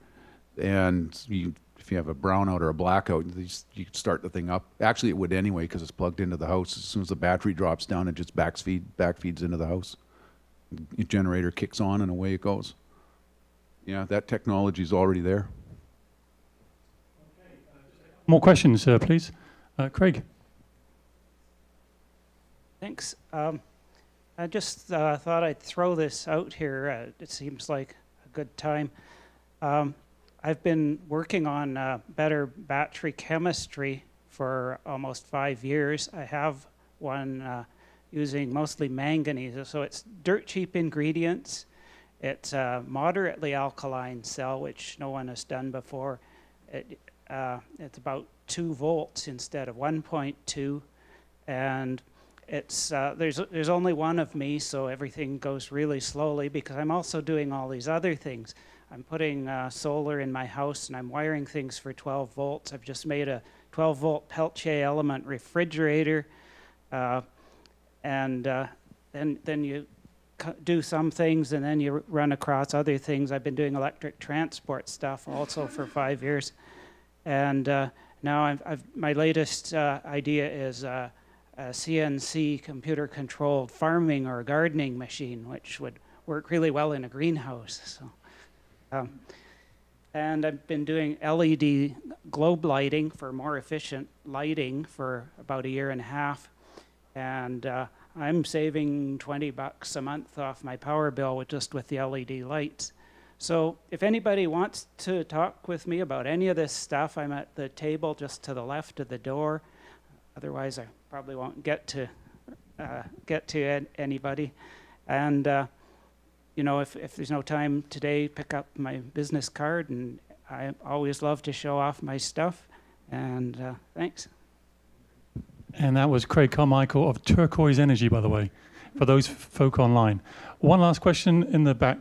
And you, if you have a brownout or a blackout, you can start the thing up. Actually, it would anyway, because it's plugged into the house. As soon as the battery drops down, it just backfeed, backfeeds into the house. The generator kicks on and away it goes. Yeah, that technology is already there. More questions, uh, please. Uh, Craig. Thanks. Um, I just uh, thought I'd throw this out here. Uh, it seems like a good time. Um, I've been working on uh, better battery chemistry for almost five years. I have one uh, using mostly manganese, so it's dirt cheap ingredients. It's a moderately alkaline cell, which no one has done before. it, uh, it's about two volts instead of one point two, and it's uh, there's there's only one of me, so everything goes really slowly because I'm also doing all these other things. I'm putting uh, solar in my house, and I'm wiring things for twelve volts. I've just made a twelve volt Peltier element refrigerator, uh, and uh, then then you do some things, and then you run across other things. I've been doing electric transport stuff also for five years, and uh, now I've, I've, my latest uh, idea is uh, a C N C computer-controlled farming or gardening machine, which would work really well in a greenhouse. So. Um, and I've been doing L E D globe lighting for more efficient lighting for about a year and a half, and uh, I'm saving twenty bucks a month off my power bill with just with the L E D lights. So if anybody wants to talk with me about any of this stuff, I'm at the table just to the left of the door. Otherwise, I probably won't get to uh, get to anybody, and. Uh, You know, if, if there's no time today, pick up my business card, and I always love to show off my stuff. And uh, thanks. And that was Craig Carmichael of Turquoise Energy, by the way, for those folk online. One last question in the back.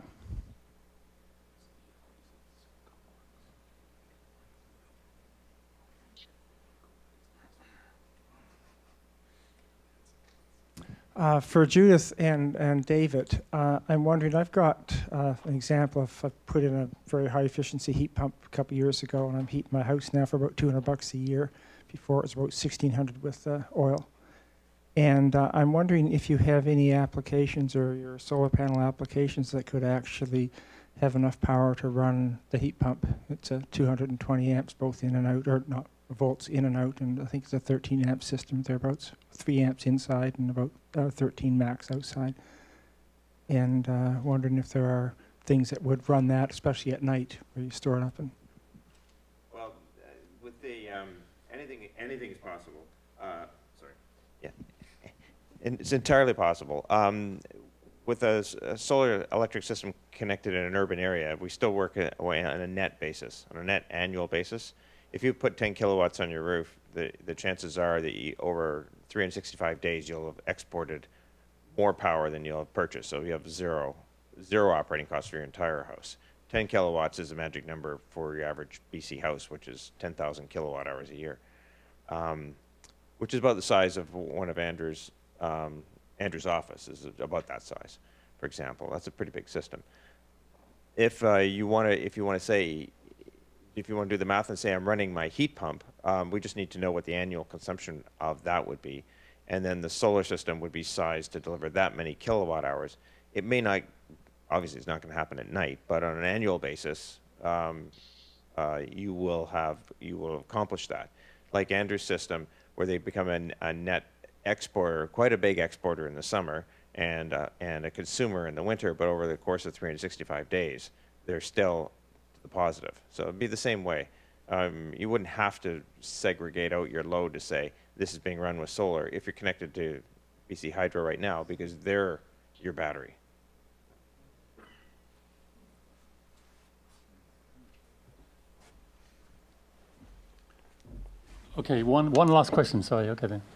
Uh, for Judith and, and David, uh, I'm wondering, I've got uh, an example of, I put in a very high efficiency heat pump a couple of years ago, and I'm heating my house now for about two hundred bucks a year. Before it was about sixteen hundred with uh, oil. And uh, I'm wondering if you have any applications or your solar panel applications that could actually have enough power to run the heat pump. It's a two hundred twenty amps both in and out, or not volts in and out, and I think it's a thirteen amp system thereabouts, three amps inside and about uh, thirteen max outside. And uh, wondering if there are things that would run that, especially at night, where you store it up. And well, uh, with the um, anything, anything is possible. Uh, sorry. Yeah, and it's entirely possible. Um, with a, a solar electric system connected in an urban area, we still work a, on a net basis, on a net annual basis. If you put ten kilowatts on your roof, the, the chances are that you, over three hundred sixty-five days, you'll have exported more power than you'll have purchased. So you have zero, zero operating costs for your entire house. ten kilowatts is a magic number for your average B C house, which is ten thousand kilowatt hours a year, um, which is about the size of one of Andrew's, um, Andrew's office, is about that size, for example. That's a pretty big system. If uh, you want to, if you want to say, if you want to do the math and say I'm running my heat pump, um, we just need to know what the annual consumption of that would be. And then the solar system would be sized to deliver that many kilowatt hours. It may not, obviously it's not going to happen at night, but on an annual basis, um, uh, you will have, you will accomplish that. Like Andrew's system, where they become a, a net exporter, quite a big exporter in the summer, and, uh, and a consumer in the winter, but over the course of three hundred sixty-five days, they're still the positive. So it'd be the same way. Um, you wouldn't have to segregate out your load to say this is being run with solar if you're connected to B C Hydro right now, because they're your battery. Okay, one, one last question, sorry, okay then.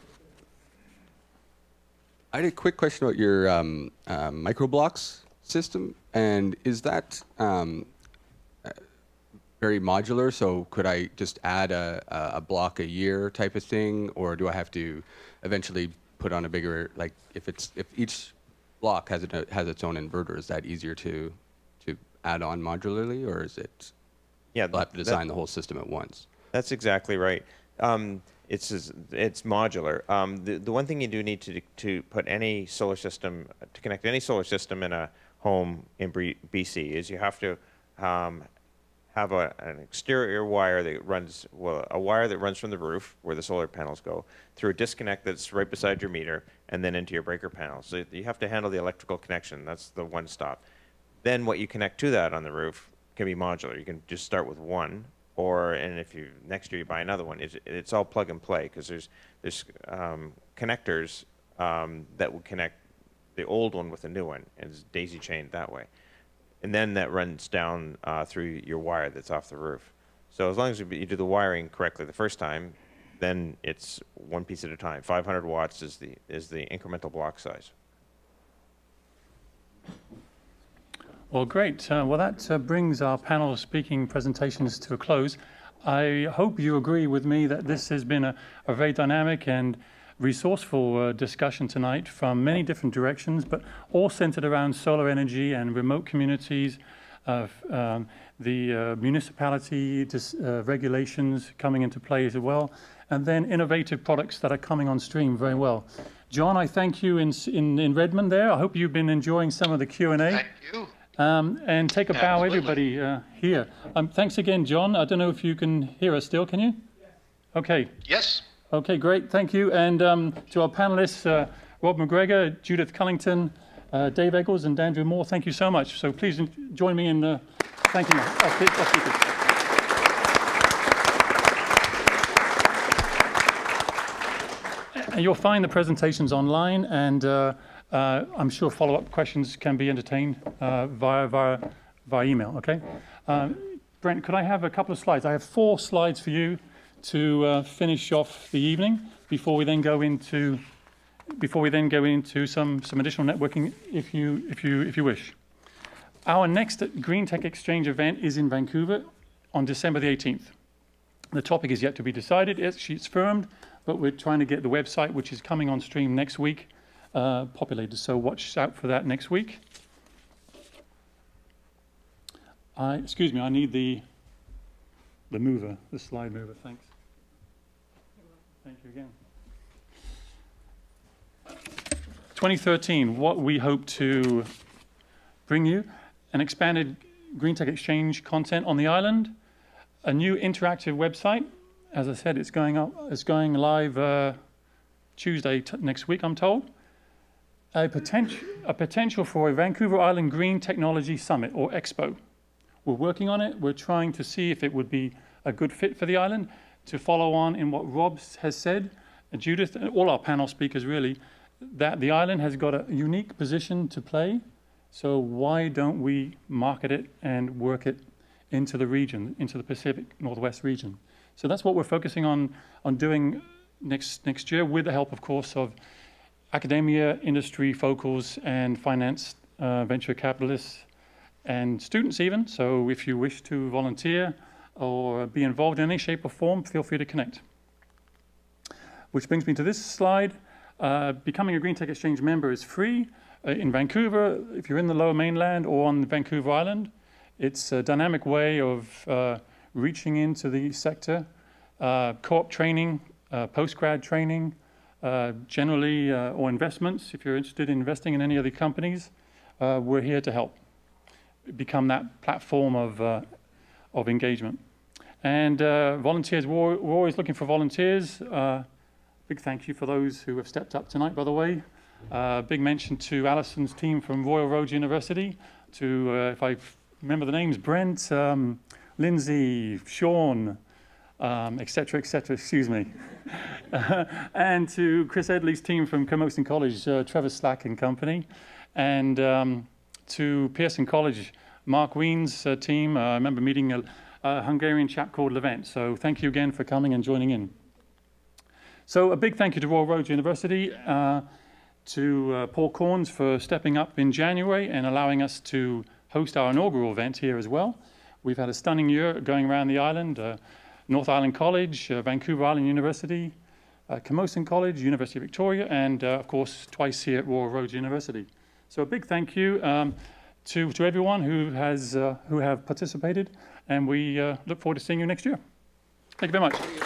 I had a quick question about your um, uh, microblocks system, and is that um, very modular? So could I just add a, a block a year type of thing, or do I have to eventually put on a bigger, like if it's if each block has it has its own inverter, is that easier to to add on modularly, or is it? Yeah, I'll have to design that, the whole system at once. That's exactly right. Um, it's it's modular. Um, the the one thing you do need to to put any solar system to connect any solar system in a home in B C is you have to um, have a, an exterior wire that runs, well, a wire that runs from the roof where the solar panels go through a disconnect that's right beside your meter and then into your breaker panel. So you have to handle the electrical connection. That's the one stop. Then what you connect to that on the roof can be modular. You can just start with one, or, and if you, next year you buy another one, it's, it's all plug and play, because there's, there's um, connectors um, that will connect the old one with the new one, and it's daisy chained that way. And then that runs down uh, through your wire that's off the roof. So as long as you you do the wiring correctly the first time, then it's one piece at a time. five hundred watts is the, is the incremental block size. Well, great. Uh, well, that uh, brings our panel speaking presentations to a close. I hope you agree with me that this has been a, a very dynamic and resourceful uh, discussion tonight from many different directions, but all centered around solar energy and remote communities, uh, um, the uh, municipality dis, uh, regulations coming into play as well, and then innovative products that are coming on stream very well. John, I thank you in, in, in Redmond there. I hope you've been enjoying some of the Q and A. Thank you. Um, and take a bow, Absolutely. everybody uh, here. Um, thanks again, John. I don't know if you can hear us still, can you? Okay. Yes. Okay, great, thank you. And um, to our panelists, uh, Rob McGregor, Judith Cullington, uh, Dave Eggles, and Andrew Moore, thank you so much. So please join me in uh, thanking our, our speakers. And you'll find the presentations online, and uh, uh, I'm sure follow-up questions can be entertained uh, via, via, via email, okay? Um, Brent, could I have a couple of slides? I have four slides for you to uh, finish off the evening before we then go into before we then go into some some additional networking, if you if you if you wish. Our next GreenTech Exchange event is in Vancouver on December the eighteenth. The topic is yet to be decided. It's, it's firmed, but we're trying to get the website, which is coming on stream next week, uh, populated. So watch out for that next week. I, excuse me, I need the the mover, the slide mover. Thanks. Thank you again. twenty thirteen, what we hope to bring you: an expanded GreenTech Exchange content on the island, a new interactive website. As I said, it's going up, it's going live uh, Tuesday t next week, I'm told. A potential, a potential for a Vancouver Island Green Technology Summit, or Expo. We're working on it. We're trying to see if it would be a good fit for the island. To follow on in what Rob has said, and Judith, and all our panel speakers really, that the island has got a unique position to play. So why don't we market it and work it into the region, into the Pacific Northwest region? So that's what we're focusing on on doing next next year, with the help, of course, of academia, industry, focals, and finance, uh, venture capitalists, and students even. So if you wish to volunteer or be involved in any shape or form, feel free to connect. Which brings me to this slide. Uh, becoming a GreenTech Exchange member is free uh, in Vancouver, if you're in the Lower Mainland or on Vancouver Island. It's a dynamic way of uh, reaching into the sector, uh, co-op training, uh, post-grad training, uh, generally, uh, or investments. If you're interested in investing in any of the companies, uh, we're here to help become that platform of, uh, of engagement. And uh, volunteers, we're, we're always looking for volunteers. Uh, big thank you for those who have stepped up tonight, by the way. Uh, big mention to Alison's team from Royal Roads University, to, uh, if I remember the names, Brent, um, Lindsay, Sean, um, et cetera, et cetera, excuse me. uh, and to Chris Edley's team from Camosun College, uh, Trevor Slack and company. And um, to Pearson College, Mark Ween's uh, team. Uh, I remember meeting a, a Hungarian chap called Levent. So thank you again for coming and joining in. So a big thank you to Royal Roads University, uh, to uh, Paul Corns for stepping up in January and allowing us to host our inaugural event here as well. We've had a stunning year going around the island, uh, North Island College, uh, Vancouver Island University, uh, Camosun College, University of Victoria, and uh, of course twice here at Royal Roads University. So a big thank you um, to, to everyone who, has, uh, who have participated, and we uh, look forward to seeing you next year. Thank you very much.